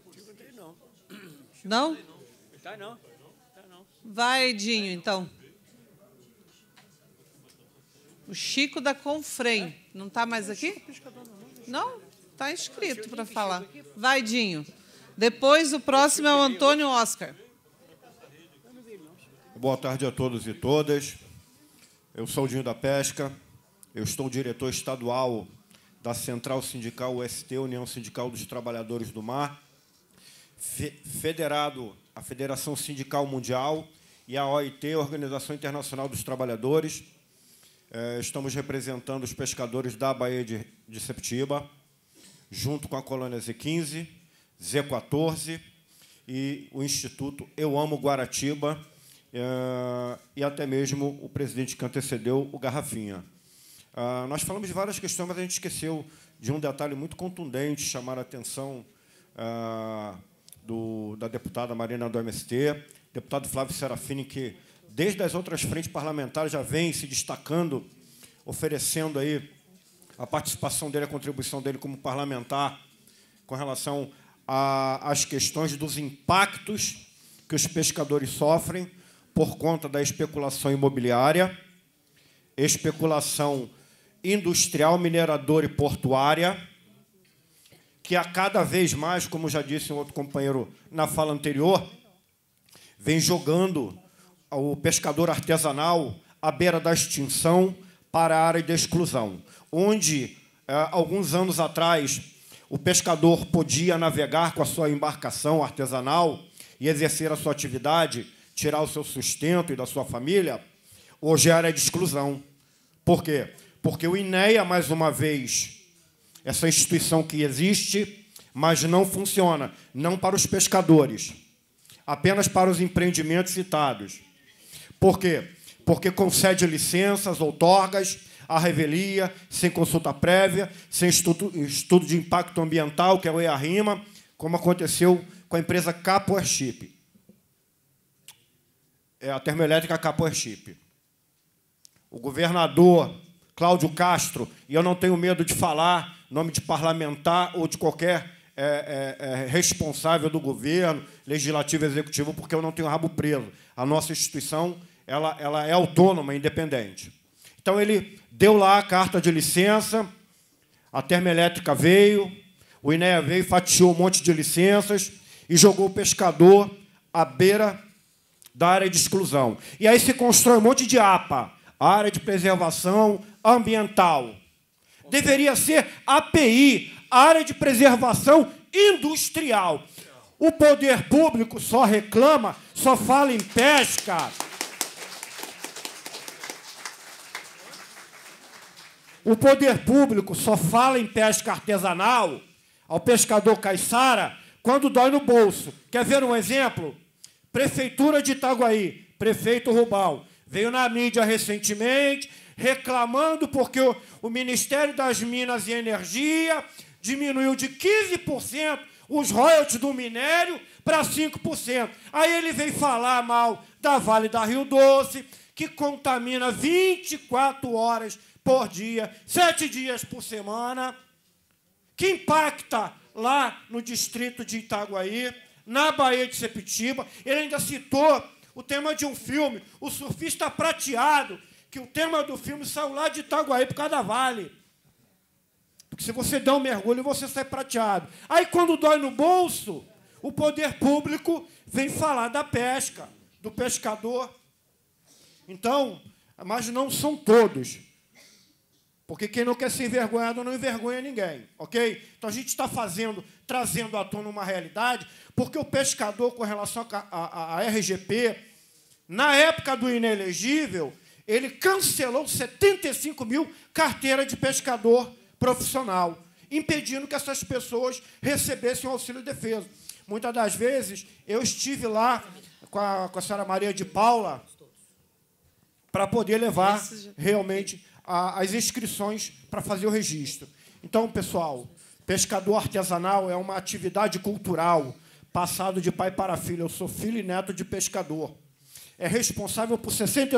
Não? Não? Vai, Edinho, então. O Chico da Confrem. Não está mais aqui? Não? Está inscrito para falar. Vai, Edinho. Depois, o próximo é o Antônio Oscar. Boa tarde a todos e todas. Eu sou o Dinho da Pesca. Eu estou diretor estadual da Central Sindical UST, União Sindical dos Trabalhadores do Mar, federado à Federação Sindical Mundial e à OIT, Organização Internacional dos Trabalhadores. Estamos representando os pescadores da Baía de Sepetiba, junto com a colônia Z15, Z14 e o Instituto Eu Amo Guaratiba, e até mesmo o presidente que antecedeu, o Garrafinha. Nós falamos de várias questões, mas a gente esqueceu de um detalhe muito contundente, chamar a atenção da deputada Marina do MST, deputado Flávio Serafini, que, desde as outras frentes parlamentares, já vem se destacando, oferecendo aí a participação dele, a contribuição dele como parlamentar com relação às questões dos impactos que os pescadores sofrem por conta da especulação imobiliária, especulação industrial, mineradora e portuária, que a cada vez mais, como já disse um outro companheiro na fala anterior, vem jogando o pescador artesanal à beira da extinção para a área de exclusão, onde, alguns anos atrás, o pescador podia navegar com a sua embarcação artesanal e exercer a sua atividade, tirar o seu sustento e da sua família, hoje é área de exclusão. Por quê? Porque o INEA, mais uma vez, essa instituição que existe, mas não funciona, não para os pescadores, apenas para os empreendimentos citados. Por quê? Porque concede licenças, outorgas, à revelia, sem consulta prévia, sem estudo de impacto ambiental, que é o EARIMA, como aconteceu com a empresa Capo Airship. É a termoelétrica Capo Airship. O governador Cláudio Castro, e eu não tenho medo de falar em nome de parlamentar ou de qualquer responsável do governo, legislativo, executivo, porque eu não tenho rabo preso. A nossa instituição ela é autônoma, independente. Então, ele deu lá a carta de licença, a termoelétrica veio, o INEA veio, fatiou um monte de licenças e jogou o pescador à beira da área de exclusão. E aí se constrói um monte de APA, área de preservação ambiental. Deveria ser API, área de preservação industrial. O poder público só reclama, só fala em pesca. O poder público só fala em pesca artesanal ao pescador caiçara quando dói no bolso. Quer ver um exemplo? Prefeitura de Itaguaí, prefeito Rubal, veio na mídia recentemente reclamando porque o Ministério das Minas e Energia diminuiu de 15% os royalties do minério para 5%. Aí ele veio falar mal da Vale da Rio Doce, que contamina 24 horas por dia, 7 dias por semana, que impacta lá no distrito de Itaguaí, na Baía de Sepetiba. Ele ainda citou o tema de um filme, O Surfista Prateado, que o tema do filme saiu lá de Itaguaí por causa da Vale. Porque se você der um mergulho, você sai prateado. Aí, quando dói no bolso, o poder público vem falar da pesca, do pescador. Então, mas não são todos. Porque quem não quer ser envergonhado não envergonha ninguém, ok? Então, a gente está trazendo à tona uma realidade, porque o pescador, com relação à RGP, na época do inelegível, ele cancelou 75 mil carteiras de pescador profissional, impedindo que essas pessoas recebessem o auxílio-defesa. Muitas das vezes, eu estive lá com a senhora Maria de Paula para poder levar realmente as inscrições para fazer o registro. Então, pessoal, pescador artesanal é uma atividade cultural, passado de pai para filho. Eu sou filho e neto de pescador. É responsável por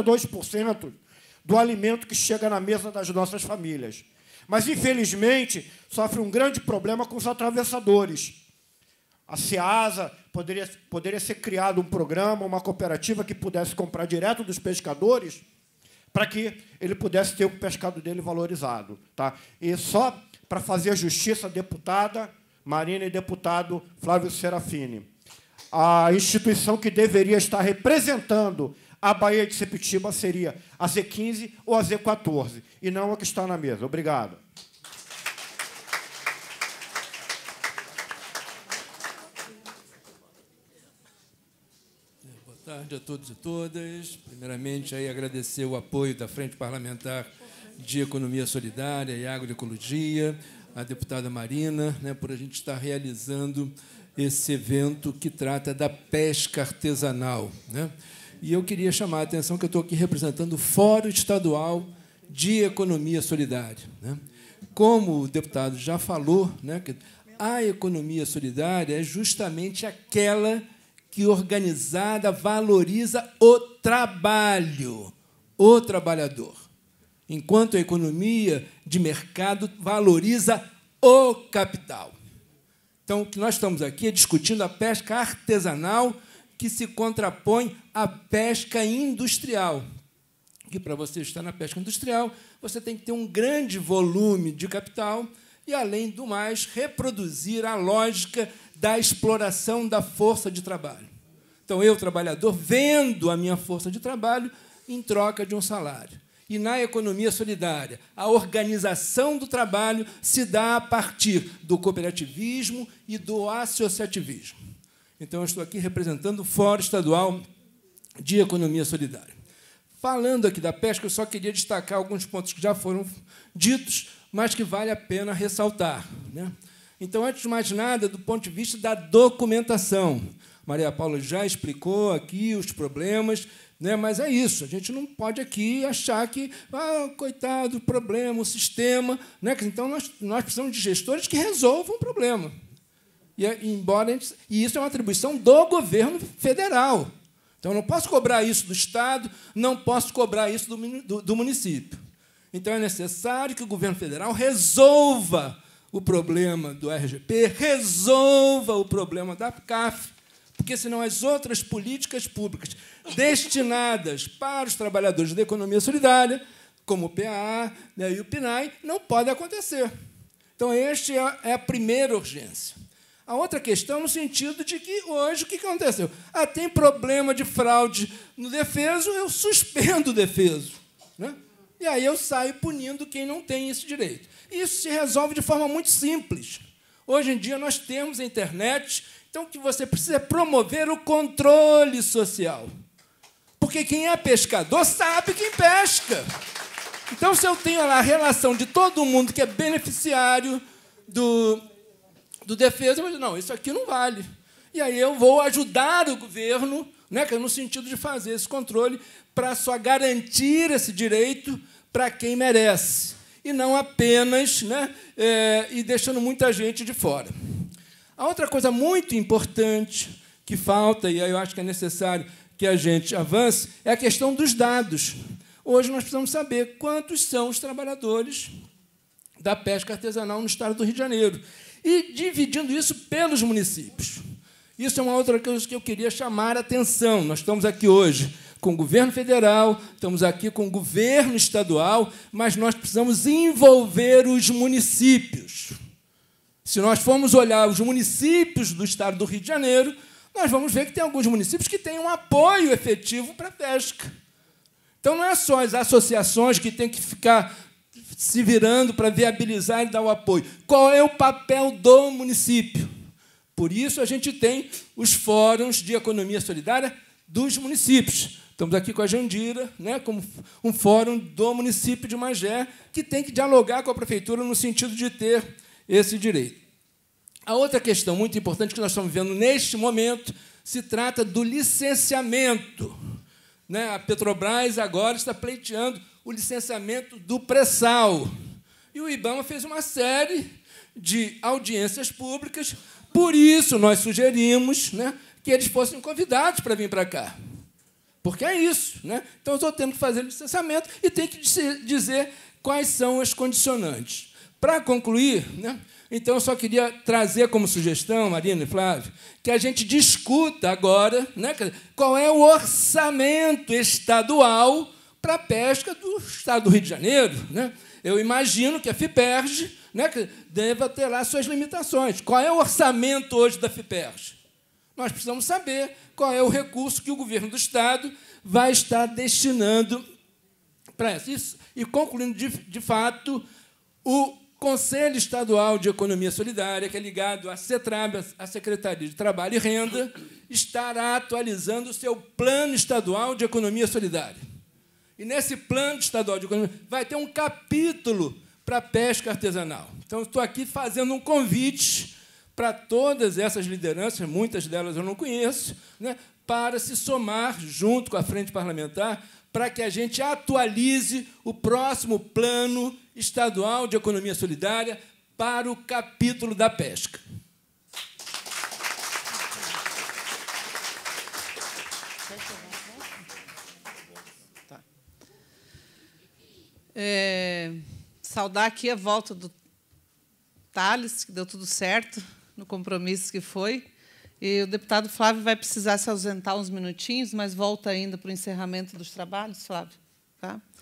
62% do alimento que chega na mesa das nossas famílias. Mas, infelizmente, sofre um grande problema com os atravessadores. A SEASA poderia ser criado um programa, uma cooperativa que pudesse comprar direto dos pescadores para que ele pudesse ter o pescado dele valorizado. Tá? E só para fazer a justiça, deputada Marina e deputado Flávio Serafini, a instituição que deveria estar representando a Baía de Sepetiba seria a Z15 ou a Z14, e não a que está na mesa. Obrigado. Boa tarde a todos e todas. Primeiramente, aí, agradecer o apoio da Frente Parlamentar de Economia Solidária e Agroecologia, a deputada Marina, por a gente estar realizando esse evento que trata da pesca artesanal. E eu queria chamar a atenção que eu estou aqui representando o Fórum Estadual de Economia Solidária. Como o deputado já falou, que a economia solidária é justamente aquela que, organizada, valoriza o trabalho, o trabalhador, enquanto a economia de mercado valoriza o capital. Então, o que nós estamos aqui é discutindo a pesca artesanal, que se contrapõe à pesca industrial. E, para você estar na pesca industrial, você tem que ter um grande volume de capital e, além do mais, reproduzir a lógica da exploração da força de trabalho. Então, eu, trabalhador, vendo a minha força de trabalho em troca de um salário. E, na economia solidária, a organização do trabalho se dá a partir do cooperativismo e do associativismo. Então, eu estou aqui representando o Fórum Estadual de Economia Solidária. Falando aqui da pesca, eu só queria destacar alguns pontos que já foram ditos, mas que vale a pena ressaltar, né? Então, antes de mais nada, do ponto de vista da documentação, Maria Paula já explicou aqui os problemas, né? Mas é isso, a gente não pode aqui achar que, coitado, o problema, o sistema, né? Então, nós precisamos de gestores que resolvam o problema. E isso é uma atribuição do governo federal. Então, eu não posso cobrar isso do Estado, não posso cobrar isso do município. Então, é necessário que o governo federal resolva o problema do RGP, resolva o problema da CAF, porque, senão, as outras políticas públicas destinadas para os trabalhadores da economia solidária, como o PAA, né, e o PNAE, não podem acontecer. Então, esta é a primeira urgência. A outra questão, no sentido de que, hoje, o que aconteceu? Tem problema de fraude no defeso, eu suspendo o defeso, né? E aí eu saio punindo quem não tem esse direito. Isso se resolve de forma muito simples. Hoje em dia, nós temos a internet, então o que você precisa é promover o controle social. Porque quem é pescador sabe quem pesca. Então, se eu tenho lá a relação de todo mundo que é beneficiário do defeso, eu vou dizer, não, isso aqui não vale. E aí eu vou ajudar o governo, né, no sentido de fazer esse controle para só garantir esse direito para quem merece, e não apenas, né, e deixando muita gente de fora. A outra coisa muito importante que falta, e aí eu acho que é necessário que a gente avance, é a questão dos dados. Hoje nós precisamos saber quantos são os trabalhadores da pesca artesanal no estado do Rio de Janeiro, e dividindo isso pelos municípios. Isso é uma outra coisa que eu queria chamar a atenção. Nós estamos aqui hoje com o governo federal, estamos aqui com o governo estadual, mas nós precisamos envolver os municípios. Se nós formos olhar os municípios do estado do Rio de Janeiro, nós vamos ver que tem alguns municípios que têm um apoio efetivo para a pesca. Então, não é só as associações que têm que ficar se virando para viabilizar e dar o apoio. Qual é o papel do município? Por isso, a gente tem os fóruns de economia solidária dos municípios. Estamos aqui com a Jandira, né, como um fórum do município de Magé, que tem que dialogar com a prefeitura no sentido de ter esse direito. A outra questão muito importante que nós estamos vendo neste momento se trata do licenciamento. Né? A Petrobras agora está pleiteando o licenciamento do pré-sal. E o IBAMA fez uma série de audiências públicas, por isso nós sugerimos, né, que eles fossem convidados para vir para cá. Porque é isso. Né? Então, eu estou tendo que fazer licenciamento e tem que dizer quais são as condicionantes. Para concluir, né, então, eu só queria trazer como sugestão, Marina e Flávio, que a gente discuta agora, né, qual é o orçamento estadual para a pesca do estado do Rio de Janeiro. Né? Eu imagino que a FIPERJ, né, deva ter lá suas limitações. Qual é o orçamento hoje da FIPERJ? Nós precisamos saber qual é o recurso que o governo do Estado vai estar destinando para isso. E, concluindo, de fato, o Conselho Estadual de Economia Solidária, que é ligado à CETRAB, a Secretaria de Trabalho e Renda, estará atualizando o seu Plano Estadual de Economia Solidária. E, nesse Plano Estadual de Economia, vai ter um capítulo para a pesca artesanal. Então, estou aqui fazendo um convite para todas essas lideranças, muitas delas eu não conheço, né, para se somar junto com a Frente Parlamentar para que a gente atualize o próximo Plano Estadual de Economia Solidária para o capítulo da pesca. Saudar aqui a volta do Thales, que deu tudo certo no compromisso que foi. E o deputado Flávio vai precisar se ausentar uns minutinhos, mas volta ainda para o encerramento dos trabalhos, Flávio. Tá?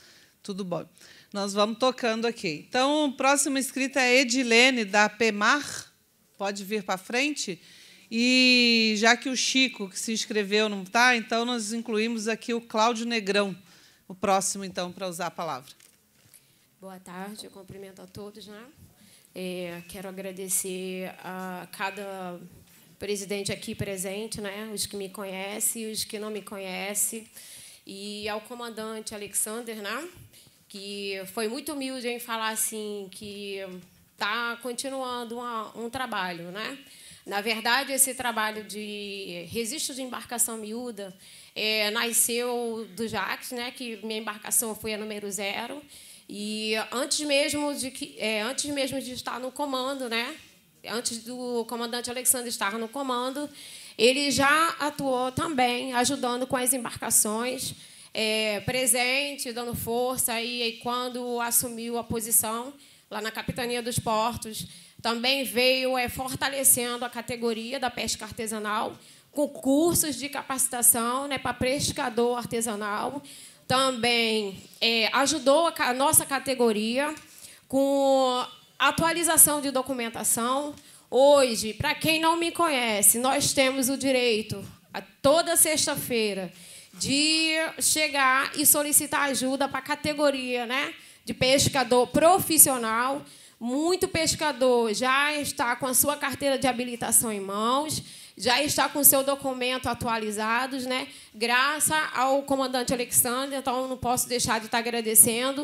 Tudo bom. Nós vamos tocando aqui. Então, o próximo inscrito é Edilene, da PEMAR. Pode vir para frente. E, já que o Chico, que se inscreveu, não está, então nós incluímos aqui o Cláudio Negrão, o próximo, então, para usar a palavra. Boa tarde, eu cumprimento a todos. Né? Quero agradecer a cada presidente aqui presente, né? Os que me conhecem e os que não me conhecem, e ao comandante Alexander, né? Que foi muito humilde em falar assim que está continuando um trabalho, né? Na verdade, esse trabalho de registro de embarcação miúda nasceu do Jacques, né? Que minha embarcação foi a número 0, e antes mesmo de estar no comando, né? Antes do comandante Alexandre estar no comando, ele já atuou também ajudando com as embarcações, presente, dando força, e quando assumiu a posição lá na Capitania dos Portos, também veio fortalecendo a categoria da pesca artesanal, com cursos de capacitação, né, para pescador artesanal. Também ajudou a nossa categoria com atualização de documentação. Hoje, para quem não me conhece, nós temos o direito, toda sexta-feira, de chegar e solicitar ajuda para a categoria, né, de pescador profissional. Muito pescador já está com a sua carteira de habilitação em mãos, já está com o seu documento atualizados, né? Graças ao comandante Alexandre, então não posso deixar de estar agradecendo.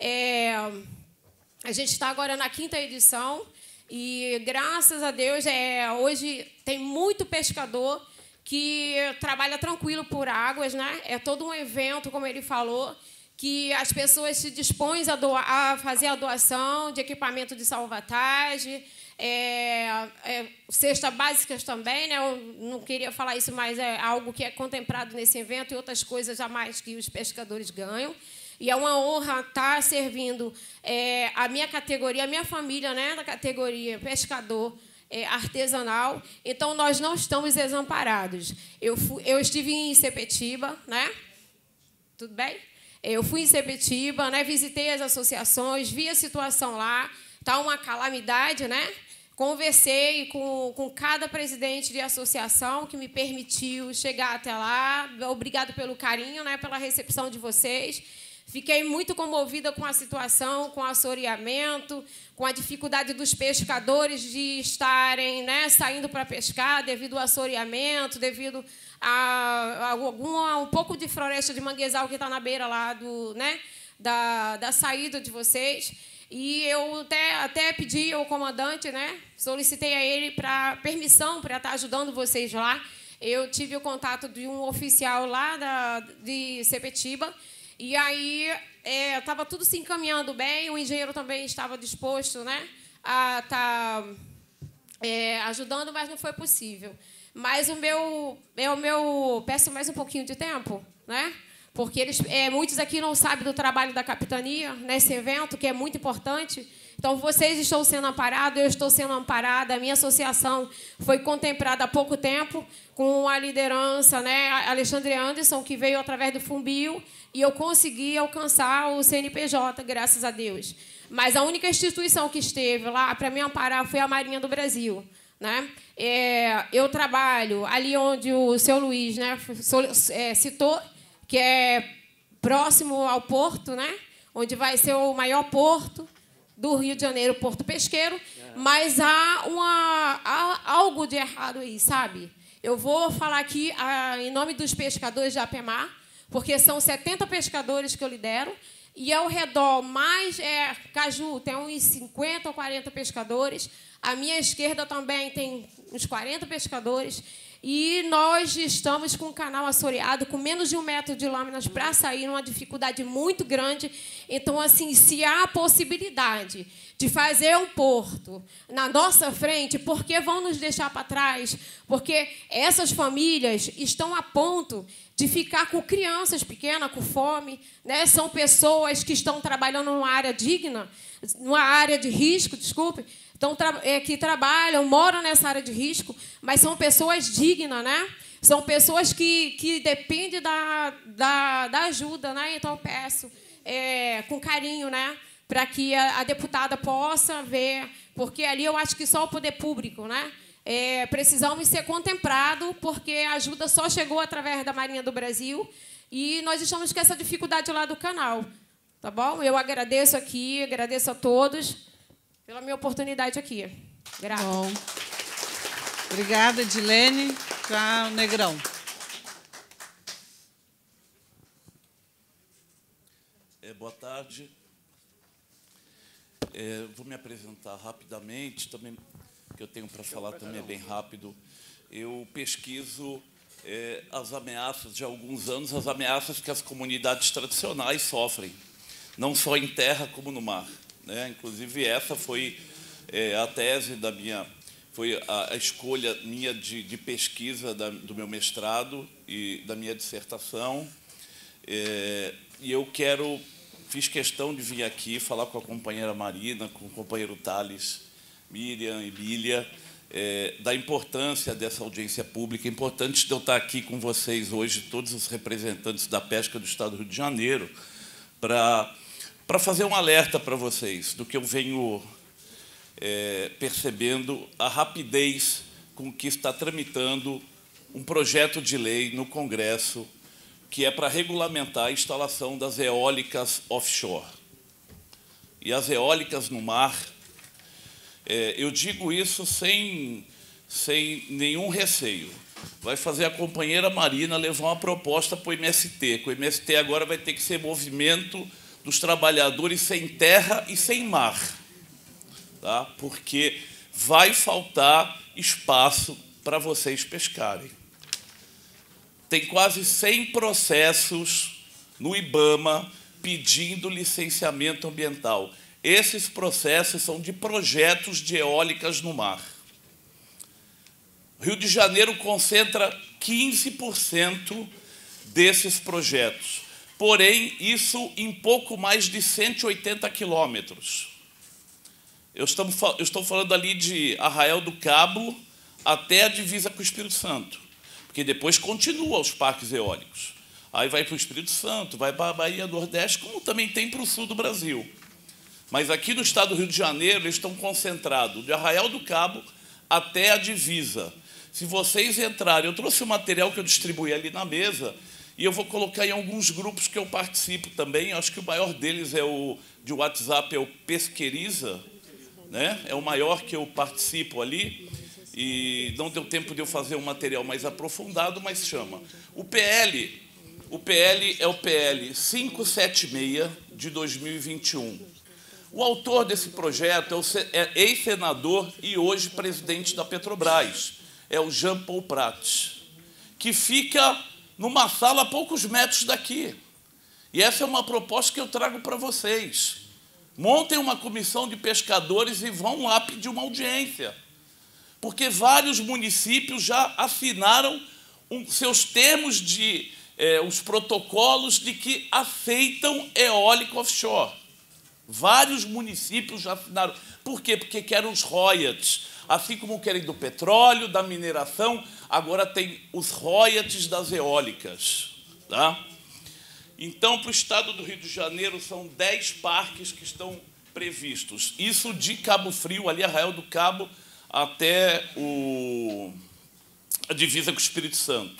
A gente está agora na 5ª edição e, graças a Deus, hoje tem muito pescador que trabalha tranquilo por águas, né? É todo um evento, como ele falou, que as pessoas se dispõem a fazer a doação de equipamento de salvatagem, cestas básicas também, né? Eu não queria falar isso, mas é algo que é contemplado nesse evento e outras coisas a mais que os pescadores ganham. E é uma honra estar servindo a minha categoria, a minha família, né, da categoria pescador artesanal. Então, nós não estamos desamparados. Eu estive em Sepetiba, né? Tudo bem? Eu fui em Sepetiba, né, visitei as associações, vi a situação lá, está uma calamidade, né? Conversei com cada presidente de associação que me permitiu chegar até lá. Obrigado pelo carinho, né, pela recepção de vocês. Fiquei muito comovida com a situação, com o assoreamento, com a dificuldade dos pescadores de estarem, né, saindo para pescar devido ao assoreamento, devido a um pouco de floresta de manguezal que está na beira lá da saída de vocês. E eu até pedi ao comandante, né, solicitei a ele para permissão para estar ajudando vocês lá. Eu tive o contato de um oficial lá de Sepetiba. E aí estava tudo se encaminhando bem, o engenheiro também estava disposto, né, a estar ajudando, mas não foi possível. Mas peço mais um pouquinho de tempo, né? Porque muitos aqui não sabem do trabalho da capitania nesse evento, que é muito importante. Então, vocês estão sendo amparados, eu estou sendo amparada, a minha associação foi contemplada há pouco tempo com a liderança, né, Alexandre Anderson, que veio através do Fumbio, e eu consegui alcançar o CNPJ, graças a Deus. Mas a única instituição que esteve lá para me amparar foi a Marinha do Brasil, né? Eu trabalho ali onde o seu Luiz, né, citou, que é próximo ao porto, né, onde vai ser o maior porto do Rio de Janeiro, Porto Pesqueiro, mas há algo de errado aí, sabe? Eu vou falar aqui em nome dos pescadores da APEMAR, porque são 70 pescadores que eu lidero, e ao redor, mais Caju, tem uns 50 ou 40 pescadores, à minha esquerda também tem uns 40 pescadores, e nós estamos com o canal assoreado, com menos de 1 metro de lâminas para sair, numa dificuldade muito grande. Então, assim, se há a possibilidade de fazer um porto na nossa frente, por que vão nos deixar para trás? Porque essas famílias estão a ponto de ficar com crianças pequenas, com fome, né? São pessoas que estão trabalhando numa área digna, numa área de risco, desculpe, que trabalham, moram nessa área de risco, mas são pessoas dignas, né? São pessoas que dependem da ajuda, né? Então, eu peço com carinho, né? Para que a deputada possa ver, porque ali eu acho que só o poder público, né? Precisamos ser contemplados, porque a ajuda só chegou através da Marinha do Brasil e nós estamos com essa dificuldade lá do canal. Tá bom? Eu agradeço aqui, agradeço a todos pela minha oportunidade aqui. Grata. Bom. Obrigada, Edilene. Já o Negrão. Boa tarde. Vou me apresentar rapidamente, também o que eu tenho para falar também é bem rápido. Eu pesquiso as ameaças de alguns anos, as ameaças que as comunidades tradicionais sofrem, não só em terra como no mar, né? Inclusive, essa foi a tese da minha, foi a escolha minha de pesquisa do meu mestrado e da minha dissertação. E eu fiz questão de vir aqui falar com a companheira Marina, com o companheiro Thales, Miriam e Lília, da importância dessa audiência pública. É importante de eu estar aqui com vocês hoje, todos os representantes da pesca do Estado do Rio de Janeiro, para fazer um alerta para vocês do que eu venho percebendo, a rapidez com que está tramitando um projeto de lei no Congresso que é para regulamentar a instalação das eólicas offshore. E as eólicas no mar, eu digo isso sem nenhum receio. Vai fazer a companheira Marina levar uma proposta para o MST, que o MST agora vai ter que ser movimento dos trabalhadores sem terra e sem mar, tá? Porque vai faltar espaço para vocês pescarem. Tem quase 100 processos no IBAMA pedindo licenciamento ambiental. Esses processos são de projetos de eólicas no mar. O Rio de Janeiro concentra 15% desses projetos. Porém, isso em pouco mais de 180 quilômetros. Eu estou falando ali de Arraial do Cabo até a divisa com o Espírito Santo, porque depois continua os parques eólicos. Aí vai para o Espírito Santo, vai para a Bahia do Nordeste, como também tem para o sul do Brasil. Mas aqui no estado do Rio de Janeiro, eles estão concentrados de Arraial do Cabo até a divisa. Se vocês entrarem, eu trouxe um material que eu distribuí ali na mesa, e eu vou colocar em alguns grupos que eu participo também. Acho que o maior deles de WhatsApp é o Pesqueriza, né? É o maior que eu participo ali. E não deu tempo de eu fazer um material mais aprofundado, mas chama. O PL é o PL 576 de 2021. O autor desse projeto é ex-senador e hoje presidente da Petrobras, é o Jean Paul Prats, que fica numa sala a poucos metros daqui. E essa é uma proposta que eu trago para vocês. Montem uma comissão de pescadores e vão lá pedir uma audiência, porque vários municípios já assinaram seus termos os protocolos de que aceitam eólica offshore. Vários municípios já assinaram. Por quê? Porque querem os royalties. Assim como querem do petróleo, da mineração, agora tem os royalties das eólicas. Tá? Então, para o estado do Rio de Janeiro, são 10 parques que estão previstos. Isso de Cabo Frio, ali, Arraial do Cabo, até a divisa com o Espírito Santo.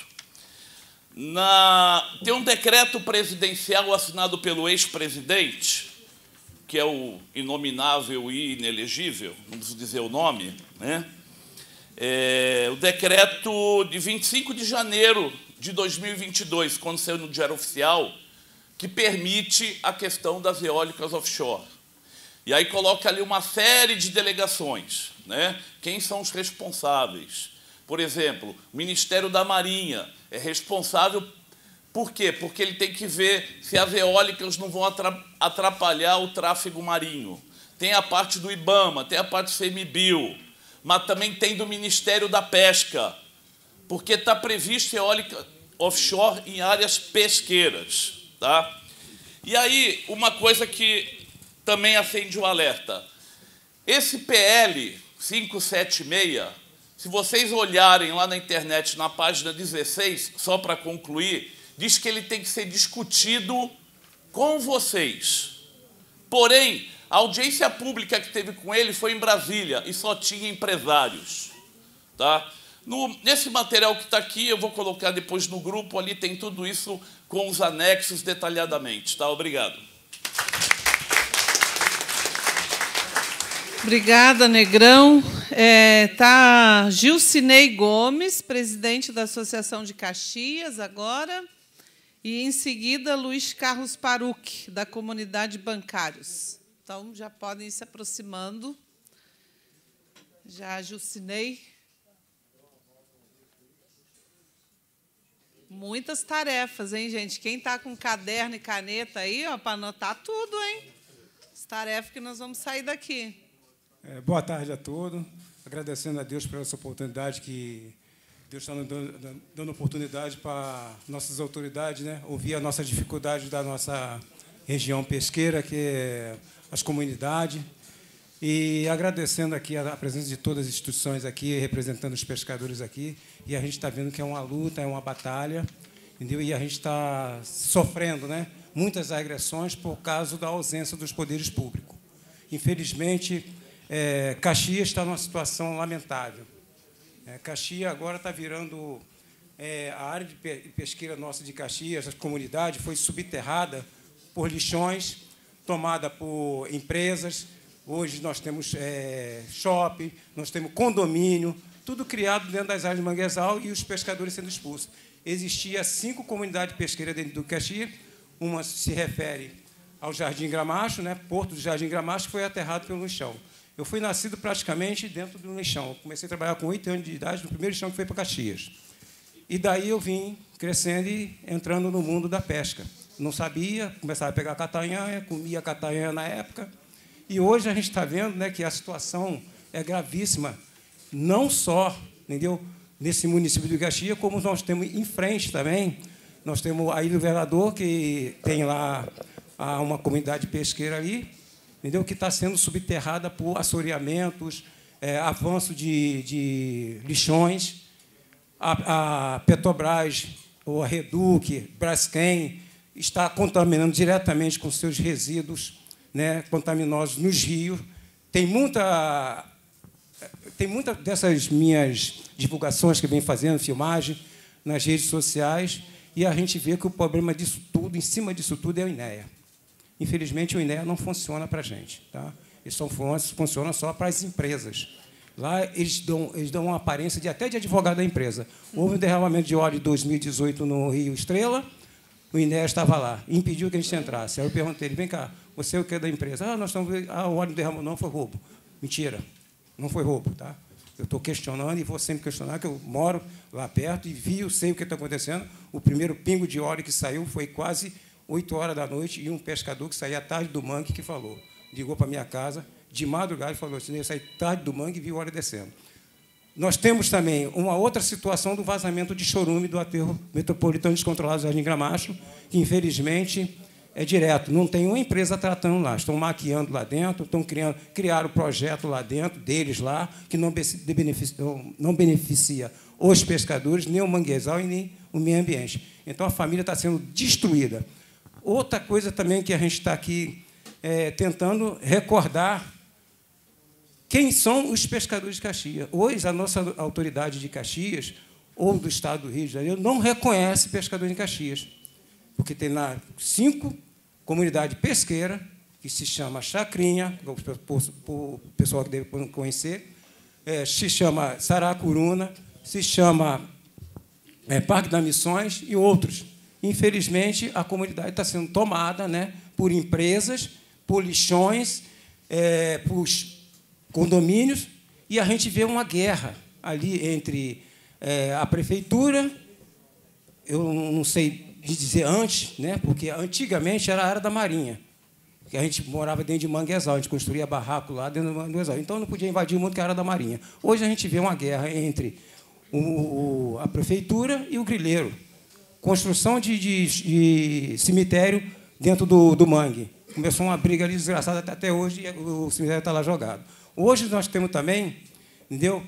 Tem um decreto presidencial assinado pelo ex-presidente, que é o inominável e inelegível, não preciso dizer o nome, né? O decreto de 25 de janeiro de 2022, quando saiu no Diário Oficial, que permite a questão das eólicas offshore. E aí coloca ali uma série de delegações, né? Quem são os responsáveis? Por exemplo, o Ministério da Marinha é responsável. Por quê? Porque ele tem que ver se as eólicas não vão atrapalhar o tráfego marinho. Tem a parte do IBAMA, tem a parte do CMBio, mas também tem do Ministério da Pesca, porque está previsto eólica offshore em áreas pesqueiras. Tá? E aí, uma coisa que também acende o alerta. Esse PL 576, se vocês olharem lá na internet, na página 16, só para concluir, diz que ele tem que ser discutido com vocês. Porém, a audiência pública que teve com ele foi em Brasília e só tinha empresários. Tá? Nesse material que está aqui, eu vou colocar depois no grupo, ali tem tudo isso com os anexos detalhadamente. Tá? Obrigado. Obrigada, Negrão. Tá Gilcinei Gomes, presidente da Associação de Caxias, agora. E, em seguida, Luiz Carlos Paruc, da Comunidade Bancários. Então, já podem ir se aproximando. Já Gilcinei. Muitas tarefas, hein, gente? Quem está com caderno e caneta aí, para anotar tudo, hein? As tarefas que nós vamos sair daqui. Boa tarde a todos. Agradecendo a Deus por essa oportunidade que Deus está nos dando oportunidade para nossas autoridades, né, ouvir a nossa dificuldade da nossa região pesqueira, que é as comunidades. E agradecendo aqui a presença de todas as instituições aqui, representando os pescadores aqui. E a gente está vendo que é uma luta, é uma batalha, entendeu? E a gente está sofrendo, né, muitas agressões por causa da ausência dos poderes públicos. Infelizmente, Caxias está numa situação lamentável. Caxias agora está virando... a área de pesqueira nossa de Caxias, a comunidade, foi subterrada por lixões, tomada por empresas. Hoje nós temos shopping, nós temos condomínio, tudo criado dentro das áreas de manguezal e os pescadores sendo expulsos. Existia 5 comunidades pesqueiras dentro do Caxias. Uma se refere ao Jardim Gramacho, né, Porto do Jardim Gramacho, que foi aterrado pelo lixão. Eu fui nascido praticamente dentro do lixão. Eu comecei a trabalhar com 8 anos de idade no primeiro lixão que foi para Caxias. E daí eu vim crescendo e entrando no mundo da pesca. Não sabia, começava a pegar catanhanha, comia catanhanha na época. E hoje a gente está vendo, né, que a situação é gravíssima, não só, entendeu, nesse município de Caxias, como nós temos em frente também. Nós temos a Ilha do Vereador, que tem lá uma comunidade pesqueira ali, entendeu, que está sendo subterrada por assoreamentos, avanço de lixões. A Petrobras, ou a Reduc, Braskem, está contaminando diretamente com seus resíduos, né, contaminosos nos rios. Tem muita dessas minhas divulgações que eu venho fazendo, filmagem, nas redes sociais, e a gente vê que o problema disso tudo, em cima disso tudo, é o INEA. Infelizmente, o INEA não funciona para a gente. Tá? Isso funciona só para as empresas. Lá, eles dão uma aparência até de advogado da empresa. Houve um derramamento de óleo em 2018 no Rio Estrela, o INEA estava lá, e impediu que a gente entrasse. Aí eu perguntei ele, vem cá, você é o que é da empresa? Nós estamos... o óleo derramou, não, foi roubo. Mentira, não foi roubo. Tá? Eu estou questionando e vou sempre questionar, que eu moro lá perto e vi, eu sei o que está acontecendo. O primeiro pingo de óleo que saiu foi quase 8 horas da noite, e um pescador que saía à tarde do mangue que falou. Ligou para a minha casa, de madrugada, e falou assim, eu saí tarde do mangue e vi o óleo descendo. Nós temos também uma outra situação do vazamento de chorume do aterro metropolitano descontrolado do Jardim Gramacho, que, infelizmente, é direto. Não tem uma empresa tratando lá. Estão maquiando lá dentro, criaram projeto lá dentro, deles lá, que não beneficia os pescadores, nem o manguezal e nem o meio ambiente. Então, a família está sendo destruída. Outra coisa também que a gente está aqui tentando recordar quem são os pescadores de Caxias. Hoje, a nossa autoridade de Caxias, ou do Estado do Rio de Janeiro, não reconhece pescador em Caxias, porque tem lá 5 comunidades pesqueiras, que se chama Chacrinha, o pessoal que deve conhecer, se chama Saracuruna, se chama Parque das Missões e outros. Infelizmente, a comunidade está sendo tomada, né, por empresas, por lixões, por condomínios, e a gente vê uma guerra ali entre a prefeitura, eu não sei dizer antes, né, porque antigamente era a área da Marinha, que a gente morava dentro de manguezal, a gente construía barraco lá dentro do manguezal, então não podia invadir muito que era a área da Marinha. Hoje a gente vê uma guerra entre a prefeitura e o grileiro. Construção de cemitério dentro do mangue. Começou uma briga ali desgraçada, até hoje o cemitério está lá jogado. Hoje nós temos também, entendeu,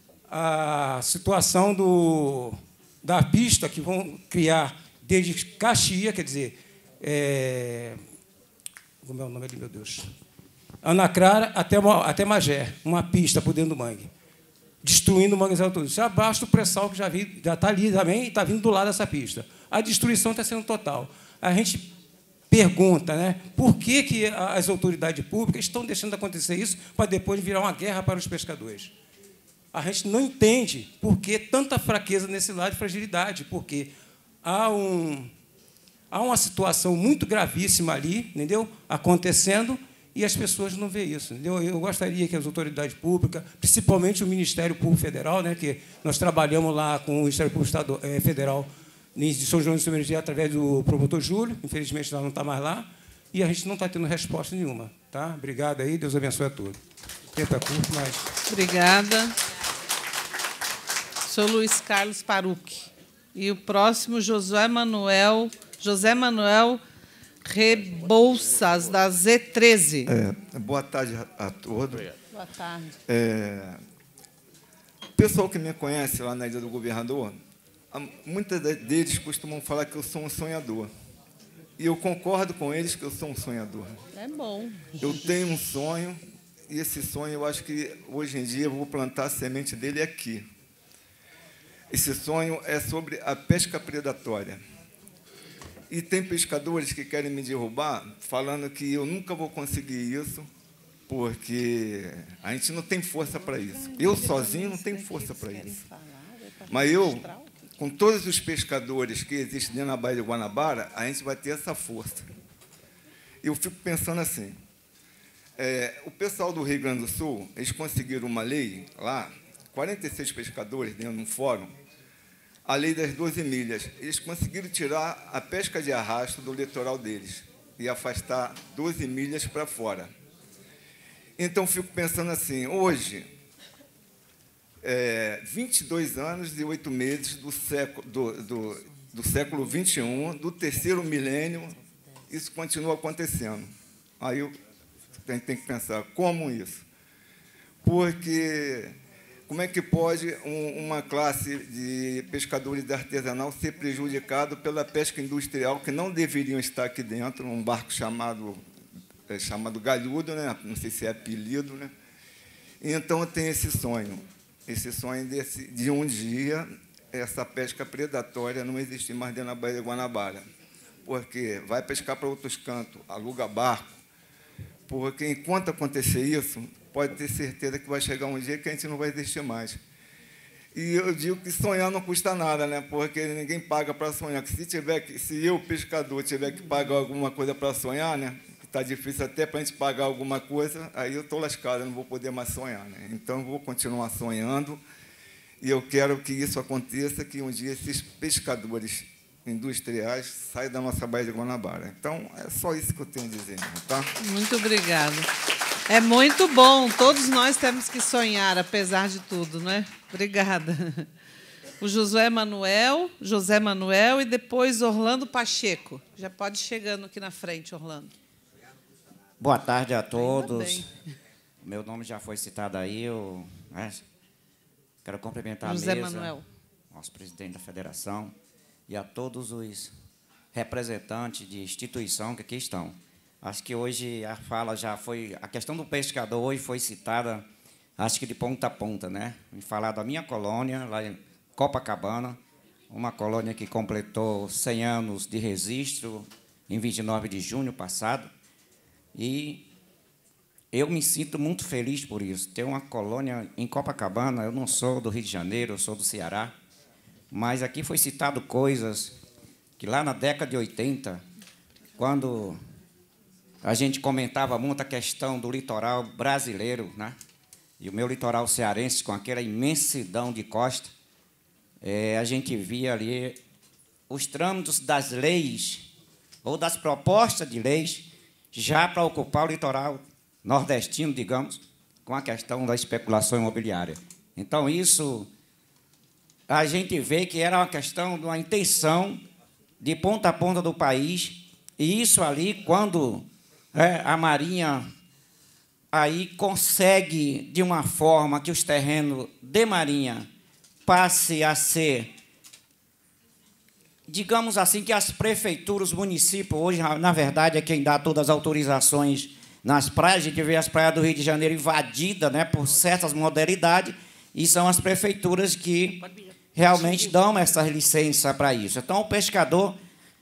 a situação da pista que vão criar desde Caxias, quer dizer, como é o nome ali, meu Deus? Ana Clara até Magé, uma pista por dentro do mangue, destruindo o manguezal todo. Já basta o pré-sal que já está ali também e está vindo do lado dessa pista. A destruição está sendo total. A gente pergunta, né, por que as autoridades públicas estão deixando acontecer isso para depois virar uma guerra para os pescadores. A gente não entende por que tanta fraqueza nesse lado de fragilidade, porque há uma situação muito gravíssima ali, entendeu, acontecendo, e as pessoas não veem isso. Entendeu? Eu gostaria que as autoridades públicas, principalmente o Ministério Público Federal, né, que nós trabalhamos lá com o Ministério Público Federal de São João de Somergia através do promotor Júlio, infelizmente ela não está mais lá, e a gente não está tendo resposta nenhuma. Tá? Obrigado aí, Deus abençoe a todos. O tempo é curto, mas... Obrigada. Sou Luiz Carlos Parucchi. E o próximo, José Manuel Rebouças, da Z13. Boa tarde a todos. Boa tarde. O pessoal que me conhece lá na Ilha do Governador, muitos deles costumam falar que eu sou um sonhador. E eu concordo com eles que eu sou um sonhador. É bom. Eu tenho um sonho, e esse sonho eu acho que hoje em dia eu vou plantar a semente dele aqui. Esse sonho é sobre a pesca predatória. E tem pescadores que querem me derrubar, falando que eu nunca vou conseguir isso, porque a gente não tem força para isso. Eu sozinho não tenho força para isso. Mas eu, com todos os pescadores que existem dentro da Baía de Guanabara, a gente vai ter essa força. Eu fico pensando assim, o pessoal do Rio Grande do Sul, eles conseguiram uma lei lá, 46 pescadores dentro de um fórum, a lei das 12 milhas. Eles conseguiram tirar a pesca de arrasto do litoral deles e afastar 12 milhas para fora. Então, fico pensando assim, hoje, 22 anos e 8 meses do século XXI, do terceiro milênio, isso continua acontecendo. Aí a gente tem que pensar, como isso? Porque... como é que pode uma classe de pescadores de artesanal ser prejudicado pela pesca industrial, que não deveriam estar aqui dentro, um barco chamado Galhudo, né? Não sei se é apelido, né? Então, eu tenho esse sonho de um dia essa pesca predatória não existir mais dentro da Baía de Guanabara, porque vai pescar para outros cantos, aluga barco, porque enquanto acontecer isso, pode ter certeza que vai chegar um dia que a gente não vai existir mais. E eu digo que sonhar não custa nada, né? Porque ninguém paga para sonhar. Se eu, pescador, tiver que pagar alguma coisa para sonhar, né? Está difícil até para a gente pagar alguma coisa, aí eu estou lascado, eu não vou poder mais sonhar, né? Então, eu vou continuar sonhando, e eu quero que isso aconteça, que um dia esses pescadores industriais saiam da nossa Baía de Guanabara. Então, é só isso que eu tenho a dizer, tá? Muito obrigada. É muito bom, todos nós temos que sonhar, apesar de tudo, não é? Obrigada. O José Manuel e depois Orlando Pacheco. Já pode ir chegando aqui na frente, Orlando. Boa tarde a todos. Meu nome já foi citado aí. Quero cumprimentar José a mesa, Manuel, nosso presidente da federação, e a todos os representantes de instituição que aqui estão. Acho que hoje a fala já foi... A questão do pescador hoje foi citada, acho que de ponta a ponta, né? Em falar da minha colônia, lá em Copacabana, uma colônia que completou 100 anos de registro em 29 de junho passado. E eu me sinto muito feliz por isso. Ter uma colônia em Copacabana, eu não sou do Rio de Janeiro, eu sou do Ceará, mas aqui foi citado coisas que lá na década de 80, quando... a gente comentava muito a questão do litoral brasileiro, né? E o meu litoral cearense, com aquela imensidão de costa, a gente via ali os trâmites das leis, ou das propostas de leis, já para ocupar o litoral nordestino, digamos, com a questão da especulação imobiliária. Então, isso, a gente vê que era uma questão de uma intenção de ponta a ponta do país, e isso ali, quando... a Marinha aí consegue, de uma forma, que os terrenos de Marinha passe a ser digamos assim, que as prefeituras, os municípios, hoje, na verdade, é quem dá todas as autorizações nas praias. A gente vê as praias do Rio de Janeiro invadidas, né, por certas modalidades, e são as prefeituras que realmente dão essa licença para isso. Então, o pescador,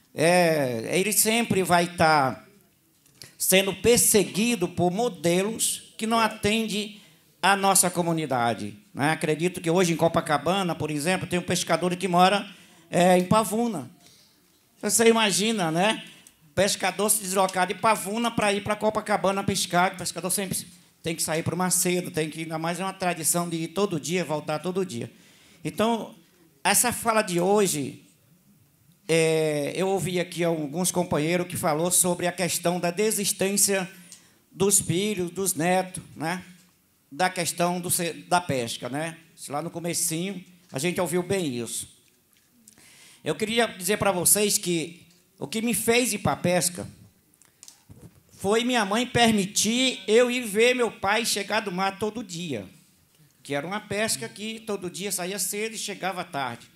ele sempre vai estar sendo perseguido por modelos que não atendem à nossa comunidade, né? Acredito que hoje, em Copacabana, por exemplo, tem um pescador que mora em Pavuna. Você imagina, né? O pescador se deslocar de Pavuna para ir para Copacabana pescar. O pescador sempre tem que sair para o Macedo, tem que, ainda mais é uma tradição de ir todo dia, voltar todo dia. Então, essa fala de hoje, eu ouvi aqui alguns companheiros que falou sobre a questão da desistência dos filhos, dos netos, né? Da questão da pesca, né? Lá no comecinho, a gente ouviu bem isso. Eu queria dizer para vocês que o que me fez ir para a pesca foi minha mãe permitir eu ir ver meu pai chegar do mar todo dia, que era uma pesca que todo dia saía cedo e chegava tarde.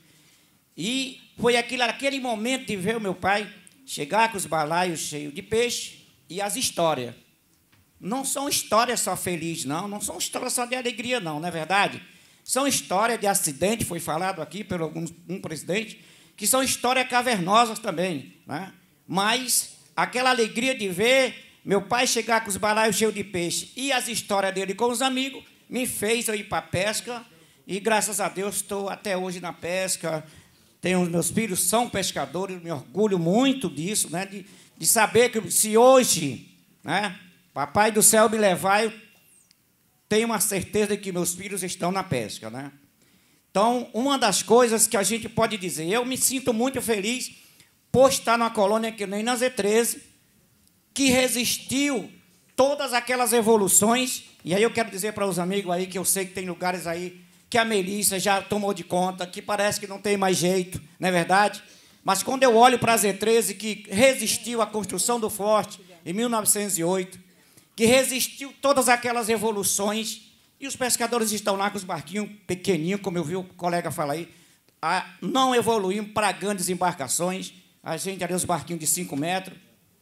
E foi aquele momento de ver o meu pai chegar com os balaios cheios de peixe e as histórias. Não são histórias só felizes, não são histórias só de alegria, não é verdade? São histórias de acidente, foi falado aqui por um presidente, que são histórias cavernosas também, né? Mas aquela alegria de ver meu pai chegar com os balaios cheios de peixe e as histórias dele com os amigos me fez eu ir para a pesca e, graças a Deus, estou até hoje na pesca. Tenho, meus filhos são pescadores, me orgulho muito disso, né? De saber que se hoje, né, Papai do Céu me levar, eu tenho uma certeza de que meus filhos estão na pesca, né? Então, uma das coisas que a gente pode dizer, eu me sinto muito feliz por estar numa colônia que nem na Z13, que resistiu todas aquelas evoluções. E aí eu quero dizer para os amigos aí que eu sei que tem lugares aí que a Melissa já tomou de conta, que parece que não tem mais jeito, não é verdade? Mas quando eu olho para a Z13, que resistiu à construção do forte em 1908, que resistiu todas aquelas evoluções, e os pescadores estão lá com os barquinhos pequeninhos, como eu vi o colega falar aí, não evoluímos para grandes embarcações, a gente ali os barquinhos de 5 metros,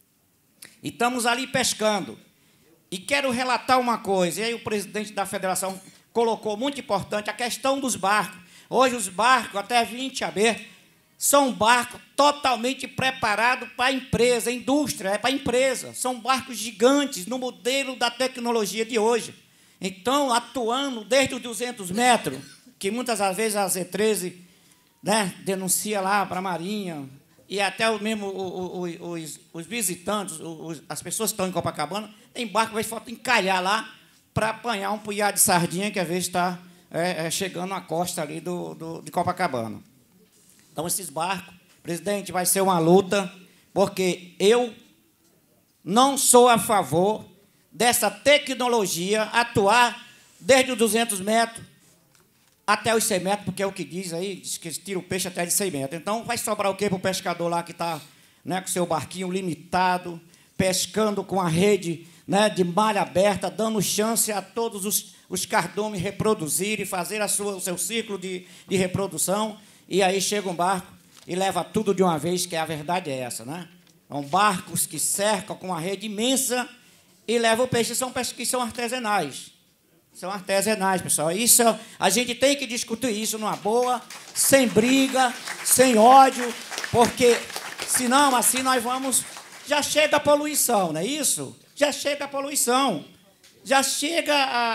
e estamos ali pescando. E quero relatar uma coisa, e aí o presidente da federação colocou muito importante a questão dos barcos. Hoje os barcos, até 20 AB, são barcos totalmente preparados para a empresa, a indústria, para a empresa. São barcos gigantes no modelo da tecnologia de hoje. Então, atuando desde os 200 metros, que muitas das vezes a Z13, né, denuncia lá para a Marinha, e até mesmo os visitantes, as pessoas que estão em Copacabana, tem barco que vai encalhar lá para apanhar um punhado de sardinha que às vezes está chegando à costa ali de Copacabana. Então, esses barcos, presidente, vai ser uma luta, porque eu não sou a favor dessa tecnologia atuar desde os 200 metros até os 100 metros, porque é o que diz aí, diz que tira o peixe até de 100 metros. Então, vai sobrar o quê para o pescador lá que está, né, com seu barquinho limitado, pescando com a rede, né, de malha aberta, dando chance a todos os cardumes reproduzirem, fazer o seu ciclo de reprodução, e aí chega um barco e leva tudo de uma vez, que a verdade é essa, né? São barcos que cercam com uma rede imensa e levam o peixe. São peixes que são artesanais. São artesanais, pessoal. Isso, a gente tem que discutir isso numa boa, sem briga, sem ódio, porque, senão, assim, nós vamos... Já chega a poluição, não é isso? Já chega a poluição. Já chega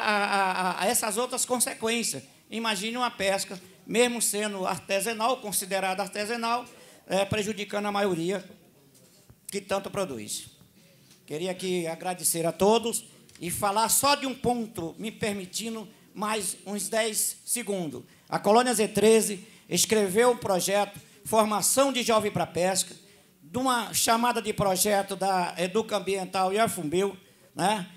a essas outras consequências. Imagine uma pesca, mesmo sendo artesanal, considerada artesanal, prejudicando a maioria que tanto produz. Queria aqui agradecer a todos e falar só de um ponto, me permitindo mais uns 10 segundos. A Colônia Z13 escreveu um projeto, Formação de Jovem para a Pesca, de uma chamada de projeto da Educa Ambiental e a Fumbel, né?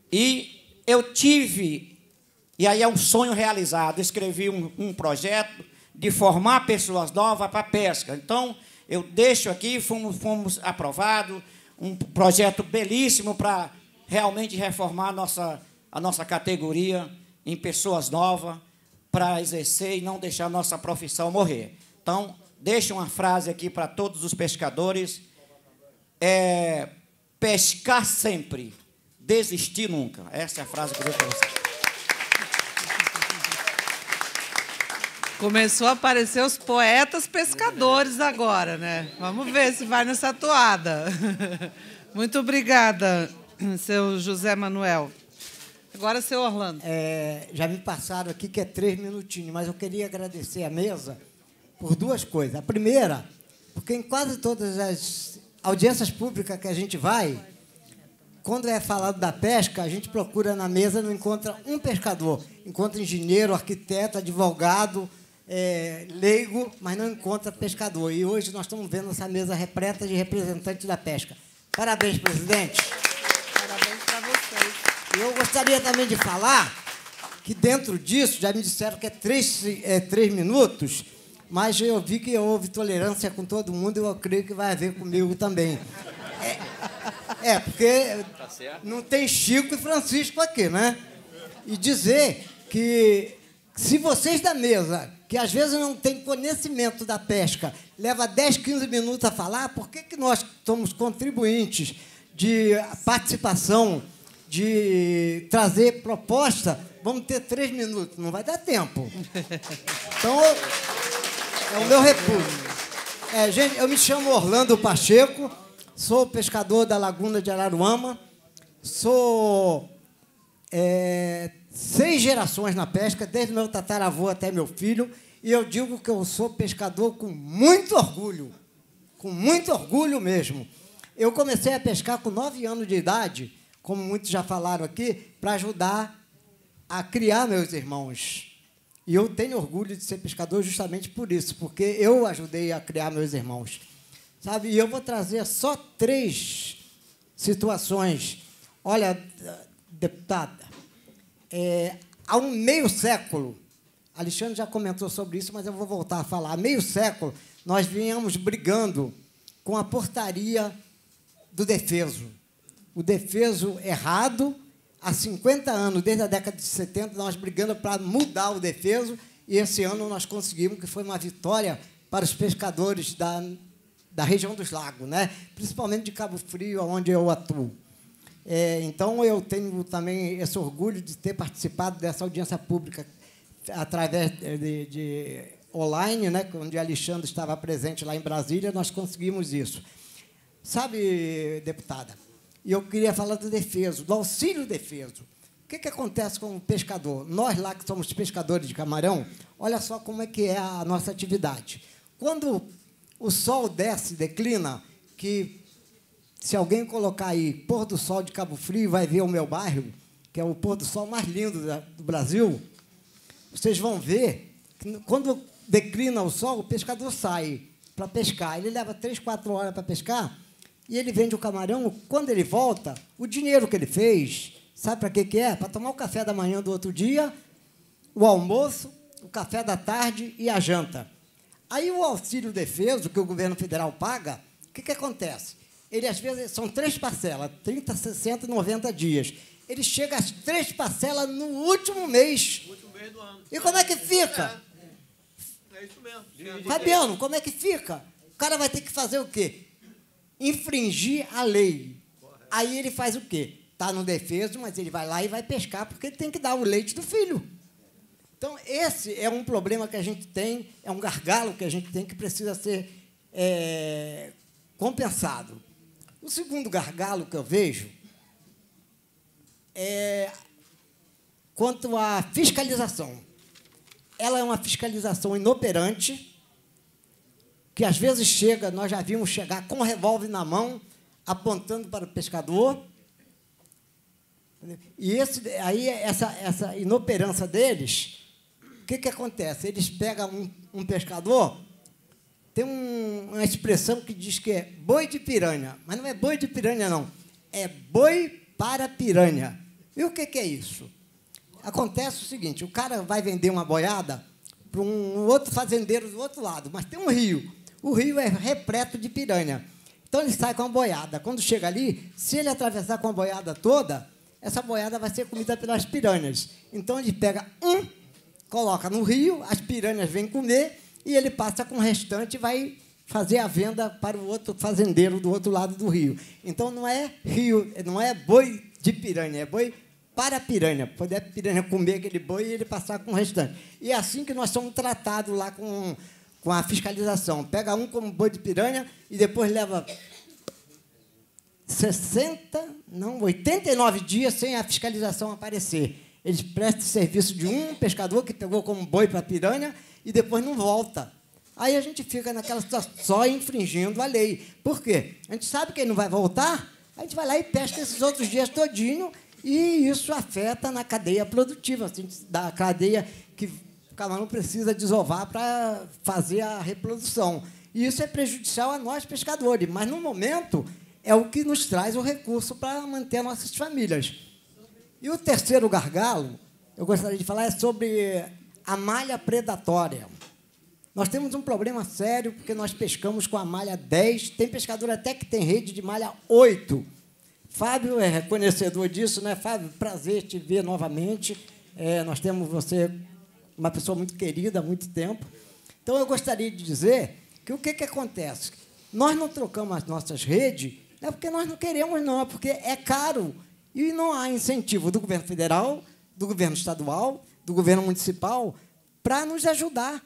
E eu tive, e aí é um sonho realizado, escrevi um projeto de formar pessoas novas para a pesca. Então, eu deixo aqui, fomos aprovados, um projeto belíssimo para realmente reformar a nossa categoria em pessoas novas, para exercer e não deixar a nossa profissão morrer. Então, deixo uma frase aqui para todos os pescadores. Pescar sempre, desistir nunca. Essa é a frase que eu dou para vocês. Começou a aparecer os poetas pescadores agora, né? Vamos ver se vai nessa toada. Muito obrigada, seu José Manuel. Agora, seu Orlando. Já me passaram aqui que é 3 minutinhos, mas eu queria agradecer a mesa por 2 coisas. A primeira, porque em quase todas as audiências públicas que a gente vai, quando é falado da pesca, a gente procura na mesa, não encontra um pescador. Encontra engenheiro, arquiteto, advogado, leigo, mas não encontra pescador. E hoje nós estamos vendo essa mesa repleta de representantes da pesca. Parabéns, presidente. Parabéns para vocês. Eu gostaria também de falar que, dentro disso, já me disseram que é 3 minutos, mas eu vi que houve tolerância com todo mundo e eu creio que vai haver comigo também. Porque não tem Chico e Francisco aqui, né? E dizer que, se vocês da mesa, que às vezes não têm conhecimento da pesca, leva 10, 15 minutos a falar, por que nós somos contribuintes de participação, de trazer proposta, vamos ter 3 minutos? Não vai dar tempo. Então, é o meu repúdio. Gente, eu me chamo Orlando Pacheco, sou pescador da Laguna de Araruama, sou 6 gerações na pesca, desde meu tataravô até meu filho, e eu digo que eu sou pescador com muito orgulho mesmo. Eu comecei a pescar com 9 anos de idade, como muitos já falaram aqui, para ajudar a criar meus irmãos. E eu tenho orgulho de ser pescador justamente por isso, porque eu ajudei a criar meus irmãos. Sabe? E eu vou trazer só 3 situações. Olha, deputada, há um meio século, Alexandre já comentou sobre isso, mas eu vou voltar a falar. Há meio século, nós vínhamos brigando com a portaria do defeso. O defeso errado, há 50 anos, desde a década de 70, nós brigando para mudar o defeso, e esse ano nós conseguimos, que foi uma vitória para os pescadores da região dos lagos, né? Principalmente de Cabo Frio, onde eu atuo. Então, eu tenho também esse orgulho de ter participado dessa audiência pública através de online, né? Onde Alexandre estava presente lá em Brasília, nós conseguimos isso. Sabe, deputada, e eu queria falar do defeso, do auxílio defeso. O que acontece com o pescador? Nós lá que somos pescadores de camarão, olha só como é que é a nossa atividade. Quando o sol desce, declina, que se alguém colocar aí pôr do sol de Cabo Frio, vai ver o meu bairro, que é o pôr do sol mais lindo do Brasil, vocês vão ver que quando declina o sol, o pescador sai para pescar. Ele leva 3, 4 horas para pescar e ele vende o camarão. Quando ele volta, o dinheiro que ele fez, sabe para que é? Para tomar o café da manhã do outro dia, o almoço, o café da tarde e a janta. Aí o auxílio defeso que o governo federal paga, o que acontece? Ele, às vezes, são 3 parcelas, 30, 60 e 90 dias. Ele chega às 3 parcelas no último mês. No último mês do ano. E como é que fica? É isso mesmo. Fabiano, como é que fica? O cara vai ter que fazer o quê? Infringir a lei. Correto. Aí ele faz o quê? Está no defeso, mas ele vai lá e vai pescar, porque ele tem que dar o leite do filho. Então, esse é um problema que a gente tem, é um gargalo que a gente tem que precisa ser compensado. O segundo gargalo que eu vejo é quanto à fiscalização. Ela é uma fiscalização inoperante, que às vezes chega, nós já vimos chegar com o revólver na mão, apontando para o pescador. E essa inoperância deles, o que acontece? Eles pegam um pescador, tem uma expressão que diz que é boi de piranha, mas não é boi de piranha, não. É boi para piranha. E o que é isso? Acontece o seguinte, o cara vai vender uma boiada para um outro fazendeiro do outro lado, mas tem um rio. O rio é repleto de piranha. Então, ele sai com a boiada. Quando chega ali, se ele atravessar com a boiada toda, essa boiada vai ser comida pelas piranhas. Então, ele pega coloca no rio, as piranhas vêm comer, e ele passa com o restante e vai fazer a venda para o outro fazendeiro do outro lado do rio. Então, não é boi de piranha, é boi para a piranha. Poder a piranha comer aquele boi e ele passar com o restante. E é assim que nós somos tratados lá com a fiscalização. Pega um como boi de piranha e depois leva 89 dias sem a fiscalização aparecer. Eles prestam serviço de um pescador que pegou como boi para a piranha e depois não volta. Aí a gente fica naquela situação, só infringindo a lei. Por quê? A gente sabe que ele não vai voltar, a gente vai lá e pesca esses outros dias todinho, e isso afeta na cadeia produtiva, assim, da cadeia que o camarão precisa desovar para fazer a reprodução. E isso é prejudicial a nós, pescadores, mas, no momento, é o que nos traz o recurso para manter nossas famílias. E o terceiro gargalo, eu gostaria de falar, é sobre a malha predatória. Nós temos um problema sério, porque nós pescamos com a malha 10, tem pescador até que tem rede de malha 8. Fábio é reconhecedor disso, né, Fábio? Prazer te ver novamente. Nós temos você, uma pessoa muito querida há muito tempo. Então, eu gostaria de dizer que o que acontece? Nós não trocamos as nossas redes, não é porque nós não queremos, não, é porque é caro. E não há incentivo do governo federal, do governo estadual, do governo municipal, para nos ajudar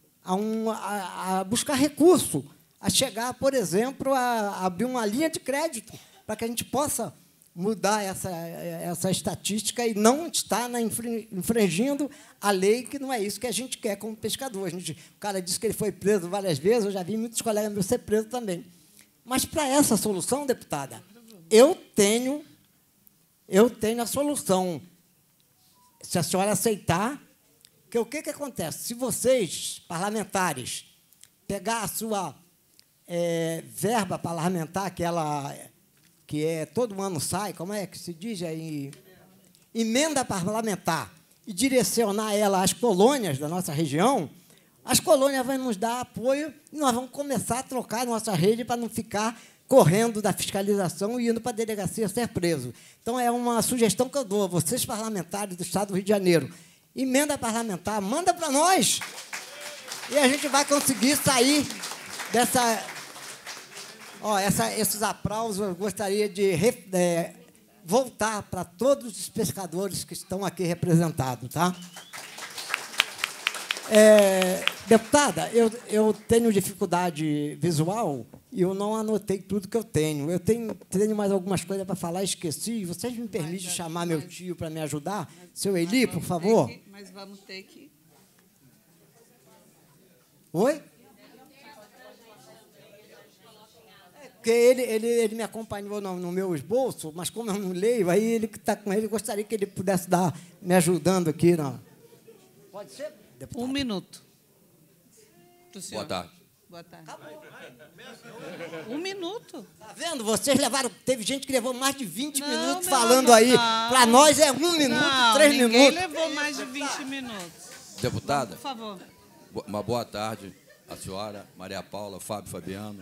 a buscar recurso, a chegar, por exemplo, a abrir uma linha de crédito para que a gente possa mudar essa estatística e não estar infringindo a lei, que não é isso que a gente quer como pescador. O cara disse que ele foi preso várias vezes, eu já vi muitos colegas meus ser presos também. Mas, para essa solução, deputada, eu tenho a solução. Se a senhora aceitar, que o que acontece? Se vocês, parlamentares, pegar a sua verba parlamentar, que todo ano sai, como é que se diz aí? Emenda parlamentar, e direcionar ela às colônias da nossa região, as colônias vão nos dar apoio e nós vamos começar a trocar a nossa rede para não ficar correndo da fiscalização e indo para a delegacia ser preso. Então, é uma sugestão que eu dou a vocês, parlamentares do Estado do Rio de Janeiro. Emenda parlamentar, manda para nós, e a gente vai conseguir sair dessa... esses aplausos eu gostaria de voltar para todos os pescadores que estão aqui representados. Tá? Deputada, eu tenho dificuldade visual e eu não anotei tudo que eu tenho. Eu tenho mais algumas coisas para falar, esqueci. Vocês me permitem chamar meu tio para me ajudar? Seu Eli, por favor? Mas vamos ter que... Oi? Porque ele me acompanhou no meu esboço, mas como eu não leio, aí ele que está com ele, gostaria que ele pudesse estar me ajudando aqui. Não. Pode ser, deputado? 1 minuto. Boa tarde. Boa tarde. 1 minuto. Está vendo? Vocês levaram... Teve gente que levou mais de 20 minutos falando aí. Para nós é 1 minuto, 3 minutos. Ninguém levou mais de 20 minutos. Deputada, por favor. Uma boa tarde à senhora, Maria Paula, Fábio Fabiano,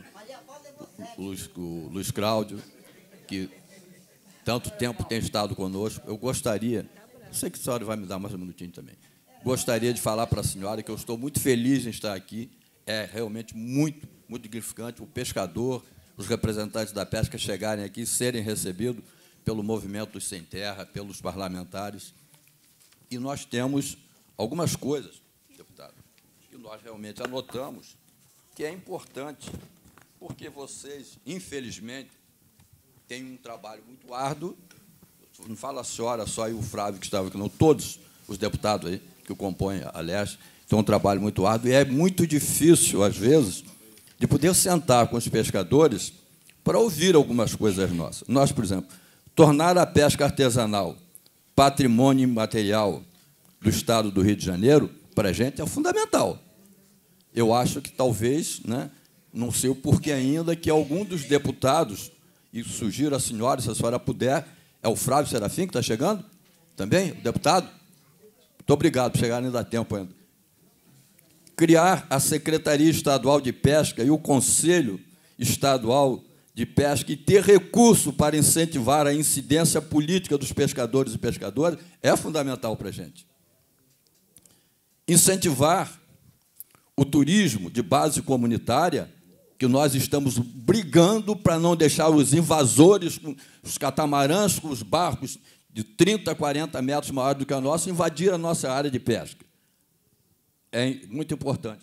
o Luiz Cláudio, que tanto tempo tem estado conosco. Eu gostaria, sei que a senhora vai me dar mais um minutinho também, gostaria de falar para a senhora que eu estou muito feliz em estar aqui. É realmente muito, muito dignificante o pescador, os representantes da pesca chegarem aqui e serem recebidos pelo movimento dos Sem Terra, pelos parlamentares. E nós temos algumas coisas, deputado, que nós realmente anotamos, que é importante, porque vocês, infelizmente, têm um trabalho muito árduo. Não fala a senhora só e o Flávio que estava aqui, não, todos os deputados aí que o compõem, aliás, tem um trabalho muito árduo, e é muito difícil, às vezes, de poder sentar com os pescadores para ouvir algumas coisas nossas. Nós, por exemplo, tornar a pesca artesanal patrimônio imaterial do Estado do Rio de Janeiro, para a gente, é fundamental. Eu acho que, talvez, né, não sei o porquê ainda, que algum dos deputados, e sugiro à senhora, se a senhora puder, é o Flávio Serafim, que está chegando, também, o deputado? Muito obrigado por chegar, ainda dá tempo ainda. Criar a Secretaria Estadual de Pesca e o Conselho Estadual de Pesca e ter recurso para incentivar a incidência política dos pescadores e pescadoras é fundamental para a gente. Incentivar o turismo de base comunitária, que nós estamos brigando para não deixar os invasores, os catamarãs com os barcos de 30, 40 metros maiores do que a nossa, invadir a nossa área de pesca. É muito importante.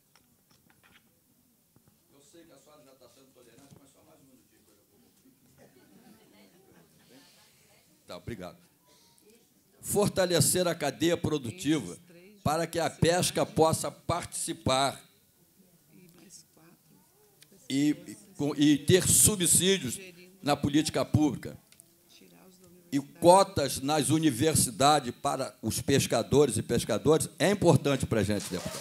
Eu sei que a senhora já está sendo tolerante, mas só mais um minutinho. Tá, obrigado. Fortalecer a cadeia produtiva para que a pesca possa participar e ter subsídios na política pública e cotas nas universidades para os pescadores e pescadoras é importante para a gente, deputado.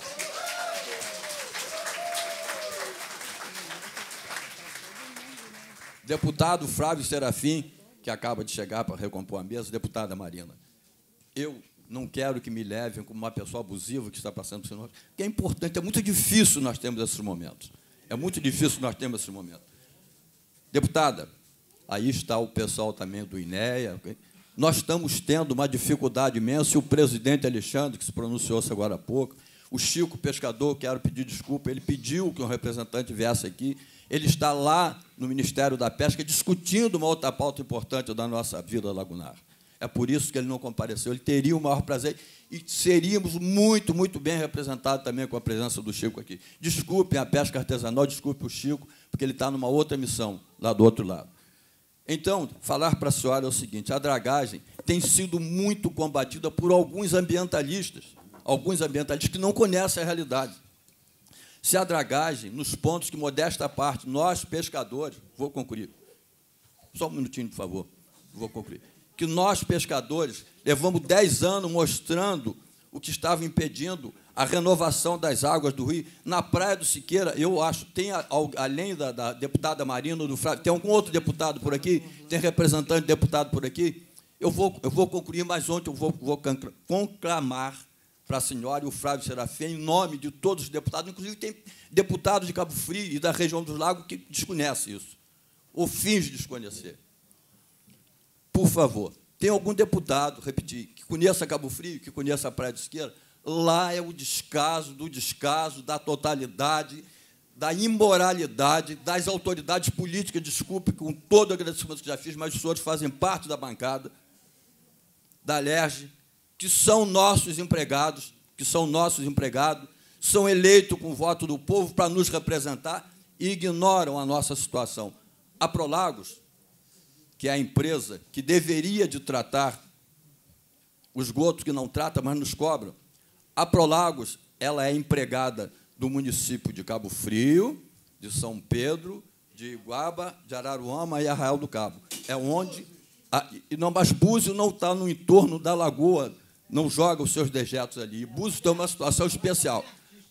Deputado Flávio Serafim, que acaba de chegar para recompor a mesa, deputada Marina, eu não quero que me levem como uma pessoa abusiva que está passando por isso, porque é importante, é muito difícil nós termos esses momentos. É muito difícil nós termos esse momento. Deputada, aí está o pessoal também do INEA. Okay? Nós estamos tendo uma dificuldade imensa, e o presidente Alexandre, que se pronunciou-se agora há pouco, o Chico Pescador, quero pedir desculpa, ele pediu que um representante viesse aqui, ele está lá no Ministério da Pesca discutindo uma outra pauta importante da nossa vida lagunar. É por isso que ele não compareceu. Ele teria o maior prazer e seríamos muito, muito bem representados também com a presença do Chico aqui. Desculpem a pesca artesanal, desculpe o Chico, porque ele está numa outra missão, lá do outro lado. Então, falar para a senhora é o seguinte, a dragagem tem sido muito combatida por alguns ambientalistas que não conhecem a realidade. Se a dragagem, nos pontos que, modesta parte, nós, pescadores, vou concluir, só um minutinho, por favor, vou concluir, que nós, pescadores, levamos 10 anos mostrando o que estava impedindo a renovação das águas do rio. Na Praia do Siqueira, eu acho, tem, além da deputada Marina, do Flávio, tem algum outro deputado por aqui? Tem representante de deputado por aqui? Eu vou concluir, mas ontem eu vou conclamar para a senhora e o Flávio Serafim, em nome de todos os deputados, inclusive tem deputados de Cabo Frio e da região dos lagos que desconhecem isso, ou fingem desconhecer. Por favor, tem algum deputado, repetir, que conheça Cabo Frio, que conheça a Praia do Siqueira? Lá é o descaso, da totalidade, da imoralidade das autoridades políticas, desculpe, com todo o agradecimento que já fiz, mas os senhores fazem parte da bancada, da LERJ, que são nossos empregados, são eleitos com o voto do povo para nos representar e ignoram a nossa situação. A Prolagos, que é a empresa que deveria de tratar o esgoto, que não trata, mas nos cobra. A Prolagos, ela é empregada do município de Cabo Frio, de São Pedro, de Iguaba, de Araruama e Arraial do Cabo. É onde... mas Búzios não está no entorno da lagoa, não joga os seus dejetos ali. E Búzios tem uma situação especial.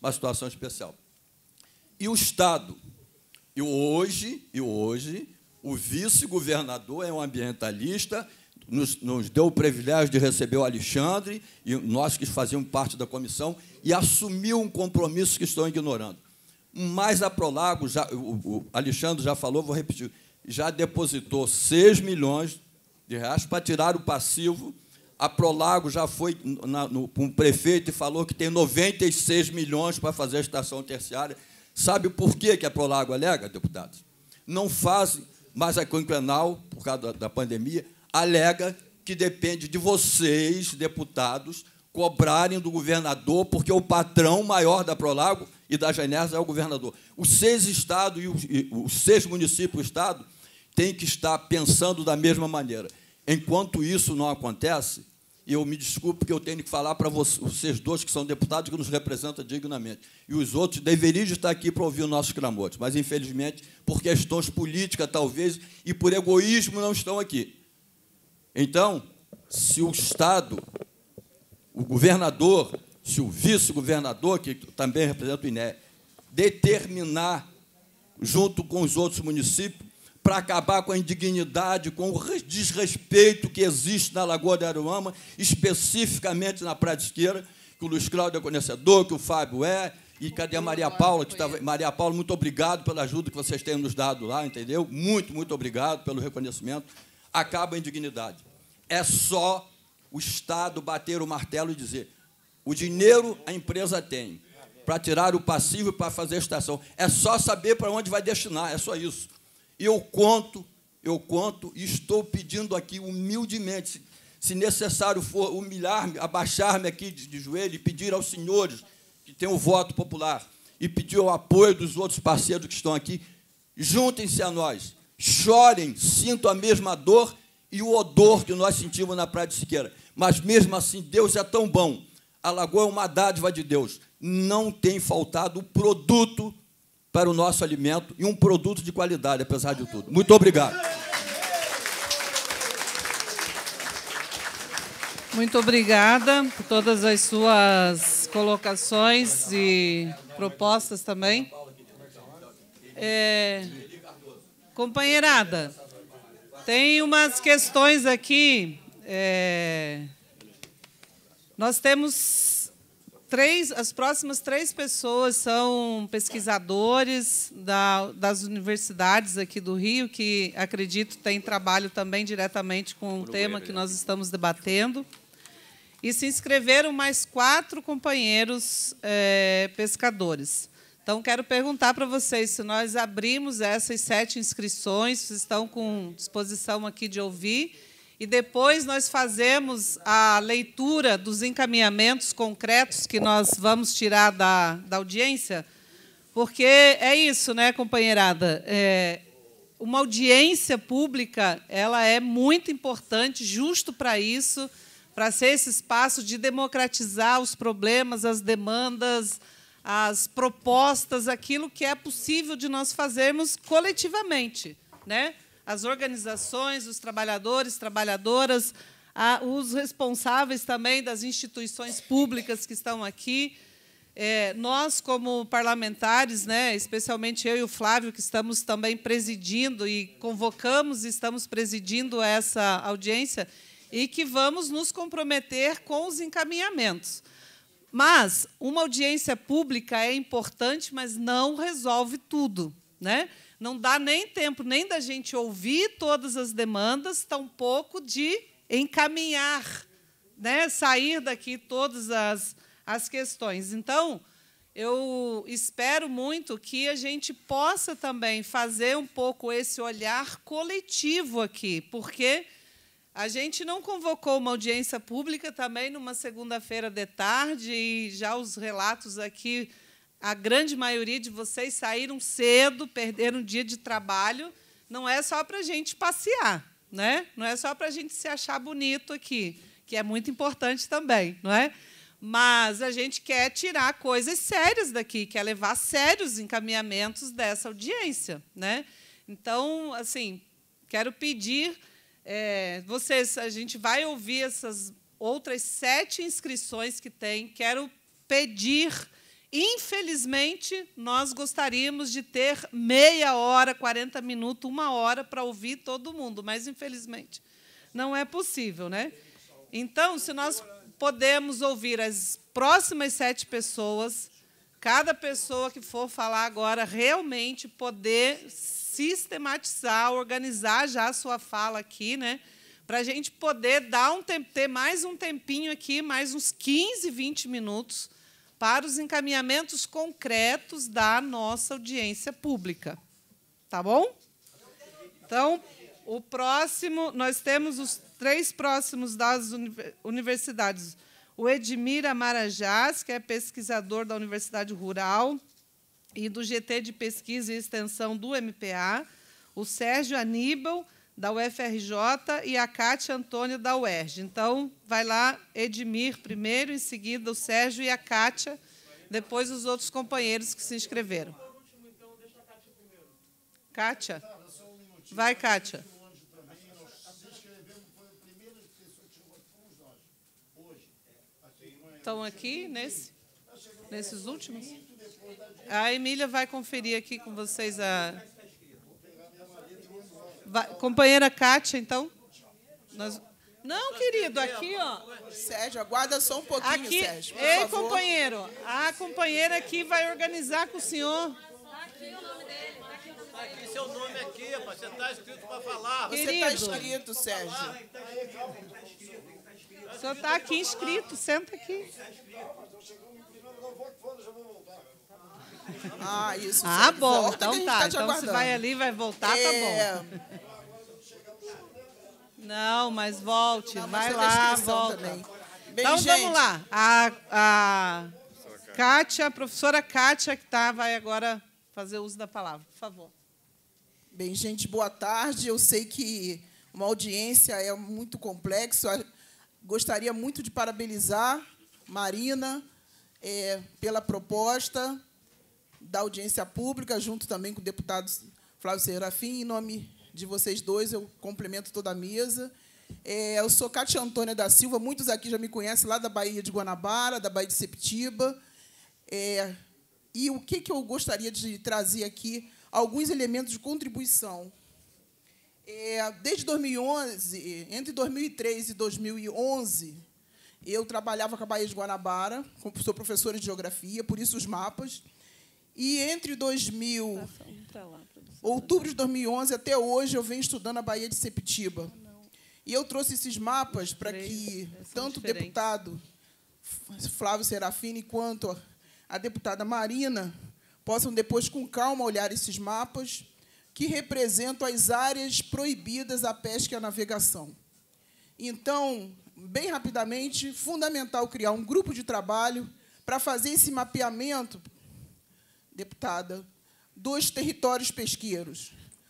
E o Estado? E hoje o vice-governador é um ambientalista, nos deu o privilégio de receber o Alexandre, e nós que fazíamos parte da comissão, e assumiu um compromisso que estão ignorando. Mas a Prolagos, o Alexandre já falou, vou repetir, já depositou 6 milhões de reais para tirar o passivo. A Prolagos já foi com o prefeito e falou que tem 96 milhões para fazer a estação terciária. Sabe por que a Prolagos alega, deputados? Não fazem, mas a quinquenal, por causa da pandemia, alega que depende de vocês, deputados, cobrarem do governador, porque o patrão maior da Prolagos e da Genersa é o governador. Os 6 estados e os 6 municípios do estado têm que estar pensando da mesma maneira. Enquanto isso não acontece, eu me desculpo, porque eu tenho que falar para vocês dois, que são deputados, que nos representam dignamente, e os outros deveriam estar aqui para ouvir os nossos clamores, mas, infelizmente, por questões políticas, talvez, e por egoísmo, não estão aqui. Então, se o Estado, o governador, se o vice-governador, que também representa o INEA, determinar, junto com os outros municípios, para acabar com a indignidade, com o desrespeito que existe na Lagoa de Araruama, especificamente na Praia do Siqueira, que o Luiz Cláudio é conhecedor, que o Fábio é, e cadê a Maria Paula, que estava... Maria Paula, muito obrigado pela ajuda que vocês têm nos dado lá, entendeu? Muito, muito obrigado pelo reconhecimento. Acaba a indignidade. É só o Estado bater o martelo e dizer: o dinheiro a empresa tem, para tirar o passivo e para fazer a extração. É só saber para onde vai destinar, é só isso. E eu conto e estou pedindo aqui humildemente, se necessário for humilhar-me, abaixar-me aqui de joelho e pedir aos senhores que têm o voto popular e pedir o apoio dos outros parceiros que estão aqui, juntem-se a nós, chorem, sintam a mesma dor e o odor que nós sentimos na Praia de Siqueira. Mas, mesmo assim, Deus é tão bom. A lagoa é uma dádiva de Deus. Não tem faltado produto para o nosso alimento e um produto de qualidade, apesar de tudo. Muito obrigado. Muito obrigada por todas as suas colocações e propostas também. Companheirada, tem umas questões aqui. Nós temos as próximas 3 pessoas são pesquisadores das universidades aqui do Rio, que, acredito, têm trabalho também diretamente com o tema que nós estamos debatendo. E se inscreveram mais 4 companheiros pescadores. Então, quero perguntar para vocês se nós abrimos essas 7 inscrições, vocês estão com disposição aqui de ouvir, e depois nós fazemos a leitura dos encaminhamentos concretos que nós vamos tirar da audiência, porque é isso, né, companheirada? Uma audiência pública, ela é muito importante, justo para isso, para ser esse espaço de democratizar os problemas, as demandas, as propostas, aquilo que é possível de nós fazermos coletivamente, né? As organizações, os trabalhadores, trabalhadoras, os responsáveis também das instituições públicas que estão aqui. Nós, como parlamentares, né, especialmente eu e o Flávio, que estamos também presidindo e convocamos e estamos presidindo essa audiência, e que vamos nos comprometer com os encaminhamentos. Mas uma audiência pública é importante, mas não resolve tudo, né? Não dá nem tempo nem da gente ouvir todas as demandas, tampouco de encaminhar, né? Sair daqui todas as questões. Então, eu espero muito que a gente possa também fazer um pouco esse olhar coletivo aqui, porque a gente não convocou uma audiência pública também numa segunda-feira de tarde, e já os relatos aqui, a grande maioria de vocês saíram cedo, perderam um dia de trabalho. Não é só para a gente passear, né? Não é só para a gente se achar bonito aqui, que é muito importante também, não é? Mas a gente quer tirar coisas sérias daqui, quer levar a sério os encaminhamentos dessa audiência, né? Então, assim, quero pedir vocês, a gente vai ouvir essas outras 7 inscrições que tem. Quero pedir, infelizmente, nós gostaríamos de ter meia hora, 40 minutos, 1 hora para ouvir todo mundo, mas, infelizmente, não é possível, né? Então, se nós podemos ouvir as próximas 7 pessoas, cada pessoa que for falar agora realmente poder sistematizar, organizar já a sua fala aqui, né? Para a gente poder ter mais um tempinho aqui, mais uns 15, 20 minutos, para os encaminhamentos concretos da nossa audiência pública. Tá bom? Então, o próximo, nós temos os 3 próximos das universidades. O Edmir Amarajás, que é pesquisador da Universidade Rural e do GT de Pesquisa e Extensão do MPA, o Sérgio Aníbal, da UFRJ, e a Cátia Antônia, da UERJ. Então, vai lá, Edmir primeiro, em seguida o Sérgio e a Cátia, depois os outros companheiros que se inscreveram. Cátia? Vai, Cátia. Estão aqui, nesses últimos? A Emília vai conferir aqui com vocês companheira Cátia, então. Não, querido, aqui, ó. Sérgio, aguarda só um pouquinho, aqui, Sérgio. Por ei, favor. companheiro, a companheira aqui vai organizar com o senhor. Está aqui o nome dele. Está aqui seu nome aqui, rapaz. Você está inscrito para falar. Você está inscrito, Sérgio. O senhor está aqui inscrito, senta aqui. Ah, isso. Ah, bom, volta, então que a gente tá. te Então se aguardando. vai ali, vai voltar, tá bom. Não, mas volte, Não, mas vai tem lá, descrição volta. também. Bem, Então gente, vamos lá. A Kátia, a professora Kátia, que vai agora fazer uso da palavra, por favor. Bem, gente, boa tarde. Eu sei que uma audiência é muito complexo. Gostaria muito de parabenizar Marina pela proposta da audiência pública, junto também com o deputado Flávio Serafim. Em nome de vocês dois, eu cumprimento toda a mesa. Eu sou Kátia Antônia da Silva, muitos aqui já me conhecem, lá da Baía de Guanabara, da Baía de Sepetiba. E o que eu gostaria de trazer aqui? Alguns elementos de contribuição. Desde 2011, entre 2003 e 2011, eu trabalhava com a Baía de Guanabara, sou professora de geografia, por isso os mapas. E entre outubro de 2011 até hoje, eu venho estudando a Baía de Sepetiba. E eu trouxe esses mapas para que tanto o deputado Flávio Serafini quanto a deputada Marina possam depois, com calma, olhar esses mapas que representam as áreas proibidas à pesca e à navegação. Então, bem rapidamente, fundamental criar um grupo de trabalho para fazer esse mapeamento, deputada, dos territórios pesqueiros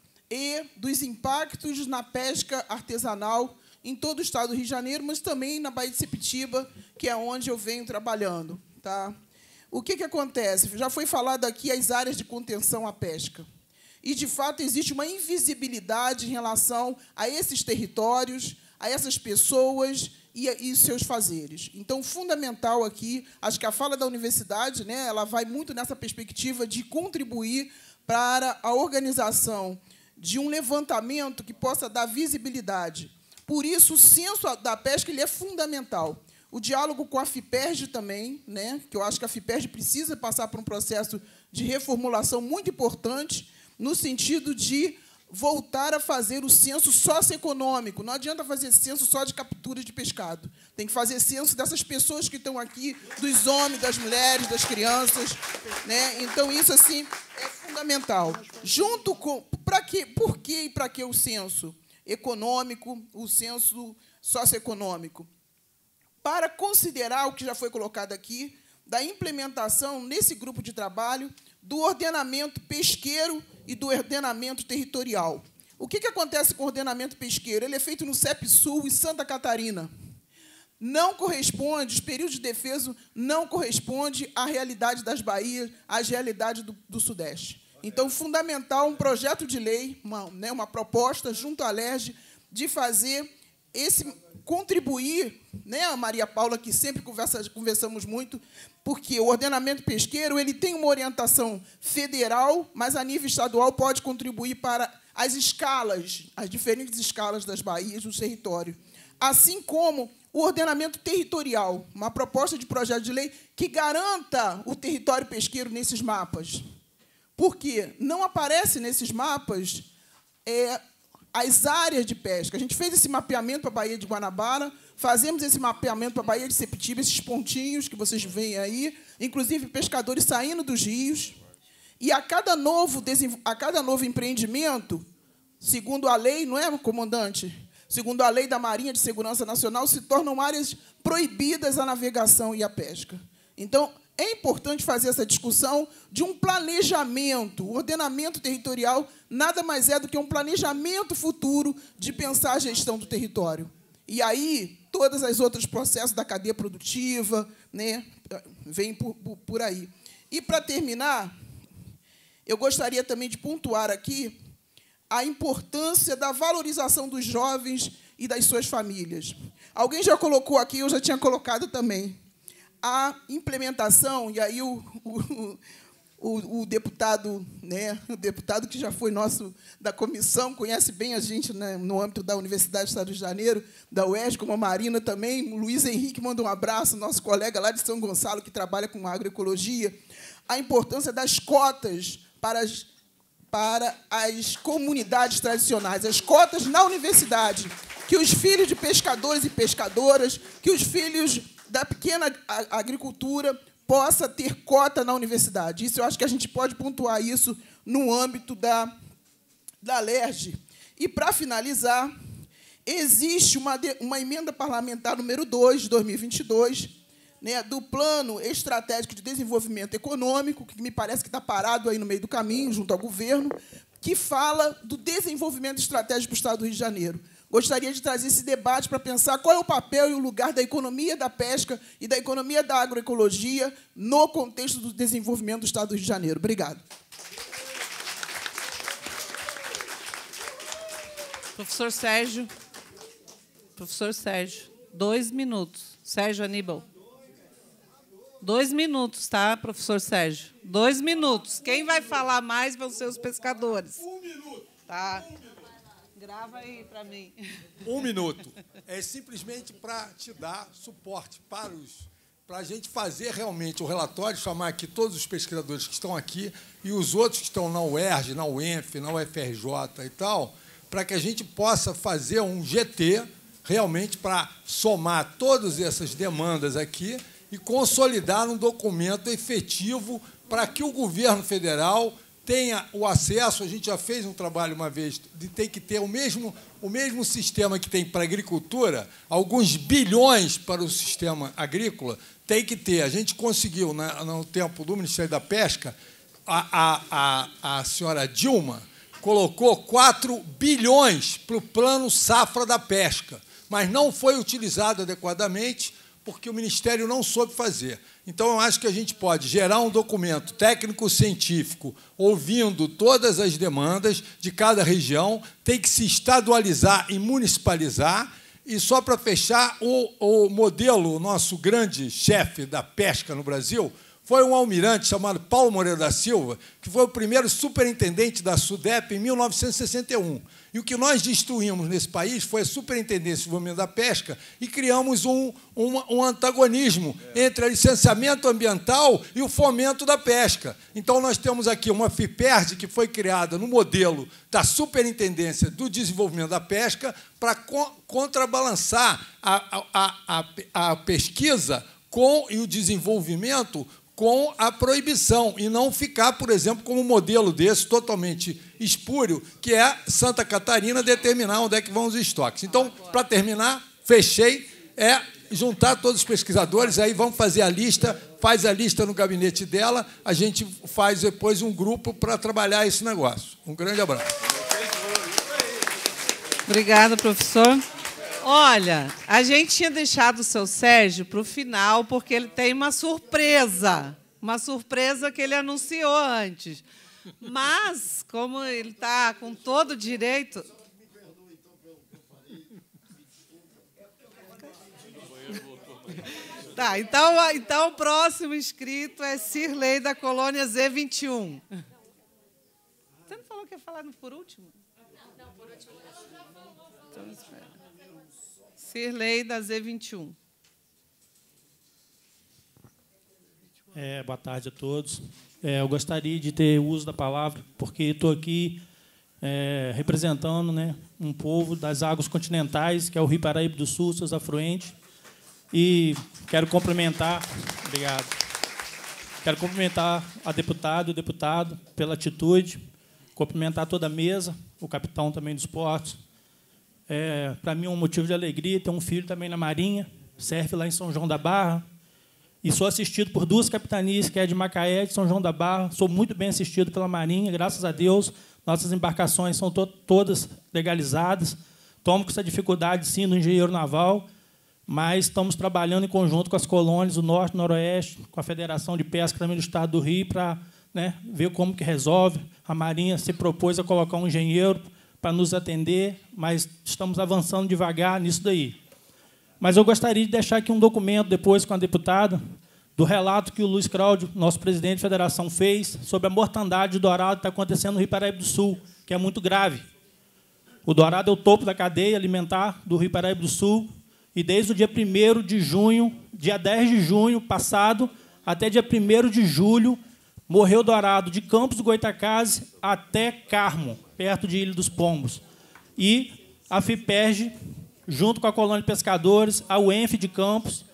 e dos impactos na pesca artesanal em todo o estado do Rio de Janeiro, mas também na Baía de Sepetiba, que é onde eu venho trabalhando. Tá? O que acontece? Já foi falado aqui as áreas de contenção à pesca. E, de fato, existe uma invisibilidade em relação a esses territórios, a essas pessoas e seus fazeres. Então, fundamental aqui, acho que a fala da universidade, né, ela vai muito nessa perspectiva de contribuir para a organização de um levantamento que possa dar visibilidade. Por isso, o censo da pesca ele é fundamental. O diálogo com a FIPERJ também, né, que eu acho que a FIPERJ precisa passar por um processo de reformulação muito importante, no sentido de voltar a fazer o censo socioeconômico. Não adianta fazer censo só de captura de pescado. Tem que fazer censo dessas pessoas que estão aqui, dos homens, das mulheres, das crianças. Né? Então, isso assim, é fundamental. Junto com... Por que e para que o censo econômico, o censo socioeconômico? Para considerar o que já foi colocado aqui, da implementação, nesse grupo de trabalho, do ordenamento pesqueiro e do ordenamento territorial. O que acontece com o ordenamento pesqueiro? Ele é feito no CEP-Sul e Santa Catarina. Não corresponde, os períodos de defesa não correspondem à realidade das baías, às realidades do Sudeste. Então, fundamental um projeto de lei, uma proposta junto à LERJ, de fazer contribuir, né, a Maria Paula, que sempre conversamos muito, porque o ordenamento pesqueiro ele tem uma orientação federal, mas a nível estadual pode contribuir para as escalas, as diferentes escalas das baías do território. Assim como o ordenamento territorial, uma proposta de projeto de lei que garanta o território pesqueiro nesses mapas. Porque não aparece nesses mapas as áreas de pesca. A gente fez esse mapeamento para a Baía de Guanabara, fazemos esse mapeamento para a Baía de Sepetiba, esses pontinhos que vocês veem aí, inclusive pescadores saindo dos rios. E a cada novo empreendimento, segundo a lei, não é, comandante? Segundo a lei da Marinha de Segurança Nacional, se tornam áreas proibidas a navegação e a pesca. Então, é importante fazer essa discussão de um planejamento. O ordenamento territorial nada mais é do que um planejamento futuro de pensar a gestão do território. E aí, todos os outros processos da cadeia produtiva, né, vêm por aí. E, para terminar, eu gostaria também de pontuar aqui a importância da valorização dos jovens e das suas famílias. Alguém já colocou aqui, eu já tinha colocado também, a implementação, e aí o deputado, né, o deputado que já foi nosso da comissão, conhece bem a gente, né, no âmbito da Universidade do Estado do Rio de Janeiro, da UERJ, como a Marina também, o Luiz Henrique manda um abraço, nosso colega lá de São Gonçalo, que trabalha com agroecologia, a importância das cotas para as comunidades tradicionais, as cotas na universidade, que os filhos de pescadores e pescadoras, que os filhos da pequena agricultura possa ter cota na universidade. Isso eu acho que a gente pode pontuar isso no âmbito da LERJ. E, para finalizar, existe uma emenda parlamentar número 2, de 2022, né, do Plano Estratégico de Desenvolvimento Econômico, que me parece que está parado aí no meio do caminho, junto ao governo, que fala do desenvolvimento estratégico do Estado do Rio de Janeiro. Gostaria de trazer esse debate para pensar qual é o papel e o lugar da economia da pesca e da economia da agroecologia no contexto do desenvolvimento do Estado do Rio de Janeiro. Obrigado. Professor Sérgio. Professor Sérgio, 2 minutos. Sérgio Aníbal. 2 minutos, tá, professor Sérgio? 2 minutos. Quem vai falar mais vão ser os pescadores. 1 minuto. Tá. Grava aí para mim. 1 minuto. É simplesmente para te dar suporte para a gente fazer realmente o relatório, chamar aqui todos os pesquisadores que estão aqui e os outros que estão na UERJ, na UENF, na UFRJ e tal, para que a gente possa fazer um GT realmente para somar todas essas demandas aqui e consolidar um documento efetivo para que o governo federal tenha o acesso. A gente já fez um trabalho uma vez de ter que ter o mesmo sistema que tem para a agricultura, alguns bilhões para o sistema agrícola, tem que ter. A gente conseguiu, no tempo do Ministério da Pesca, a senhora Dilma colocou 4 bilhões para o Plano Safra da Pesca, mas não foi utilizado adequadamente porque o Ministério não soube fazer. Então, eu acho que a gente pode gerar um documento técnico-científico ouvindo todas as demandas de cada região, tem que se estadualizar e municipalizar. E, só para fechar, o modelo, o nosso grande chefe da pesca no Brasil, foi um almirante chamado Paulo Moreira da Silva, que foi o primeiro superintendente da SUDEP em 1961. E o que nós destruímos nesse país foi a Superintendência de Desenvolvimento da Pesca e criamos um antagonismo entre o licenciamento ambiental e o fomento da pesca. Então, nós temos aqui uma FIPERJ que foi criada no modelo da Superintendência do Desenvolvimento da Pesca para contrabalançar a pesquisa e o desenvolvimento com a proibição, e não ficar, por exemplo, como um modelo desse totalmente espúrio, que é Santa Catarina determinar onde é que vão os estoques. Então, para terminar, fechei, juntar todos os pesquisadores, aí vamos fazer a lista, faz a lista no gabinete dela, a gente faz depois um grupo para trabalhar esse negócio. Um grande abraço. Obrigada, professor. Olha, a gente tinha deixado o seu Sérgio para o final, porque ele tem uma surpresa que ele anunciou antes. Mas, como ele está com todo o direito... Tá, então o próximo inscrito é Cirlei, da colônia Z21. Você não falou que ia falar por último? Não, por último. Então, espera. Cirlei, da Z21. Boa tarde a todos. Eu gostaria de ter uso da palavra, porque estou aqui representando, né, um povo das águas continentais, que é o Rio Paraíba do Sul, seus afluentes, e quero cumprimentar, obrigado, quero cumprimentar a deputada e o deputado pela atitude, cumprimentar toda a mesa, o capitão também dos portos. Para mim é um motivo de alegria ter um filho também na Marinha, serve lá em São João da Barra, e sou assistido por 2 capitanias, que é de Macaé e de São João da Barra. Sou muito bem assistido pela Marinha, graças a Deus. Nossas embarcações são todas legalizadas. Tomo com essa dificuldade, sim, do engenheiro naval, mas estamos trabalhando em conjunto com as colônias do Norte e Noroeste, com a Federação de Pesca também do Estado do Rio, para, né, ver como que resolve. A Marinha se propôs a colocar um engenheiro para nos atender, mas estamos avançando devagar nisso daí. Mas eu gostaria de deixar aqui um documento, depois com a deputada, do relato que o Luiz Cláudio, nosso presidente da federação, fez sobre a mortandade de dourado que está acontecendo no Rio Paraíba do Sul, que é muito grave. O dourado é o topo da cadeia alimentar do Rio Paraíba do Sul, e desde o dia 1º de junho, dia 10 de junho passado, até dia 1º de julho, morreu dourado de Campos do Goitacazes até Carmo, perto de Ilha dos Pombos. E a FIPERJ, junto com a colônia de pescadores, a UENF de Campos,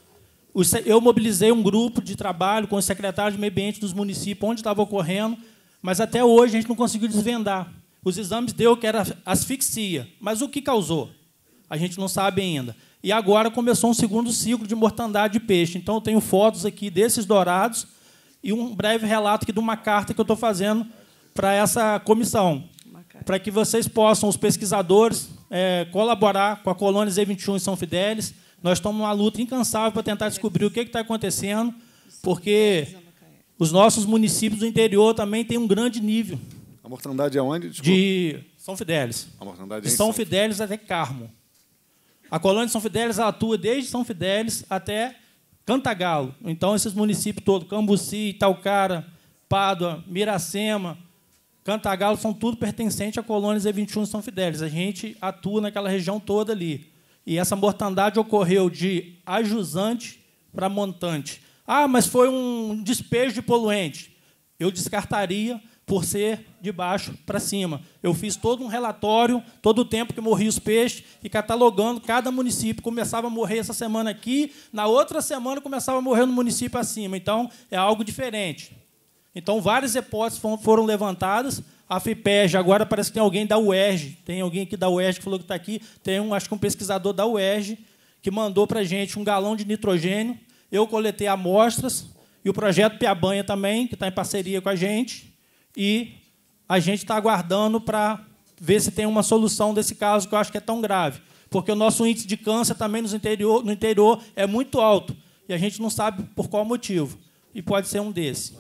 Eu mobilizei um grupo de trabalho com os secretários de meio ambiente dos municípios, onde estava ocorrendo, mas até hoje a gente não conseguiu desvendar. Os exames deu que era asfixia, mas o que causou? A gente não sabe ainda. E agora começou um segundo ciclo de mortandade de peixe. Então, eu tenho fotos aqui desses dourados e um breve relato aqui de uma carta que eu estou fazendo para essa comissão, para que vocês possam, os pesquisadores, colaborar com a colônia Z21 em São Fidélis. Nós estamos numa luta incansável para tentar descobrir o que está acontecendo, porque os nossos municípios do interior também têm um grande nível. A mortandade é onde? Desculpa. De São Fidélis. A mortandade de São Fidélis até Carmo. A colônia de São Fidélis ela atua desde São Fidélis até Cantagalo. Então, esses municípios todos, Cambuci, Itaucara, Pádua, Miracema, Cantagalo, são tudo pertencentes à colônia Z21 de São Fidélis. A gente atua naquela região toda ali. E essa mortandade ocorreu de ajusante para montante. Ah, mas foi um despejo de poluente. Eu descartaria por ser de baixo para cima. Eu fiz todo um relatório, todo o tempo que morriam os peixes, e catalogando cada município. Começava a morrer essa semana aqui, na outra semana começava a morrer no município acima. Então, é algo diferente. Então, várias hipóteses foram levantadas. A FIPEG, agora parece que tem alguém da UERJ, tem alguém aqui da UERJ que falou que está aqui, tem acho que um pesquisador da UERJ que mandou para a gente 1 galão de nitrogênio. Eu coletei amostras, e o projeto Piabanha também, que está em parceria com a gente, e a gente está aguardando para ver se tem uma solução desse caso, que eu acho que é tão grave, porque o nosso índice de câncer também no interior é muito alto, e a gente não sabe por qual motivo, e pode ser um desses.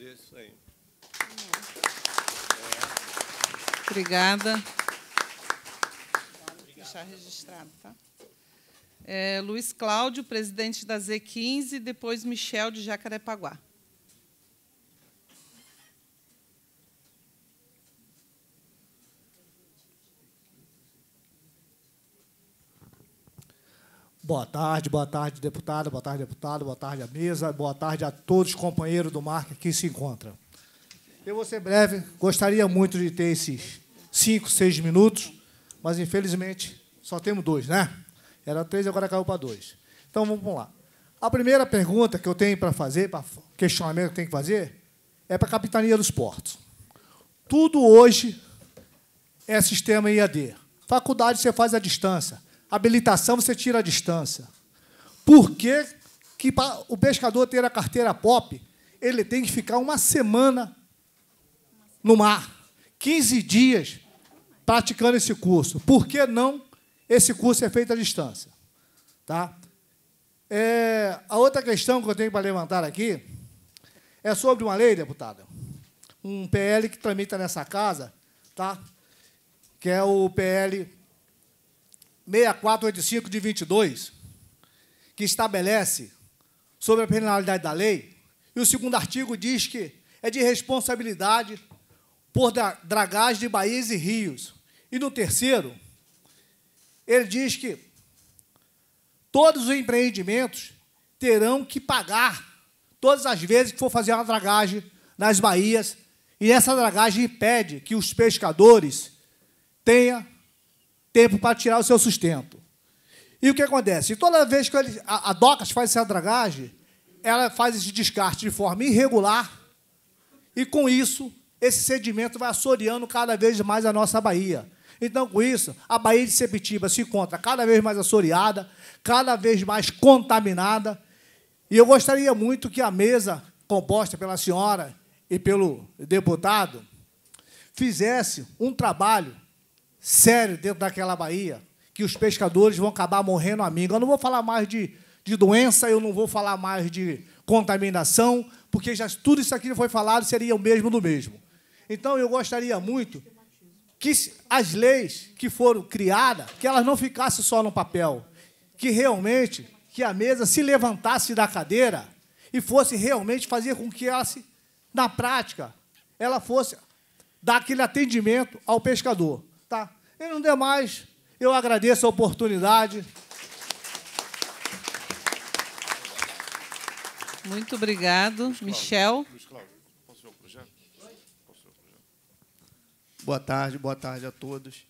Obrigada. Vou deixar registrado, tá? Luiz Cláudio, presidente da Z15, depois Michel, de Jacarepaguá. Boa tarde, deputada, boa tarde, deputado, boa tarde à mesa, boa tarde a todos os companheiros do MARC que aqui se encontram. Eu vou ser breve, gostaria muito de ter esses 5, 6 minutos, mas, infelizmente, só temos 2, né? Era 3, agora caiu para 2. Então, vamos lá. A primeira pergunta que eu tenho para fazer, para questionamento que eu tenho que fazer, é para a Capitania dos Portos. Tudo hoje é sistema IAD. Faculdade você faz à distância. Habilitação você tira à distância. Por que para o pescador ter a carteira POP, ele tem que ficar uma semana no mar, 15 dias praticando esse curso? Por que não esse curso é feito à distância? Tá? A outra questão que eu tenho para levantar aqui é sobre uma lei, deputada, um PL que tramita nessa casa, tá? Que é o PL 6485 de 22, que estabelece sobre a penalidade da lei, e o segundo artigo diz que é de responsabilidade por dragagem de baías e rios. E no terceiro, ele diz que todos os empreendimentos terão que pagar todas as vezes que for fazer uma dragagem nas baías, e essa dragagem impede que os pescadores tenham tempo para tirar o seu sustento. E o que acontece? Toda vez que a DOCAS faz essa dragagem, ela faz esse descarte de forma irregular, e, com isso, esse sedimento vai assoreando cada vez mais a nossa baía. Então, com isso, a Baía de Sepetiba se encontra cada vez mais assoreada, cada vez mais contaminada, e eu gostaria muito que a mesa, composta pela senhora e pelo deputado, fizesse um trabalho sério dentro daquela baía, que os pescadores vão acabar morrendo à míngua. Eu não vou falar mais de doença, eu não vou falar mais de contaminação, porque já tudo isso aqui já foi falado, seria o mesmo do mesmo. Então, eu gostaria muito que as leis que foram criadas, que elas não ficassem só no papel, que realmente que a mesa se levantasse da cadeira e fosse realmente fazer com que ela, na prática, ela fosse dar aquele atendimento ao pescador. Tá? E no demais, eu agradeço a oportunidade. Muito obrigado. Michel. Boa tarde a todos.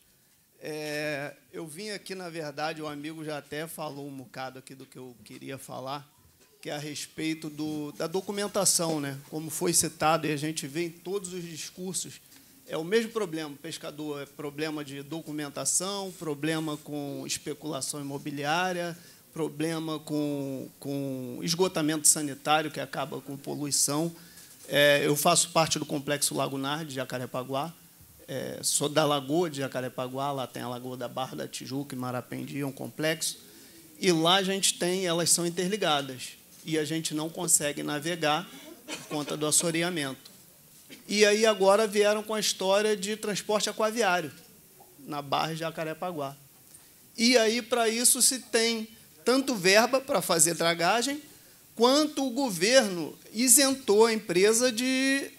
Eu vim aqui, na verdade, o amigo já até falou um bocado aqui do que eu queria falar, que é a respeito da documentação, né? Como foi citado, e a gente vê em todos os discursos, é o mesmo problema. Pescador é problema de documentação, problema com especulação imobiliária, problema com esgotamento sanitário, que acaba com poluição. Eu faço parte do Complexo Lagunar de Jacarepaguá, sou da Lagoa de Jacarepaguá, lá tem a Lagoa da Barra da Tijuca e Marapendi, é um complexo, e lá a gente tem, elas são interligadas, e a gente não consegue navegar por conta do assoreamento. E aí agora vieram com a história de transporte aquaviário, na Barra de Jacarepaguá. E aí, para isso, se tem tanto verba para fazer dragagem, quanto o governo isentou a empresa de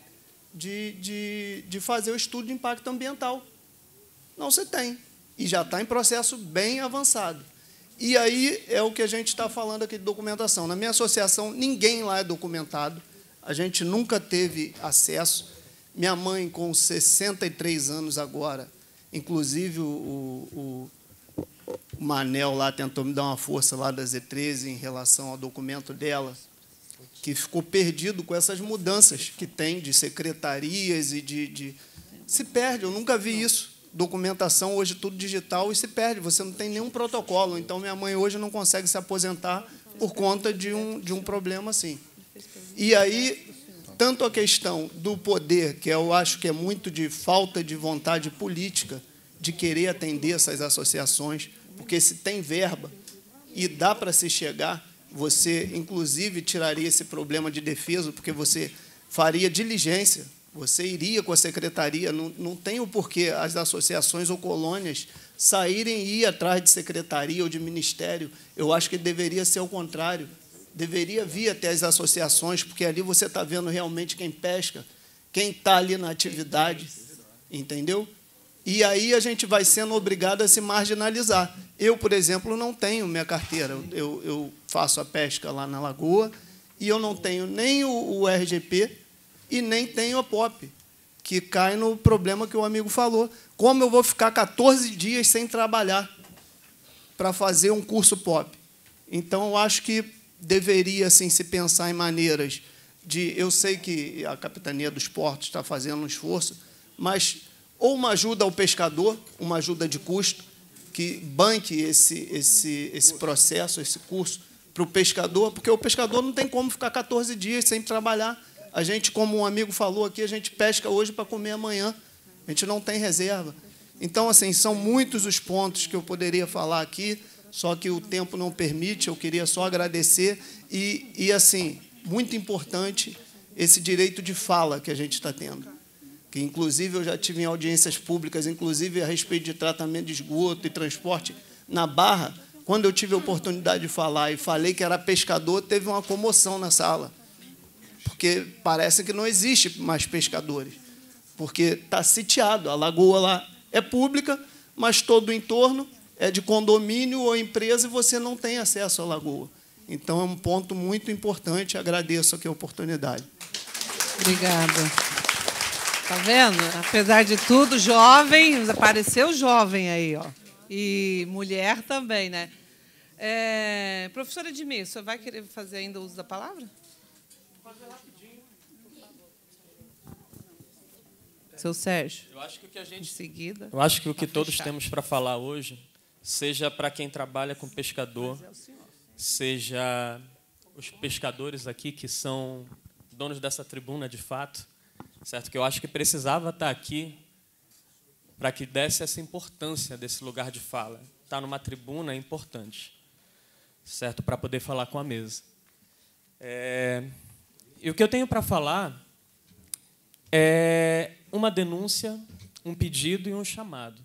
fazer o estudo de impacto ambiental. Não se tem. E já está em processo bem avançado. E aí é o que a gente está falando aqui de documentação. Na minha associação, ninguém lá é documentado. A gente nunca teve acesso. Minha mãe, com 63 anos agora, inclusive o Manel lá tentou me dar uma força lá da Z13 em relação ao documento dela, que ficou perdido com essas mudanças que tem de secretarias e se perde. Eu nunca vi isso. Documentação hoje tudo digital e se perde. Você não tem nenhum protocolo. Então minha mãe hoje não consegue se aposentar por conta de um problema assim. E aí tanto a questão do poder, que eu acho que é muito de falta de vontade política de querer atender essas associações, porque se tem verba e dá para se chegar, você, inclusive, tiraria esse problema de defesa, porque você faria diligência, você iria com a secretaria, não tem o porquê as associações ou colônias saírem e ir atrás de secretaria ou de ministério. Eu acho que deveria ser o contrário. Deveria vir até as associações, porque ali você está vendo realmente quem pesca, quem está ali na atividade, entendeu? E aí a gente vai sendo obrigado a se marginalizar. Eu, por exemplo, não tenho minha carteira. Eu faço a pesca lá na Lagoa e eu não tenho nem o RGP e nem tenho a POP, que cai no problema que o amigo falou. Como eu vou ficar 14 dias sem trabalhar para fazer um curso POP? Então, eu acho que deveria assim, se pensar em maneiras de... Eu sei que a Capitania dos Portos está fazendo um esforço, mas ou uma ajuda ao pescador, uma ajuda de custo, que banque esse processo, esse curso, para o pescador, porque o pescador não tem como ficar 14 dias sem trabalhar. A gente, como um amigo falou aqui, a gente pesca hoje para comer amanhã. A gente não tem reserva. Então, assim, são muitos os pontos que eu poderia falar aqui, só que o tempo não permite. Eu queria só agradecer e assim, muito importante esse direito de fala que a gente está tendo. Que, inclusive, eu já tive em audiências públicas, inclusive a respeito de tratamento de esgoto e transporte na Barra. Quando eu tive a oportunidade de falar e falei que era pescador, teve uma comoção na sala, porque parece que não existe mais pescadores, porque está sitiado. A lagoa lá é pública, mas todo o entorno é de condomínio ou empresa e você não tem acesso à lagoa. Então, é um ponto muito importante. Agradeço aqui a oportunidade. Obrigada. Está vendo? Apesar de tudo, jovem, apareceu jovem aí, ó. E mulher também, né? Professora Edmir, você vai querer fazer ainda uso da palavra? Fazer rapidinho. Seu Sérgio. Eu acho que o que a gente, em seguida. Eu acho que o que todos temos para falar hoje, seja para quem trabalha com pescador, seja os pescadores aqui que são donos dessa tribuna de fato, certo? Que eu acho que precisava estar aqui para que desse essa importância desse lugar de fala. Estar numa tribuna é importante, certo? Para poder falar com a mesa. E o que eu tenho para falar é uma denúncia, um pedido e um chamado.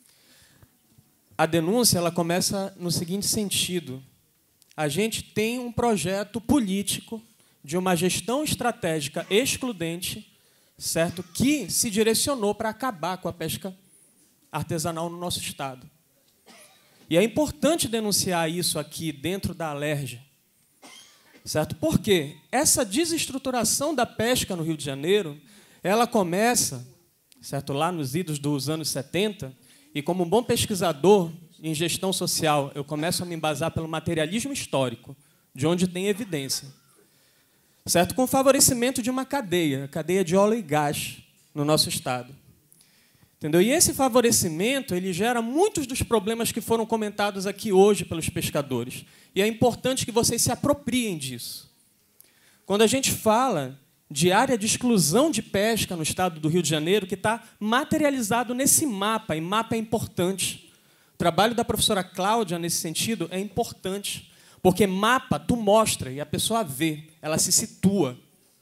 A denúncia ela começa no seguinte sentido: a gente tem um projeto político de uma gestão estratégica excludente, certo, que se direcionou para acabar com a pesca artesanal no nosso estado. E é importante denunciar isso aqui dentro da Alerj, certo? Porque essa desestruturação da pesca no Rio de Janeiro, ela começa, certo, lá nos idos dos anos 70, e como um bom pesquisador em gestão social, eu começo a me embasar pelo materialismo histórico de onde tem evidência. Certo? Com o favorecimento de uma cadeia, a cadeia de óleo e gás no nosso estado. Entendeu? E esse favorecimento ele gera muitos dos problemas que foram comentados aqui hoje pelos pescadores. E é importante que vocês se apropriem disso. Quando a gente fala de área de exclusão de pesca no estado do Rio de Janeiro, que está materializado nesse mapa, e mapa é importante. O trabalho da professora Cláudia, nesse sentido, é importante, porque mapa tu mostra e a pessoa vê, ela se situa.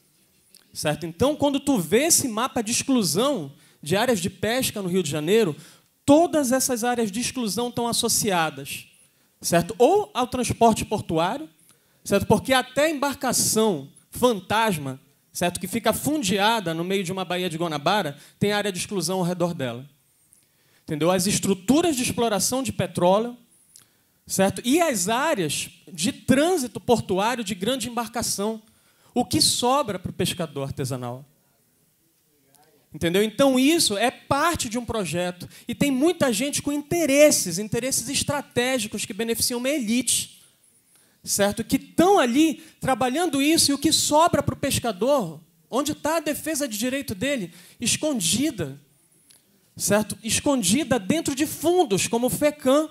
Certo? Então, quando tu vê esse mapa de exclusão de áreas de pesca no Rio de Janeiro, todas essas áreas de exclusão estão associadas, certo? Ou ao transporte portuário, certo? Porque até a embarcação fantasma, certo? Que fica fundeada no meio de uma baía de Guanabara, tem área de exclusão ao redor dela. Entendeu? As estruturas de exploração de petróleo, certo? E as áreas de trânsito portuário de grande embarcação, o que sobra para o pescador artesanal. Entendeu? Então, isso é parte de um projeto. E tem muita gente com interesses estratégicos que beneficiam uma elite, certo? Que estão ali trabalhando isso, e o que sobra para o pescador, onde está a defesa de direito dele? Escondida. Certo? Escondida dentro de fundos, como o FECAM.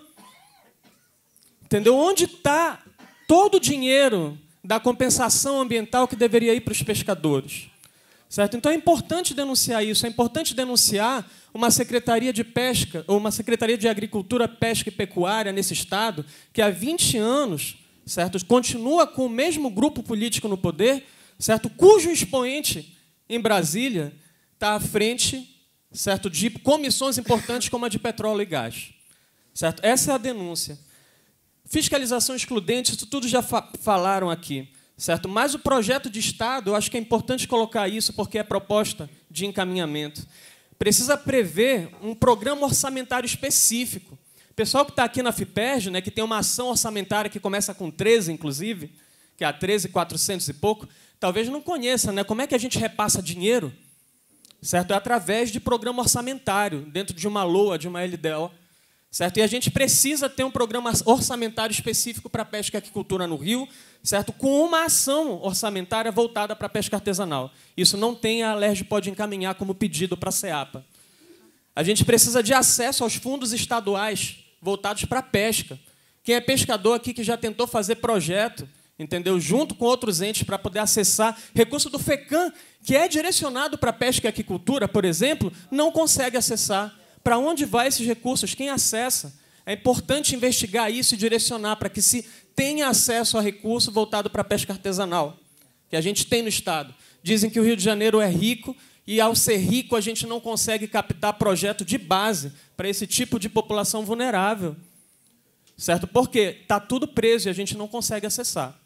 Entendeu? Onde está todo o dinheiro da compensação ambiental que deveria ir para os pescadores? Certo? Então é importante denunciar isso, é importante denunciar uma Secretaria de Pesca, ou uma Secretaria de Agricultura, Pesca e Pecuária nesse estado, que há 20 anos, certo, continua com o mesmo grupo político no poder, certo, cujo expoente em Brasília está à frente, certo, de comissões importantes como a de petróleo e gás. Certo? Essa é a denúncia. Fiscalização excludente, isso tudo já falaram aqui. Certo? Mas o projeto de Estado, eu acho que é importante colocar isso, porque é proposta de encaminhamento. Precisa prever um programa orçamentário específico. O pessoal que está aqui na FIPERJ, né, que tem uma ação orçamentária que começa com 13, inclusive, que é a 13.400 e pouco, talvez não conheça, né, como é que a gente repassa dinheiro, certo? É através de programa orçamentário, dentro de uma LOA, de uma LDO. Certo? E a gente precisa ter um programa orçamentário específico para a pesca e aquicultura no Rio, certo? Com uma ação orçamentária voltada para a pesca artesanal. Isso não tem, a Alerj pode encaminhar como pedido para a SEAPA. A gente precisa de acesso aos fundos estaduais voltados para a pesca. Quem é pescador aqui que já tentou fazer projeto, entendeu? Junto com outros entes para poder acessar recurso do FECAM, que é direcionado para a pesca e aquicultura, por exemplo, não consegue acessar. Para onde vai esses recursos? Quem acessa? É importante investigar isso e direcionar para que se tenha acesso a recurso voltado para a pesca artesanal, que a gente tem no estado. Dizem que o Rio de Janeiro é rico e, ao ser rico, a gente não consegue captar projeto de base para esse tipo de população vulnerável. Certo? Porque está tudo preso e a gente não consegue acessar.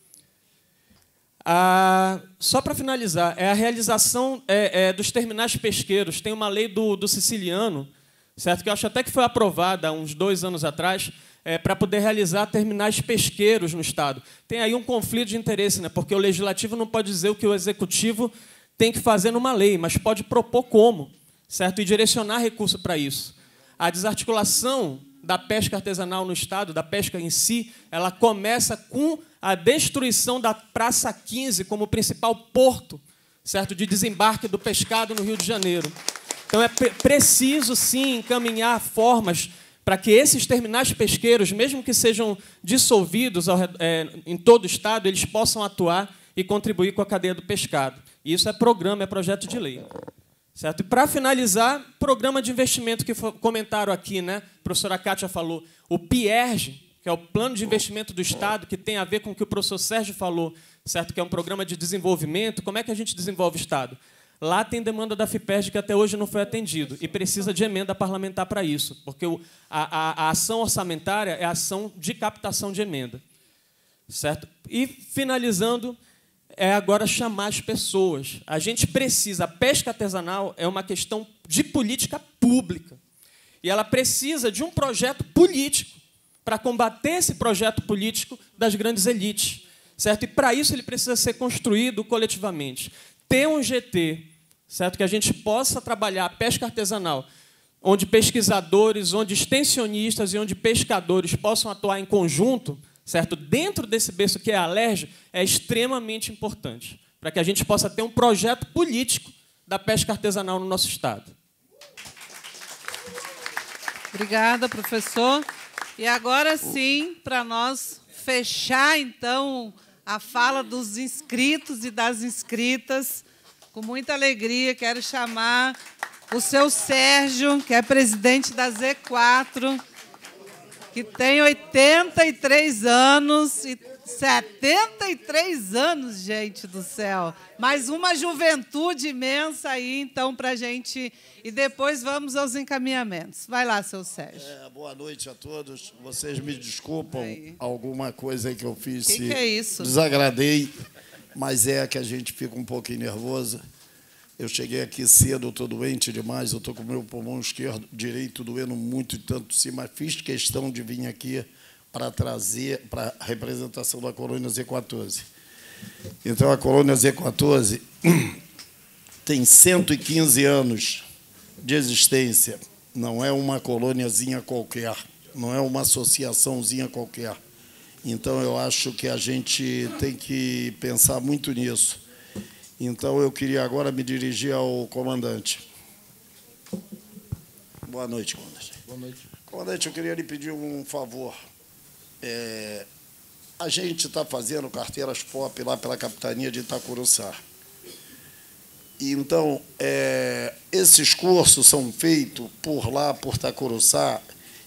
Só para finalizar, é a realização dos terminais pesqueiros. Tem uma lei do Siciliano, certo? Que eu acho até que foi aprovada há uns 2 anos atrás, para poder realizar terminais pesqueiros no estado. Tem aí um conflito de interesse, né? Porque o legislativo não pode dizer o que o executivo tem que fazer numa lei, mas pode propor como, certo? E direcionar recurso para isso. A desarticulação da pesca artesanal no estado, da pesca em si, ela começa com a destruição da Praça 15 como principal porto, certo? De desembarque do pescado no Rio de Janeiro. Então, é preciso, sim, encaminhar formas para que esses terminais pesqueiros, mesmo que sejam dissolvidos em todo o estado, eles possam atuar e contribuir com a cadeia do pescado. E isso é programa, é projeto de lei. Certo? E, para finalizar, programa de investimento que comentaram aqui, né? A professora Kátia falou, o PIERJ, que é o Plano de Investimento do Estado, que tem a ver com o que o professor Sérgio falou, certo? Que é um programa de desenvolvimento. Como é que a gente desenvolve o Estado? Lá tem demanda da FIPERJ que até hoje não foi atendido e precisa de emenda parlamentar para isso, porque a ação orçamentária é a ação de captação de emenda. Certo? E, finalizando, é agora chamar as pessoas. A gente precisa... A pesca artesanal é uma questão de política pública. E ela precisa de um projeto político para combater esse projeto político das grandes elites. Certo? E, para isso, ele precisa ser construído coletivamente. Ter um GT, certo? Que a gente possa trabalhar a pesca artesanal, onde pesquisadores, onde extensionistas e onde pescadores possam atuar em conjunto, certo? Dentro desse berço que é a Alerj, é extremamente importante, para que a gente possa ter um projeto político da pesca artesanal no nosso Estado. Obrigada, professor. E agora sim, para nós fechar, então, a fala dos inscritos e das inscritas, com muita alegria, quero chamar o seu Sérgio, que é presidente da Z4, que tem 83 anos, e 73 anos, gente do céu. Mais uma juventude imensa aí, então, para a gente... E depois vamos aos encaminhamentos. Vai lá, seu Sérgio. Boa noite a todos. Vocês me desculpam alguma coisa aí que eu fiz. Que é isso? Desagradei, mas é que a gente fica um pouquinho nervoso. Eu cheguei aqui cedo, eu estou doente demais, eu estou com o meu pulmão direito doendo muito e tanto sim, mas fiz questão de vir aqui para trazer para a representação da colônia Z14. Então, a colônia Z14 tem 115 anos de existência. Não é uma colôniazinha qualquer, não é uma associaçãozinha qualquer. Então, eu acho que a gente tem que pensar muito nisso. Então, eu queria agora me dirigir ao comandante. Boa noite, comandante. Boa noite. Comandante, eu queria lhe pedir um favor. A gente está fazendo carteiras POP lá pela capitania de Itacuruçá. Então, esses cursos são feitos por lá, por Itacuruçá,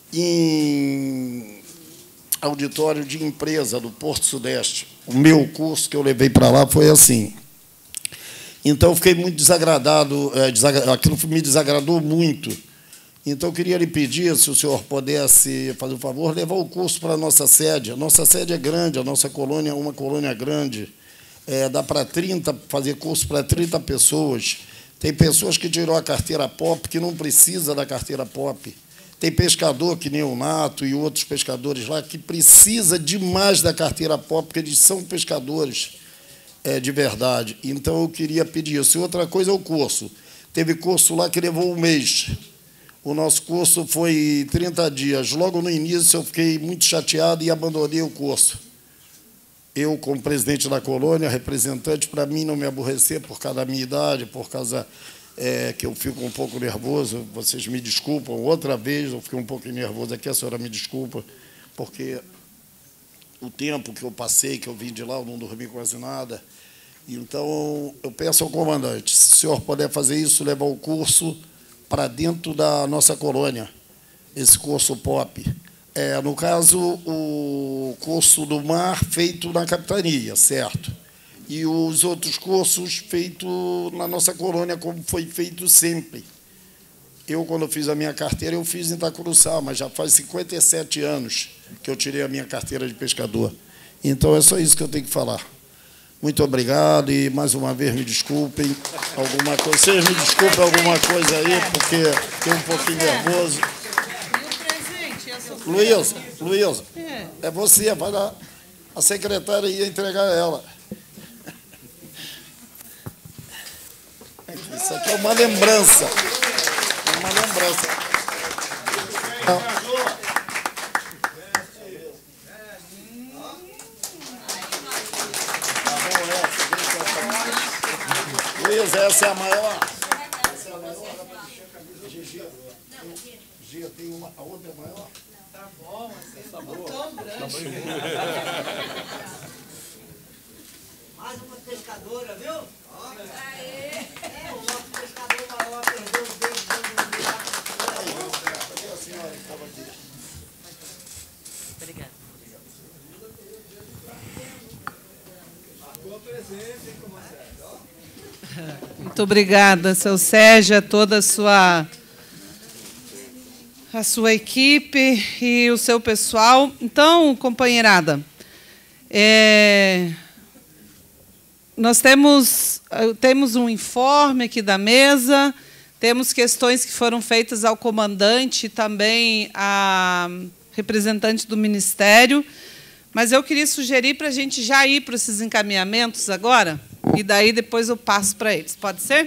em auditório de empresa do Porto Sudeste. O meu curso que eu levei para lá foi assim. Então, eu fiquei muito desagradado, aquilo me desagradou muito. Então, eu queria lhe pedir, se o senhor pudesse fazer o favor, levar o curso para a nossa sede. A nossa sede é grande, a nossa colônia é uma colônia grande. Dá para fazer curso para 30 pessoas. Tem pessoas que tirou a carteira POP, que não precisa da carteira POP. Tem pescador, que nem o Nato e outros pescadores lá, que precisa demais da carteira POP, porque eles são pescadores de verdade. Então, eu queria pedir isso. E outra coisa é o curso. Teve curso lá que levou um mês. O nosso curso foi 30 dias. Logo no início, eu fiquei muito chateado e abandonei o curso. Eu, como presidente da colônia, representante, para mim não me aborrecer por causa da minha idade, por causa que eu fico um pouco nervoso, vocês me desculpam. Outra vez eu fiquei um pouco nervoso aqui, a senhora me desculpa, porque o tempo que eu passei, que eu vim de lá, eu não dormi quase nada. Então, eu peço ao comandante, se o senhor puder fazer isso, levar o curso para dentro da nossa colônia, esse curso POP. No caso, o curso do mar feito na capitania, certo? E os outros cursos feitos na nossa colônia, como foi feito sempre. Eu, quando fiz a minha carteira, eu fiz em Itacuruçá, mas já faz 57 anos que eu tirei a minha carteira de pescador. Então, é só isso que eu tenho que falar. Muito obrigado e, mais uma vez, me desculpem alguma coisa. Vocês me desculpem alguma coisa aí, porque fiquei um pouquinho nervoso. Luísa, é você, vai lá. A secretária ia entregar ela. Isso aqui é uma lembrança. É uma lembrança. Luísa, essa é a maior. Essa é a maior. Gia, tem uma, a outra é maior. Tá bom, assim, tá bom. Tão grande. Mais uma pescadora, viu? Aê! O nosso pescador maior perdeu os dedos do Cadê a senhora que estava aqui? Obrigada. A tua presença, hein, comandante? Muito obrigada, seu Sérgio, a toda a sua equipe e o seu pessoal. Então, companheirada, nós temos um informe aqui da mesa, temos questões que foram feitas ao comandante e também à representante do Ministério, mas eu queria sugerir para a gente já ir para esses encaminhamentos agora, e daí depois eu passo para eles. Pode ser?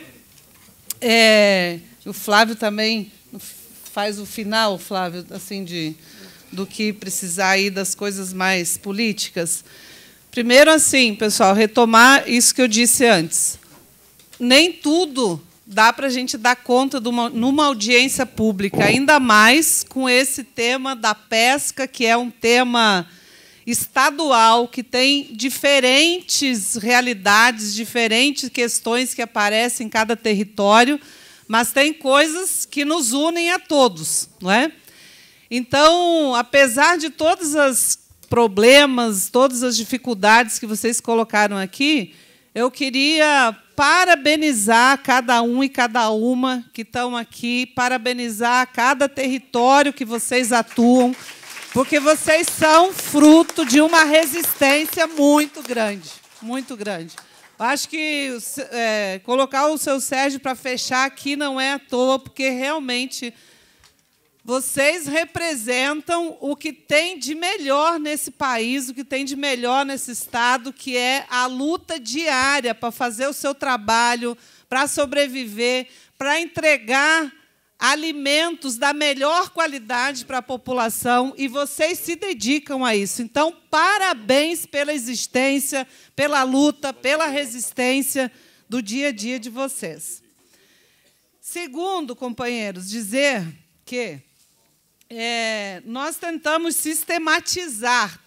O Flávio também faz o final, Flávio, assim, do que precisar aí das coisas mais políticas. Primeiro, assim, pessoal, retomar isso que eu disse antes. Nem tudo dá para a gente dar conta numa audiência pública, ainda mais com esse tema da pesca, que é um tema estadual, que tem diferentes realidades, diferentes questões que aparecem em cada território, mas tem coisas que nos unem a todos, não é? Então, apesar de todos os problemas, todas as dificuldades que vocês colocaram aqui, eu queria parabenizar cada um e cada uma que estão aqui, parabenizar cada território que vocês atuam, porque vocês são fruto de uma resistência muito grande, muito grande. Eu acho que colocar o seu Sérgio para fechar aqui não é à toa, porque realmente vocês representam o que tem de melhor nesse país, o que tem de melhor nesse Estado, que é a luta diária para fazer o seu trabalho, para sobreviver, para entregar alimentos da melhor qualidade para a população, e vocês se dedicam a isso. Então, parabéns pela existência, pela luta, pela resistência do dia a dia de vocês. Segundo, companheiros, dizer que nós tentamos sistematizar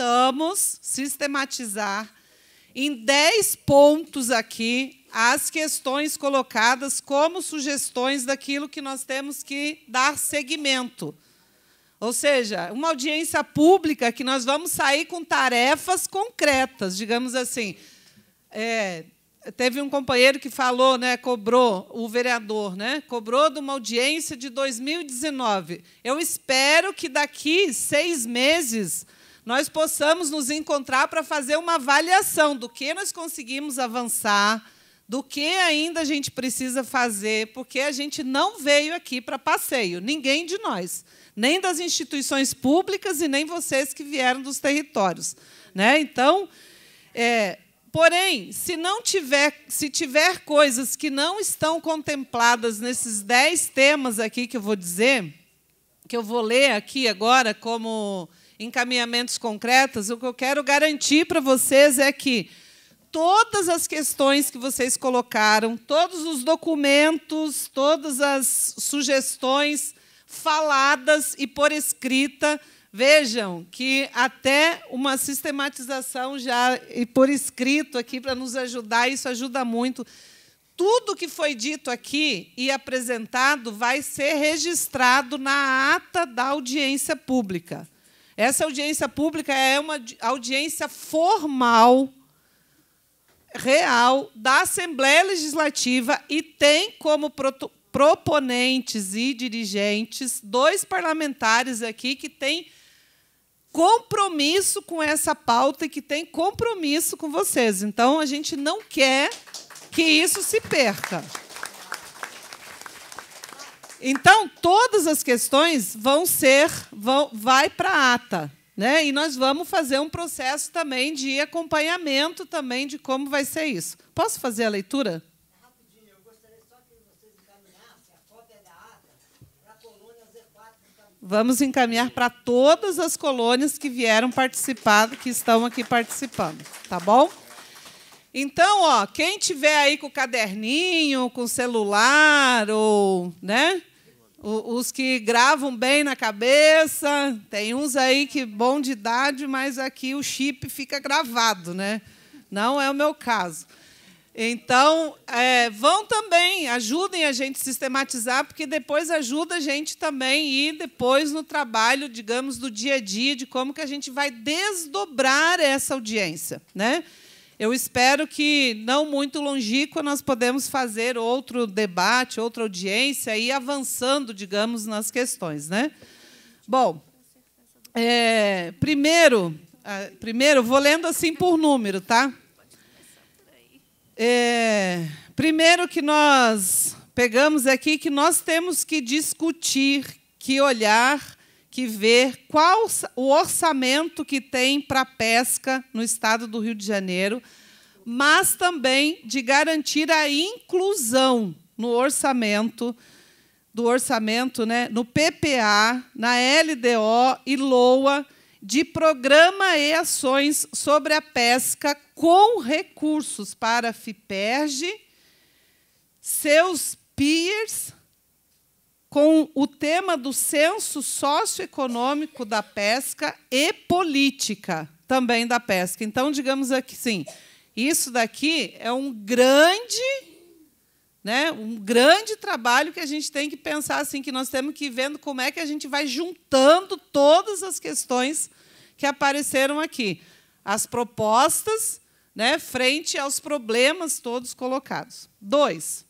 em 10 pontos aqui as questões colocadas como sugestões daquilo que nós temos que dar seguimento. Ou seja, uma audiência pública que nós vamos sair com tarefas concretas, digamos assim. Teve um companheiro que falou, né, cobrou, o vereador, né, cobrou de uma audiência de 2019. Eu espero que daqui 6 meses nós possamos nos encontrar para fazer uma avaliação do que nós conseguimos avançar, do que ainda a gente precisa fazer, porque a gente não veio aqui para passeio, ninguém de nós, nem das instituições públicas e nem vocês que vieram dos territórios, né? Então, porém, se tiver coisas que não estão contempladas nesses 10 temas aqui que eu vou dizer, que eu vou ler aqui agora como encaminhamentos concretos, o que eu quero garantir para vocês é que todas as questões que vocês colocaram, todos os documentos, todas as sugestões faladas e por escrita, vejam que até uma sistematização já e por escrito aqui para nos ajudar, isso ajuda muito. Tudo que foi dito aqui e apresentado vai ser registrado na ata da audiência pública. Essa audiência pública é uma audiência formal, real, da Assembleia Legislativa e tem como proponentes e dirigentes 2 parlamentares aqui que têm compromisso com essa pauta e que têm compromisso com vocês. Então, a gente não quer que isso se perca. Então, todas as questões vai para a ata, né? E nós vamos fazer um processo também de acompanhamento também de como vai ser isso. Posso fazer a leitura? Rapidinho, eu gostaria só que vocês encaminhassem a cópia da ata para a colônia Z4. Vamos encaminhar para todas as colônias que vieram participar, que estão aqui participando, tá bom? Então, ó, quem tiver aí com o caderninho, com o celular, ou, né, os que gravam bem na cabeça, tem uns aí que bom de idade, mas aqui o chip fica gravado, né? Não é o meu caso. Então, vão também, ajudem a gente a sistematizar, porque depois ajuda a gente também a ir depois no trabalho, digamos, do dia a dia, de como que a gente vai desdobrar essa audiência, né? Eu espero que, não muito longínquo, nós podemos fazer outro debate, outra audiência, e ir avançando, digamos, nas questões, né? Bom, primeiro, vou lendo assim por número, tá? Primeiro que nós pegamos aqui, que nós temos que discutir, que olhar, que ver qual o orçamento que tem para a pesca no Estado do Rio de Janeiro, mas também de garantir a inclusão no orçamento do orçamento, né, no PPA, na LDO e LOA, de programa e ações sobre a pesca com recursos para a FIPERJ, seus peers, com o tema do censo socioeconômico da pesca e política também da pesca. Então, digamos aqui, sim, isso daqui é um grande trabalho que a gente tem que pensar assim, que nós temos que ir vendo como é que a gente vai juntando todas as questões que apareceram aqui, as propostas, né, frente aos problemas todos colocados. 2.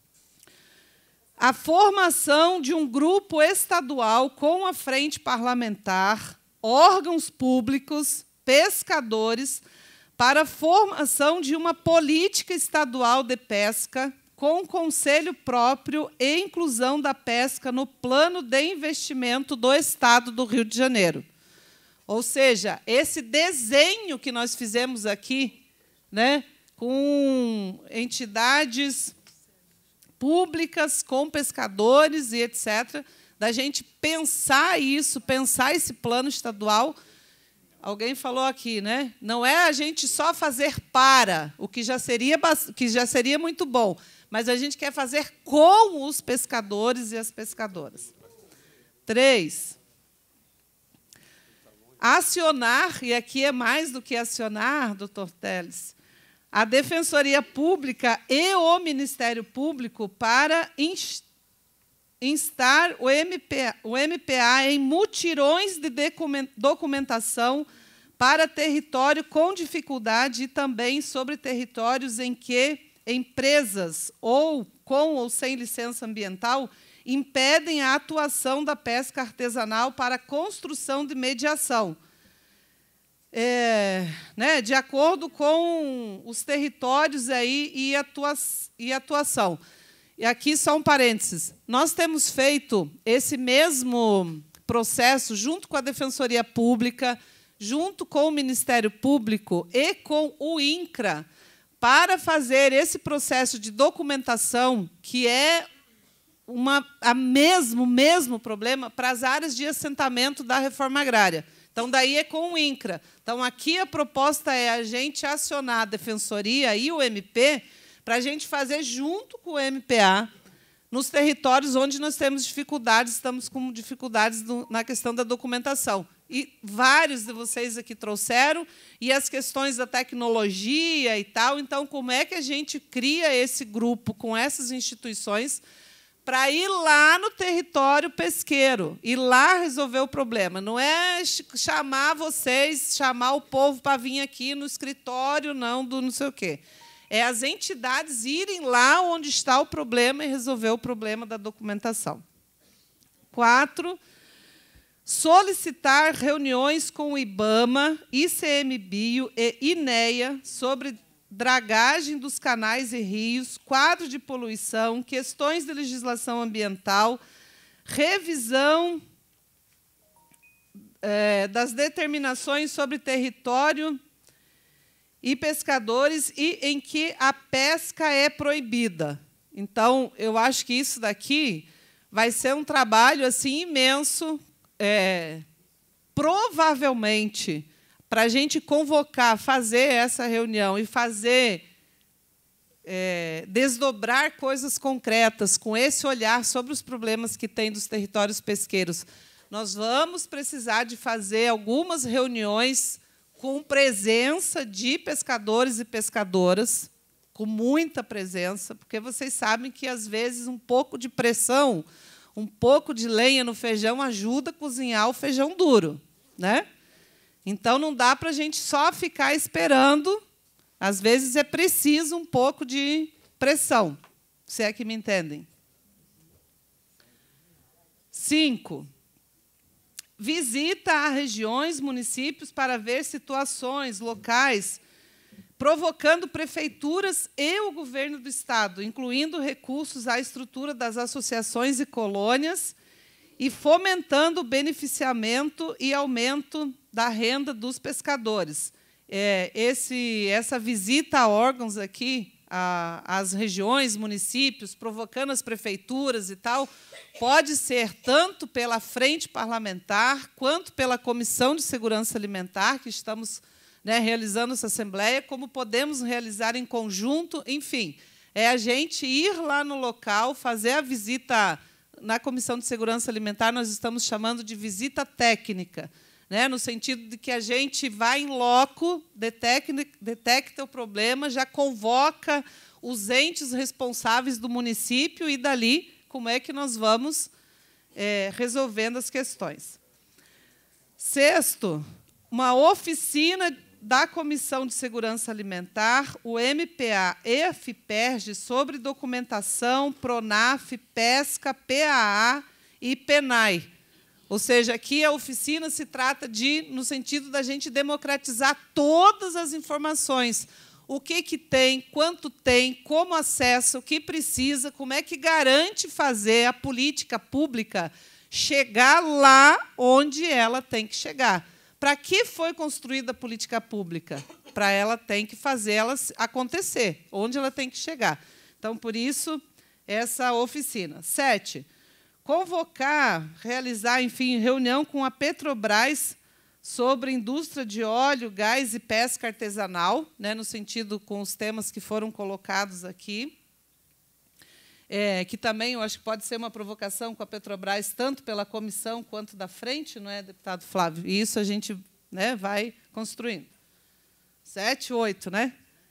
A formação de um grupo estadual com a frente parlamentar, órgãos públicos, pescadores, para a formação de uma política estadual de pesca, com conselho próprio e inclusão da pesca no plano de investimento do Estado do Rio de Janeiro. Ou seja, esse desenho que nós fizemos aqui, né, com entidades públicas, com pescadores e etc., da gente pensar isso, pensar esse plano estadual. Alguém falou aqui, né? Não é a gente só fazer para, o que já seria muito bom, mas a gente quer fazer com os pescadores e as pescadoras. 3. Acionar, e aqui é mais do que acionar, doutor Teles, a Defensoria Pública e o Ministério Público para instar o MPA em mutirões de documentação para território com dificuldade e também sobre territórios em que empresas, ou com ou sem licença ambiental, impedem a atuação da pesca artesanal para a construção de mediação. De acordo com os territórios aí e atuação. E aqui só um parênteses. Nós temos feito esse mesmo processo junto com a Defensoria Pública, junto com o Ministério Público e com o INCRA, para fazer esse processo de documentação, que é o mesmo problema para as áreas de assentamento da reforma agrária. Então, daí é com o INCRA. Então, aqui a proposta é a gente acionar a Defensoria e o MP para a gente fazer junto com o MPA nos territórios onde nós temos dificuldades, estamos com dificuldades na questão da documentação. E vários de vocês aqui trouxeram, e as questões da tecnologia e tal. Então, como é que a gente cria esse grupo com essas instituições para ir lá no território pesqueiro, ir lá resolver o problema? Não é chamar vocês, chamar o povo para vir aqui no escritório, não, do não sei o quê. É as entidades irem lá onde está o problema e resolver o problema da documentação. 4, solicitar reuniões com o IBAMA, ICMBio e INEA sobre dragagem dos canais e rios, quadro de poluição, questões de legislação ambiental, revisão das determinações sobre território e pescadores e em que a pesca é proibida. Então, eu acho que isso daqui vai ser um trabalho assim imenso, provavelmente, para a gente convocar, fazer essa reunião e fazer desdobrar coisas concretas com esse olhar sobre os problemas que tem dos territórios pesqueiros. Nós vamos precisar de fazer algumas reuniões com presença de pescadores e pescadoras, com muita presença, porque vocês sabem que, às vezes, um pouco de pressão, um pouco de lenha no feijão ajuda a cozinhar o feijão duro, né? Então, não dá para a gente só ficar esperando. Às vezes, é preciso um pouco de pressão, se é que me entendem. 5. Visita a regiões, municípios, para ver situações locais, provocando prefeituras e o governo do Estado, incluindo recursos à estrutura das associações e colônias, e fomentando o beneficiamento e aumento da renda dos pescadores. Essa visita a órgãos aqui, as regiões, municípios, provocando as prefeituras e tal, pode ser tanto pela frente parlamentar quanto pela Comissão de Segurança Alimentar, que estamos, né, realizando essa assembleia, como podemos realizar em conjunto, enfim, é a gente ir lá no local, fazer a visita. Na Comissão de Segurança Alimentar, nós estamos chamando de visita técnica, né, no sentido de que a gente vai em loco, detecta o problema, já convoca os entes responsáveis do município e, dali, como é que nós vamos resolvendo as questões. Sexto, uma oficina da Comissão de Segurança Alimentar, o MPA e a FIPERJ, sobre documentação, PRONAF, PESCA, PAA e PENAI. Ou seja, aqui a oficina se trata no sentido da gente democratizar todas as informações. O que tem, quanto tem, como acessa, o que precisa, como é que garante fazer a política pública chegar lá onde ela tem que chegar. Para que foi construída a política pública? Para ela tem que fazer ela acontecer, onde ela tem que chegar. Então, por isso, essa oficina. 7, convocar, realizar, enfim, reunião com a Petrobras sobre indústria de óleo, gás e pesca artesanal, né, no sentido com os temas que foram colocados aqui, que também eu acho que pode ser uma provocação com a Petrobras, tanto pela comissão quanto da frente, não é, deputado Flávio? E isso a gente, né, vai construindo. 7, 8, né?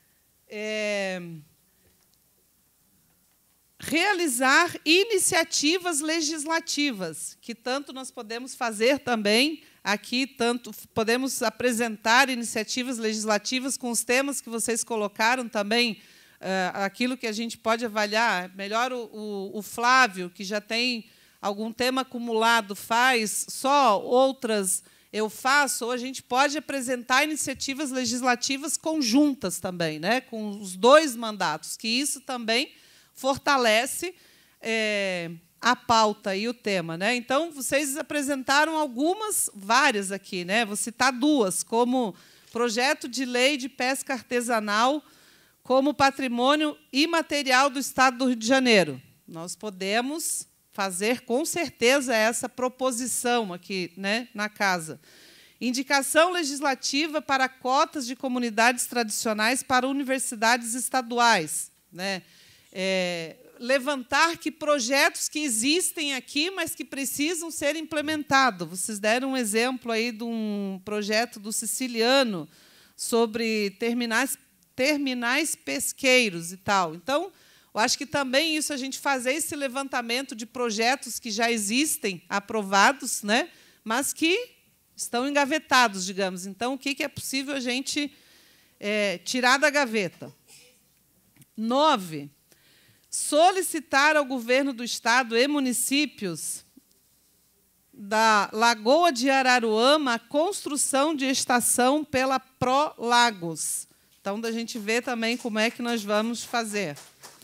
Realizar iniciativas legislativas, que tanto nós podemos fazer também aqui, tanto podemos apresentar iniciativas legislativas com os temas que vocês colocaram também, aquilo que a gente pode avaliar. Melhor o Flávio, que já tem algum tema acumulado, faz, só outras eu faço, ou a gente pode apresentar iniciativas legislativas conjuntas também, né, com os 2 mandatos, que isso também fortalece a pauta e o tema, né? Então, vocês apresentaram várias aqui, né? Vou citar 2, como projeto de lei de pesca artesanal como patrimônio imaterial do Estado do Rio de Janeiro. Nós podemos fazer, com certeza, essa proposição aqui, né, na casa. Indicação legislativa para cotas de comunidades tradicionais para universidades estaduais, né? Levantar que projetos que existem aqui, mas que precisam ser implementados. Vocês deram um exemplo aí de um projeto do Siciliano sobre terminais pesqueiros e tal. Então, eu acho que também isso, a gente fazer esse levantamento de projetos que já existem, aprovados, né, mas que estão engavetados, digamos. Então, o que é possível a gente tirar da gaveta? 9, solicitar ao governo do Estado e municípios da Lagoa de Araruama a construção de estação pela Prolagos. Então, da gente ver também como é que nós vamos fazer.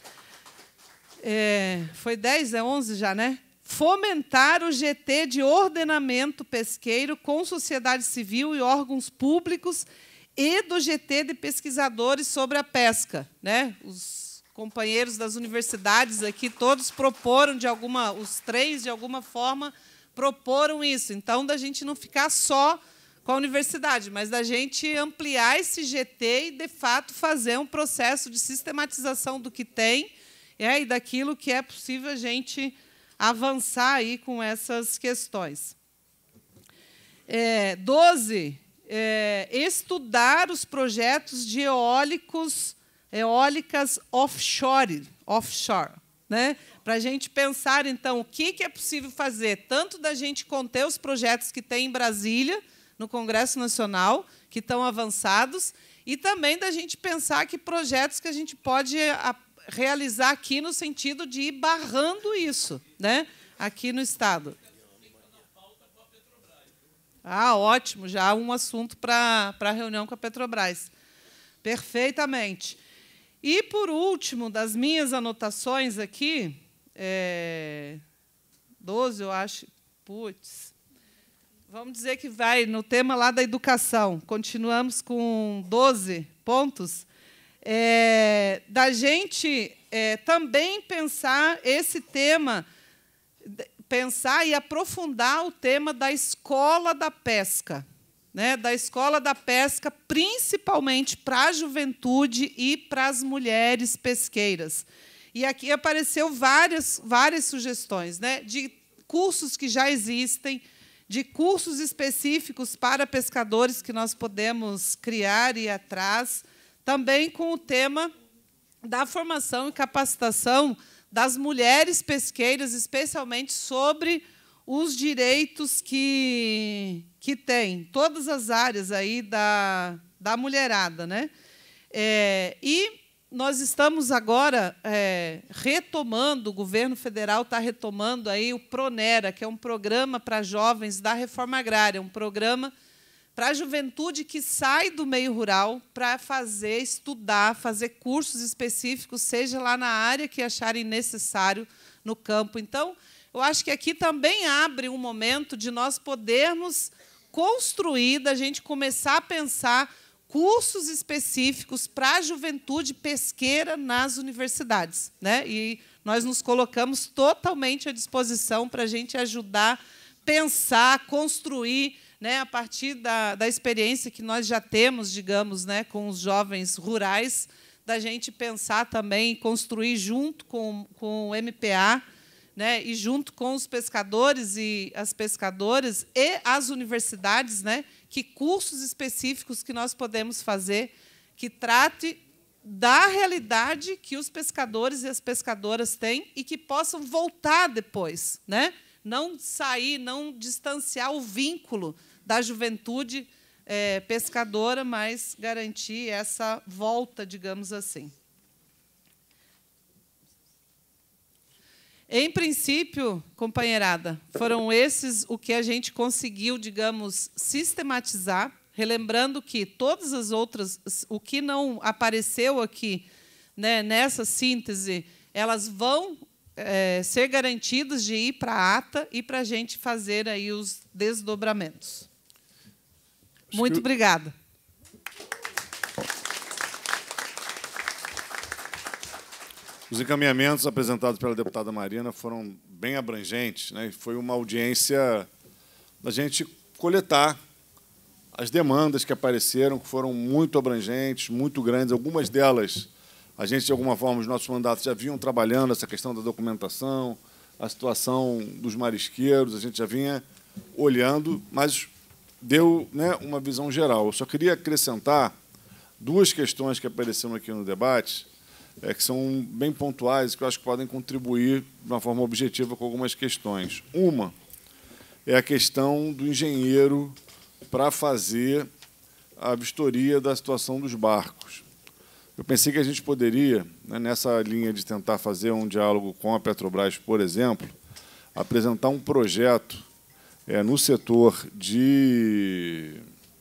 Foi 10, 11 já, né? Fomentar o GT de ordenamento pesqueiro com sociedade civil e órgãos públicos e do GT de pesquisadores sobre a pesca, né? Os companheiros das universidades aqui todos proporam os 3 de alguma forma proporam isso. Então, da gente não ficar só com a universidade, mas da gente ampliar esse GT e, de fato, fazer um processo de sistematização do que tem e daquilo que é possível a gente avançar aí com essas questões. 12, estudar os projetos de eólicas offshore, né? Para a gente pensar, então, o que é possível fazer, tanto da gente conter os projetos que tem em Brasília, no Congresso Nacional, que estão avançados, e também da gente pensar que projetos que a gente pode realizar aqui no sentido de ir barrando isso, né, aqui no Estado. Ótimo, já há um assunto para a reunião com a Petrobras. Perfeitamente. E, por último, das minhas anotações aqui, 12, eu acho, vamos dizer que vai no tema lá da educação. Continuamos com 12 pontos. da gente também pensar esse tema, pensar e aprofundar o tema da escola da pesca, né? Da escola da pesca, principalmente para a juventude e para as mulheres pesqueiras. E aqui apareceu várias sugestões, né? De cursos que já existem, de cursos específicos para pescadores que nós podemos criar e ir atrás, também com o tema da formação e capacitação das mulheres pesqueiras, especialmente sobre os direitos que têm, todas as áreas aí da mulherada, né? E nós estamos agora retomando, o governo federal está retomando aí o Pronera, que é um programa para jovens da reforma agrária, um programa para a juventude que sai do meio rural para estudar, fazer cursos específicos, seja lá na área que acharem necessário no campo. Então, eu acho que aqui também abre um momento de nós podermos construir, da gente começar a pensar cursos específicos para a juventude pesqueira nas universidades, né? E nós nos colocamos totalmente à disposição para a gente ajudar, pensar, construir, né, a partir da experiência que nós já temos, digamos, né, com os jovens rurais, da gente pensar também, construir junto com o MPA, né, e junto com os pescadores e as pescadoras e as universidades, né, que cursos específicos que nós podemos fazer que trate da realidade que os pescadores e as pescadoras têm e que possam voltar depois, né? Não sair, não distanciar o vínculo da juventude pescadora, mas garantir essa volta, digamos assim. Em princípio, companheirada, foram esses o que a gente conseguiu, digamos, sistematizar, relembrando que todas as outras, o que não apareceu aqui, né, nessa síntese, elas vão ser garantidas de ir para a ata e para a gente fazer aí os desdobramentos. Muito obrigada. Os encaminhamentos apresentados pela deputada Marina foram bem abrangentes, né? Foi uma audiência da gente coletar as demandas que apareceram, que foram muito abrangentes, muito grandes. Algumas delas, a gente, de alguma forma, os nossos mandatos já vinham trabalhando essa questão da documentação, a situação dos marisqueiros, a gente já vinha olhando, mas deu, né, uma visão geral. Eu só queria acrescentar duas questões que apareceram aqui no debate, que são bem pontuais, que eu acho que podem contribuir de uma forma objetiva com algumas questões. Uma é a questão do engenheiro para fazer a vistoria da situação dos barcos. Eu pensei que a gente poderia, né, nessa linha de tentar fazer um diálogo com a Petrobras, por exemplo, apresentar um projeto no setor de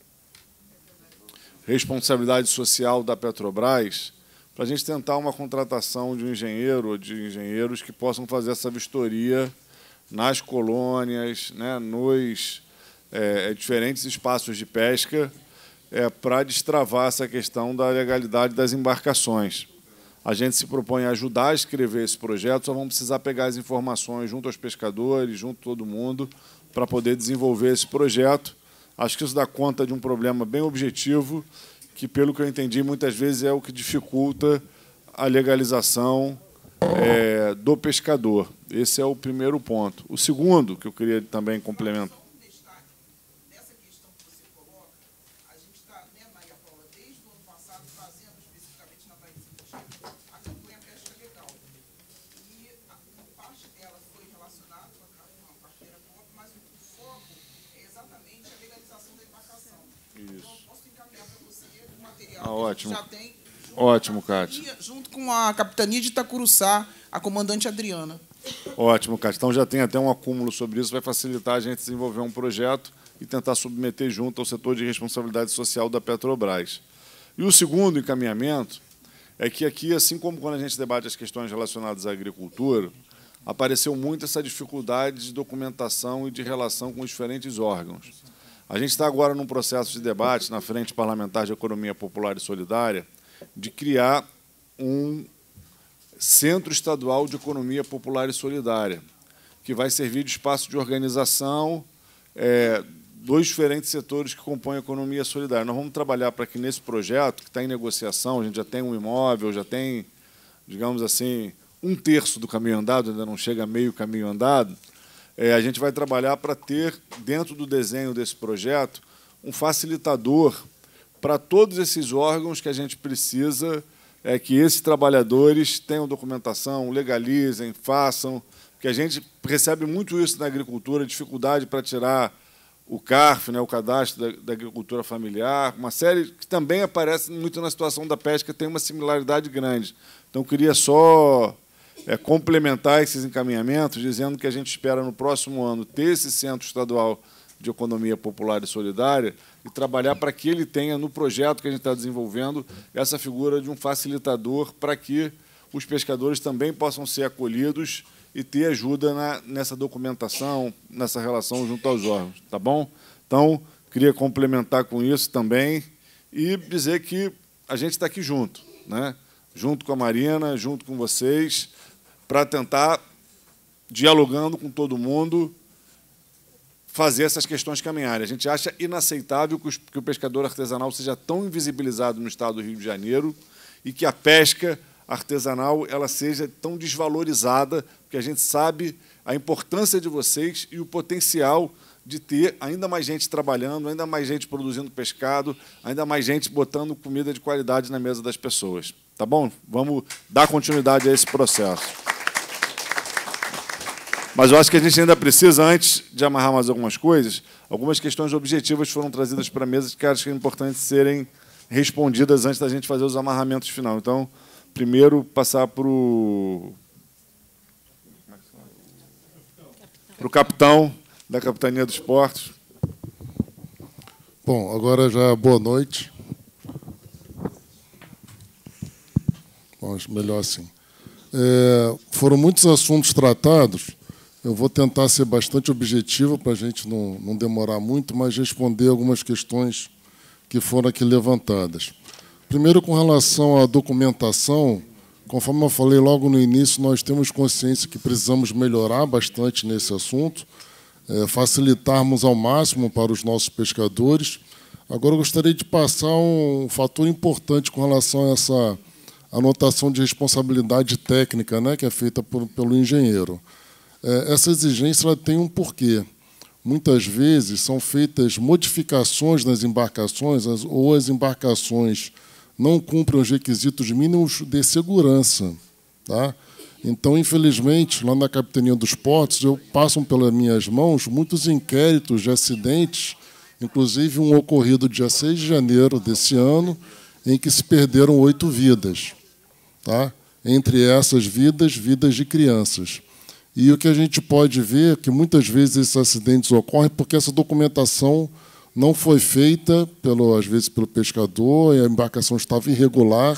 responsabilidade social da Petrobras, para a gente tentar uma contratação de um engenheiro ou de engenheiros que possam fazer essa vistoria nas colônias, né, nos diferentes espaços de pesca, para destravar essa questão da legalidade das embarcações. A gente se propõe a ajudar a escrever esse projeto, só vamos precisar pegar as informações junto aos pescadores, junto a todo mundo, para poder desenvolver esse projeto. Acho que isso dá conta de um problema bem objetivo, que, pelo que eu entendi, muitas vezes é o que dificulta a legalização do pescador. Esse é o primeiro ponto. O segundo, que eu queria também complementar. Ótimo. Já tem. Ótimo, Cátia. Junto com a capitania de Itacuruçá, a comandante Adriana. Ótimo, Cátia. Então já tem até um acúmulo sobre isso, vai facilitar a gente desenvolver um projeto e tentar submeter junto ao setor de responsabilidade social da Petrobras. E o segundo encaminhamento é que aqui, assim como quando a gente debate as questões relacionadas à agricultura, apareceu muito essa dificuldade de documentação e de relação com os diferentes órgãos. A gente está agora num processo de debate na Frente Parlamentar de Economia Popular e Solidária de criar um Centro Estadual de Economia Popular e Solidária, que vai servir de espaço de organização dos diferentes setores que compõem a economia solidária. Nós vamos trabalhar para que, nesse projeto, que está em negociação, a gente já tem um imóvel, já tem, digamos assim, 1/3 do caminho andado, ainda não chega a meio caminho andado, a gente vai trabalhar para ter, dentro do desenho desse projeto, um facilitador para todos esses órgãos que a gente precisa que esses trabalhadores tenham documentação, legalizem, façam, porque a gente recebe muito isso na agricultura, dificuldade para tirar o CARF, né, o Cadastro da Agricultura Familiar, uma série que também aparece muito na situação da pesca, tem uma similaridade grande. Então, eu queria só complementar esses encaminhamentos, dizendo que a gente espera, no próximo ano, ter esse Centro Estadual de Economia Popular e Solidária e trabalhar para que ele tenha, no projeto que a gente está desenvolvendo, essa figura de um facilitador para que os pescadores também possam ser acolhidos e ter ajuda nessa documentação, nessa relação junto aos órgãos. Tá bom? Então, queria complementar com isso também e dizer que a gente está aqui junto, né? Junto com a Marina, junto com vocês, para tentar, dialogando com todo mundo, fazer essas questões caminharem. A gente acha inaceitável que o pescador artesanal seja tão invisibilizado no estado do Rio de Janeiro e que a pesca artesanal ela seja tão desvalorizada, porque a gente sabe a importância de vocês e o potencial de ter ainda mais gente trabalhando, ainda mais gente produzindo pescado, ainda mais gente botando comida de qualidade na mesa das pessoas. Tá bom? Vamos dar continuidade a esse processo. Mas eu acho que a gente ainda precisa, antes de amarrar mais algumas coisas, algumas questões objetivas foram trazidas para a mesa que acho que é importante serem respondidas antes da gente fazer os amarramentos final. Então, primeiro, passar para o capitão da Capitania dos Portos. Bom, agora já boa noite. Bom, acho melhor assim. Foram muitos assuntos tratados. Eu vou tentar ser bastante objetivo para a gente não demorar muito, mas responder algumas questões que foram aqui levantadas. Primeiro, com relação à documentação, conforme eu falei logo no início, nós temos consciência que precisamos melhorar bastante nesse assunto, facilitarmos ao máximo para os nossos pescadores. Agora, eu gostaria de passar um fator importante com relação a essa anotação de responsabilidade técnica, né, que é feita pelo engenheiro. Essa exigência ela tem um porquê. Muitas vezes são feitas modificações nas embarcações ou as embarcações não cumprem os requisitos mínimos de segurança. Tá? Então, infelizmente, lá na Capitania dos Portos, passam pelas minhas mãos muitos inquéritos de acidentes, inclusive um ocorrido dia 6 de janeiro desse ano, em que se perderam 8 vidas. Tá? Entre essas vidas de crianças. E o que a gente pode ver é que muitas vezes esses acidentes ocorrem porque essa documentação não foi feita, às vezes, pelo pescador, e a embarcação estava irregular,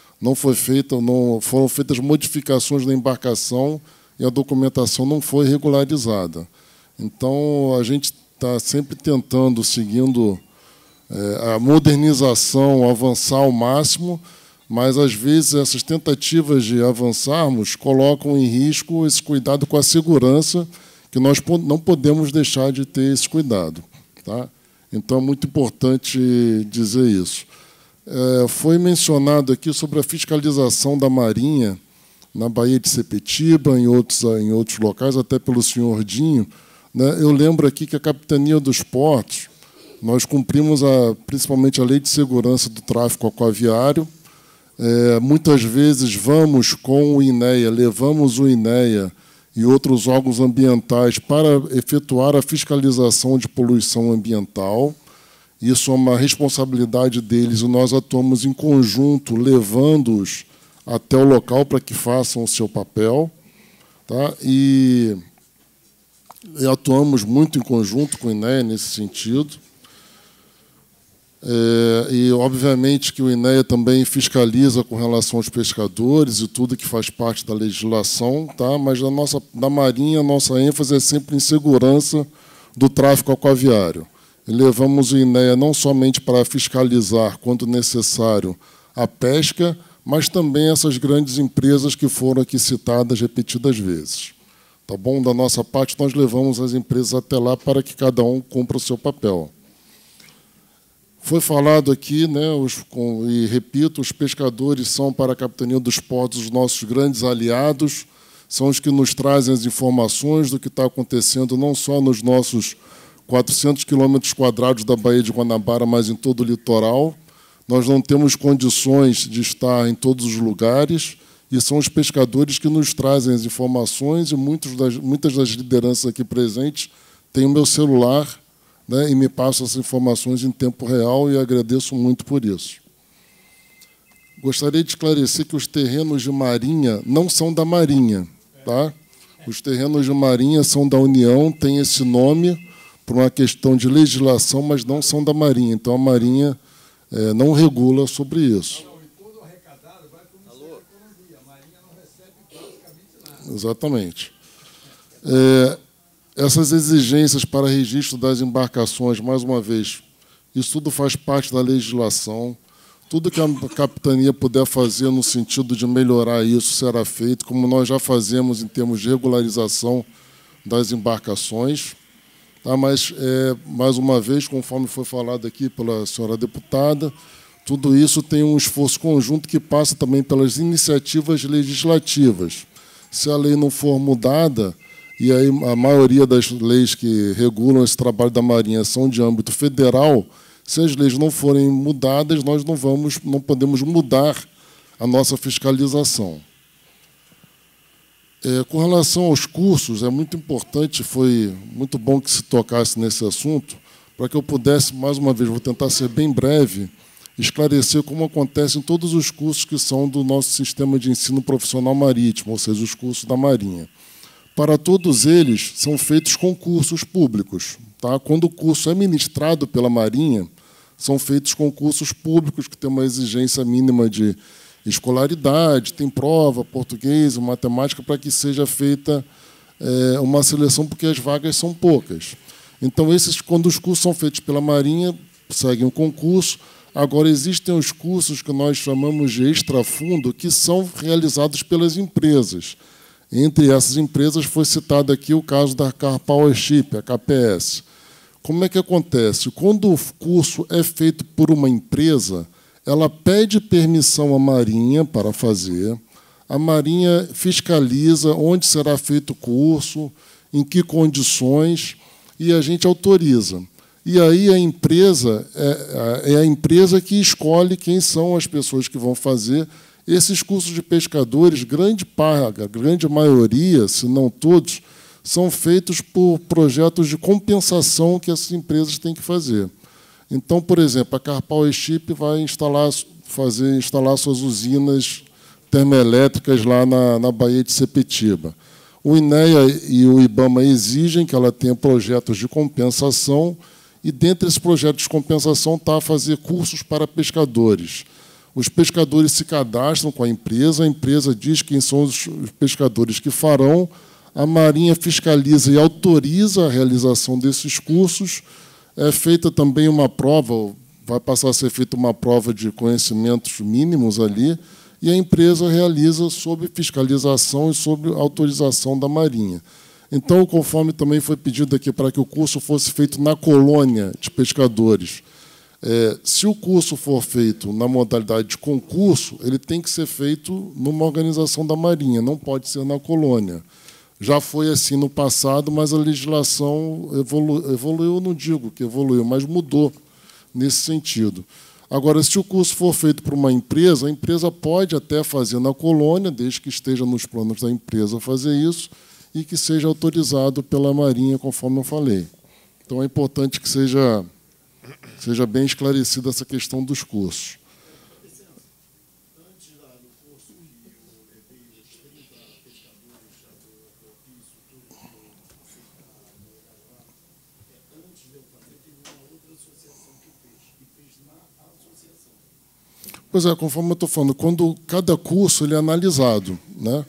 foram feitas modificações na embarcação e a documentação não foi regularizada. Então, a gente está sempre tentando, seguindo a modernização, avançar ao máximo, mas, às vezes, essas tentativas de avançarmos colocam em risco esse cuidado com a segurança, que nós não podemos deixar de ter esse cuidado. Tá? Então, é muito importante dizer isso. Foi mencionado aqui sobre a fiscalização da Marinha na Baía de Sepetiba, em outros locais, até pelo senhor Dinho. Né? Eu lembro aqui que a Capitania dos Portos, nós cumprimos principalmente a Lei de Segurança do Tráfico Aquaviário. Muitas vezes vamos com o INEA, levamos o INEA e outros órgãos ambientais para efetuar a fiscalização de poluição ambiental. Isso é uma responsabilidade deles e nós atuamos em conjunto, levando-os até o local para que façam o seu papel. Tá? E atuamos muito em conjunto com o INEA nesse sentido. E, obviamente, que o INEA também fiscaliza com relação aos pescadores e tudo que faz parte da legislação, tá? Mas da Marinha, a nossa ênfase é sempre em segurança do tráfico aquaviário. E levamos o INEA não somente para fiscalizar, quando necessário, a pesca, mas também essas grandes empresas que foram aqui citadas repetidas vezes. Tá bom? Da nossa parte, nós levamos as empresas até lá para que cada um cumpra o seu papel. Foi falado aqui, né, e repito, os pescadores são, para a Capitania dos Portos, os nossos grandes aliados, são os que nos trazem as informações do que está acontecendo, não só nos nossos 400 quilômetros quadrados da Baía de Guanabara, mas em todo o litoral. Nós não temos condições de estar em todos os lugares, e são os pescadores que nos trazem as informações, e muitas das lideranças aqui presentes têm o meu celular, né, e me passam essas informações em tempo real, e agradeço muito por isso. Gostaria de esclarecer que os terrenos de Marinha não são da Marinha. Tá? Os terrenos de Marinha são da União, tem esse nome por uma questão de legislação, mas não são da Marinha. Então, a Marinha não regula sobre isso. Exatamente. Essas exigências para registro das embarcações, mais uma vez, isso tudo faz parte da legislação. Tudo que a capitania puder fazer no sentido de melhorar isso será feito, como nós já fazemos em termos de regularização das embarcações. Tá? Mas, mais uma vez, conforme foi falado aqui pela senhora deputada, tudo isso tem um esforço conjunto que passa também pelas iniciativas legislativas. Se a lei não for mudada, e aí a maioria das leis que regulam esse trabalho da Marinha são de âmbito federal, se as leis não forem mudadas, nós não podemos mudar a nossa fiscalização. Com relação aos cursos, é muito importante, foi muito bom que se tocasse nesse assunto, para que eu pudesse, mais uma vez, vou tentar ser bem breve, esclarecer como acontecem todos os cursos que são do nosso sistema de ensino profissional marítimo, ou seja, os cursos da Marinha. Para todos eles, são feitos concursos públicos. Tá? Quando o curso é ministrado pela Marinha, são feitos concursos públicos que têm uma exigência mínima de escolaridade, tem prova, português, matemática, para que seja feita uma seleção, porque as vagas são poucas. Então, quando os cursos são feitos pela Marinha, seguem o concurso. Agora, existem os cursos que nós chamamos de extrafundo, que são realizados pelas empresas. Entre essas empresas foi citado aqui o caso da Car Power Ship, a KPS. Como é que acontece? Quando o curso é feito por uma empresa, ela pede permissão à Marinha para fazer, a Marinha fiscaliza onde será feito o curso, em que condições, e a gente autoriza. E aí a empresa é a empresa que escolhe quem são as pessoas que vão fazer esses cursos de pescadores. Grande maioria, se não todos, são feitos por projetos de compensação que essas empresas têm que fazer. Então, por exemplo, a Car Power Ship vai instalar suas usinas termoelétricas lá na Baía de Sepetiba. O INEA e o IBAMA exigem que ela tenha projetos de compensação, e, dentre esses projetos de compensação, está a fazer cursos para pescadores. Os pescadores se cadastram com a empresa diz quem são os pescadores que farão, a Marinha fiscaliza e autoriza a realização desses cursos. É feita também uma prova, vai passar a ser feita uma prova de conhecimentos mínimos ali, e a empresa realiza sob fiscalização e sob autorização da Marinha. Então, conforme também foi pedido aqui para que o curso fosse feito na colônia de pescadores, se o curso for feito na modalidade de concurso, ele tem que ser feito numa organização da Marinha, não pode ser na colônia. Já foi assim no passado, mas a legislação evoluiu, não digo que evoluiu, mas mudou nesse sentido. Agora, se o curso for feito por uma empresa, a empresa pode até fazer na colônia, desde que esteja nos planos da empresa fazer isso, e que seja autorizado pela Marinha, conforme eu falei. Então, é importante que seja bem esclarecida essa questão dos cursos. Pois é, conforme eu estou falando, quando cada curso ele é analisado, né?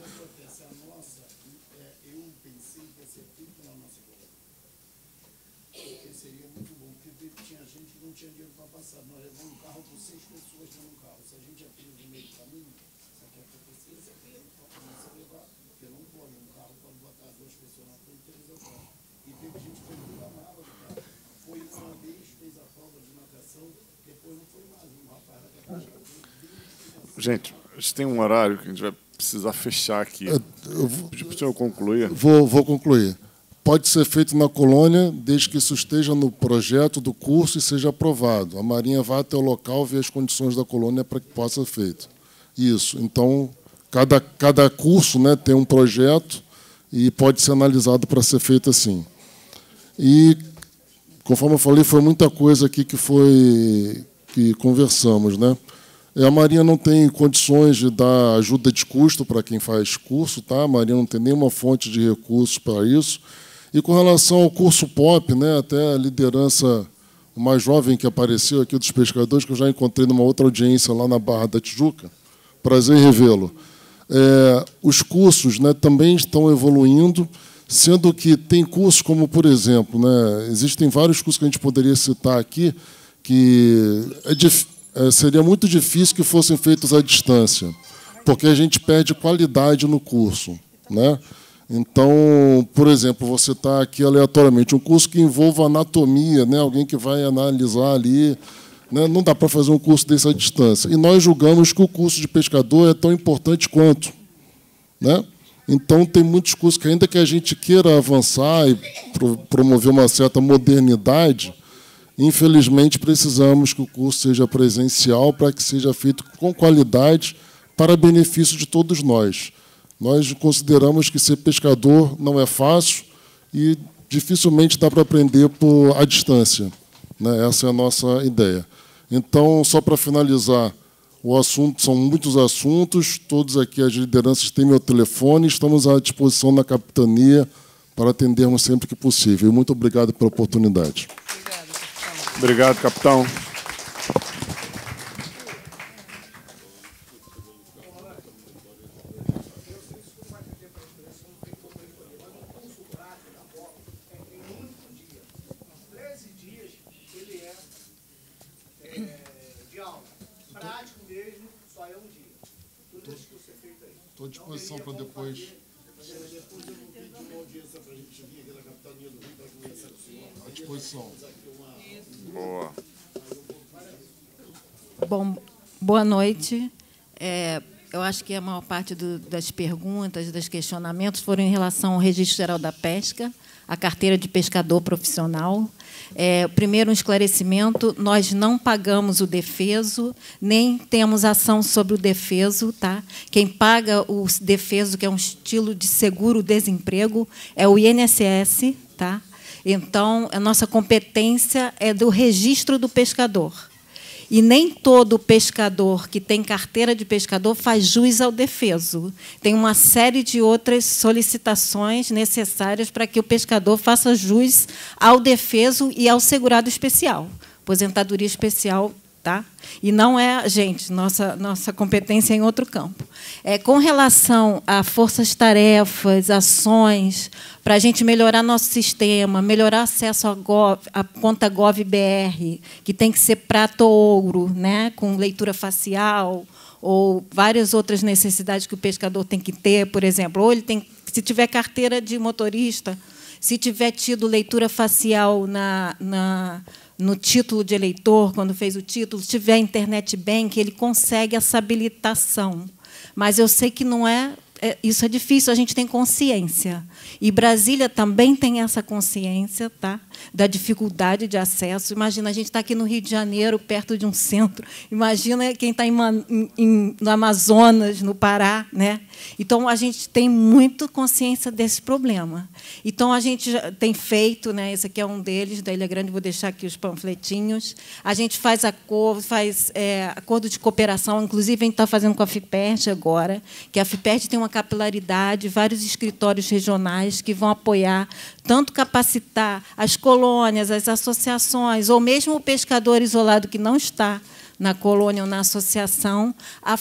Gente, a gente tem um horário que a gente vai precisar fechar aqui. Pedir para o senhor concluir. Vou concluir. Pode ser feito na colônia, desde que isso esteja no projeto do curso e seja aprovado. A Marinha vai até o local ver as condições da colônia para que possa ser feito. Isso. Então, cada curso, né, tem um projeto e pode ser analisado para ser feito assim. E, conforme eu falei, foi muita coisa aqui que conversamos, né? A Marinha não tem condições de dar ajuda de custo para quem faz curso, tá? A Marinha não tem nenhuma fonte de recursos para isso. E com relação ao curso POP, né, até a liderança mais jovem que apareceu aqui dos pescadores, que eu já encontrei numa outra audiência lá na Barra da Tijuca, prazer em revê-lo. Os cursos, né, também estão evoluindo, sendo que tem cursos como, por exemplo, né, existem vários cursos que a gente poderia citar aqui, que seria muito difícil que fossem feitos à distância, porque a gente perde qualidade no curso, né? Então, por exemplo, você está aqui aleatoriamente, um curso que envolva anatomia, né? Alguém que vai analisar ali, né? Não dá para fazer um curso desse à distância. E nós julgamos que o curso de pescador é tão importante quanto, né? Então, tem muitos cursos que, ainda que a gente queira avançar e promover uma certa modernidade, infelizmente, precisamos que o curso seja presencial para que seja feito com qualidade para benefício de todos nós. Nós consideramos que ser pescador não é fácil e dificilmente dá para aprender à distância, né? Essa é a nossa ideia. Então, só para finalizar, o assunto, são muitos assuntos, todos aqui, as lideranças têm meu telefone, estamos à disposição na capitania para atendermos sempre que possível. Muito obrigado pela oportunidade. Obrigado, capitão. Estou à disposição para depois. À disposição. Boa. Bom, boa noite. Eu acho que a maior parte das perguntas, dos questionamentos foram em relação ao Registro Geral da Pesca, a carteira de pescador profissional. Primeiro, um esclarecimento: nós não pagamos o defeso, nem temos ação sobre o defeso. Tá? Quem paga o defeso, que é um estilo de seguro-desemprego, é o INSS. Tá? Então, a nossa competência é do registro do pescador. E nem todo pescador que tem carteira de pescador faz jus ao defeso. Tem uma série de outras solicitações necessárias para que o pescador faça jus ao defeso e ao segurado especial, aposentadoria especial. Tá? E não é, gente, nossa competência é em outro campo. Com relação a forças-tarefas, ações, para a gente melhorar nosso sistema, melhorar acesso à conta Gov.br, que tem que ser prata ou ouro, né, com leitura facial, ou várias outras necessidades que o pescador tem que ter, por exemplo, ou ele tem, se tiver carteira de motorista, se tiver tido leitura facial no título de eleitor, quando fez o título, se tiver internet bank, ele consegue essa habilitação. Mas eu sei que não isso é difícil, a gente tem consciência. E Brasília também tem essa consciência, tá? Da dificuldade de acesso. Imagina, a gente está aqui no Rio de Janeiro, perto de um centro. Imagina quem está no Amazonas, no Pará. Né? Então, a gente tem muito consciência desse problema. Então, a gente já tem feito, né? Esse aqui é um deles, da Ilha Grande, vou deixar aqui os panfletinhos. A gente faz acordo de cooperação, inclusive a gente está fazendo com a FIPERJ agora, que a FIPERJ tem uma capilaridade, vários escritórios regionais que vão apoiar, tanto capacitar as colônias, as associações, ou mesmo o pescador isolado que não está na colônia ou na associação,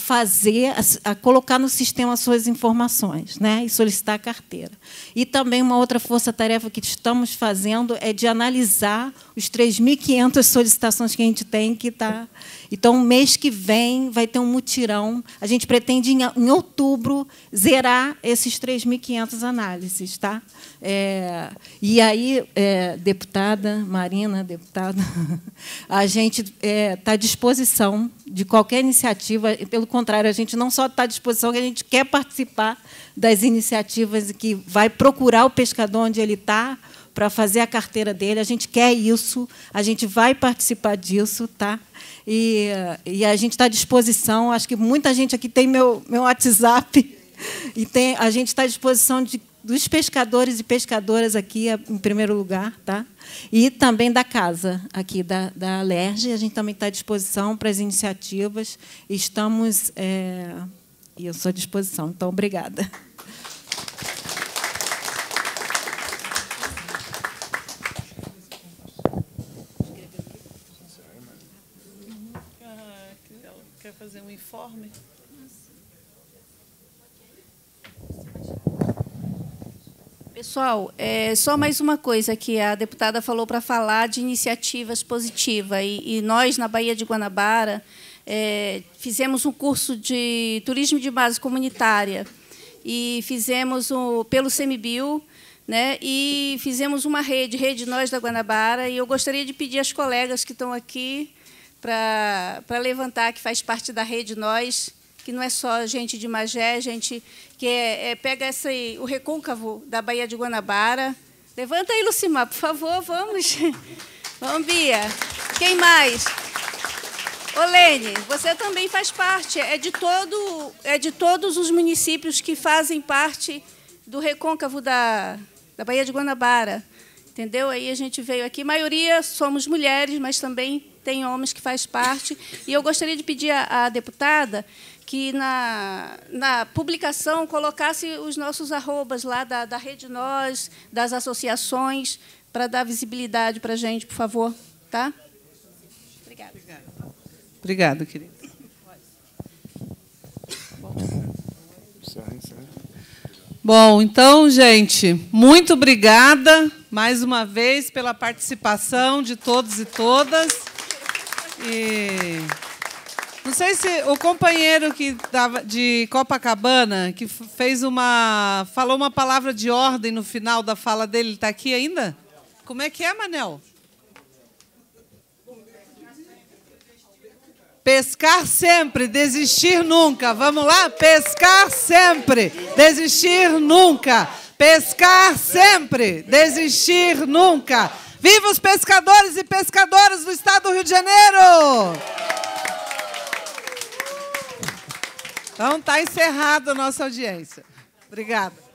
a colocar no sistema as suas informações, né, e solicitar a carteira. E também uma outra força-tarefa que estamos fazendo é de analisar os 3.500 solicitações que a gente tem, que está Então, mês que vem vai ter um mutirão. A gente pretende, em outubro, zerar esses 3.500 análises. Tá? E aí, deputada Marina, deputada, a gente está à disposição de qualquer iniciativa. Pelo contrário, a gente não só está à disposição, que a gente quer participar das iniciativas que vai procurar o pescador onde ele está, para fazer a carteira dele. A gente quer isso, a gente vai participar disso, tá? E a gente está à disposição. Acho que muita gente aqui tem meu WhatsApp, e a gente está à disposição dos pescadores e pescadoras aqui, em primeiro lugar, tá? E também da casa, aqui da Alerj. A gente também está à disposição para as iniciativas. Estamos... E eu sou à disposição. Então, obrigada. Quer fazer um informe? Pessoal, só mais uma coisa que a deputada falou para falar de iniciativas positivas. E nós, na Baía de Guanabara, fizemos um curso de turismo de base comunitária e fizemos pelo CMBio, né, e fizemos uma rede Nós da Guanabara, e eu gostaria de pedir às colegas que estão aqui para levantar, que faz parte da rede Nós, que não é só gente de Magé, gente que pega o recôncavo da Baía de Guanabara. Levanta aí, Lucimar, por favor, vamos. Vamos, Bia. Quem mais? Olene, você também faz parte, é de todos os municípios que fazem parte do recôncavo da Baía de Guanabara. Entendeu? Aí a gente veio aqui, a maioria somos mulheres, mas também tem homens que fazem parte. E eu gostaria de pedir à deputada que na publicação colocasse os nossos arrobas lá da Rede Nós, das associações, para dar visibilidade para a gente, por favor. Tá? Obrigada. Obrigada, querida. Bom, então, gente, muito obrigada mais uma vez pela participação de todos e todas. E não sei se o companheiro que estava de Copacabana, que falou uma palavra de ordem no final da fala dele, está aqui ainda? Como é que é, Manel? Pescar sempre, desistir nunca. Vamos lá? Pescar sempre, desistir nunca. Pescar sempre, desistir nunca. Viva os pescadores e pescadoras do Estado do Rio de Janeiro! Então, está encerrada a nossa audiência. Obrigada.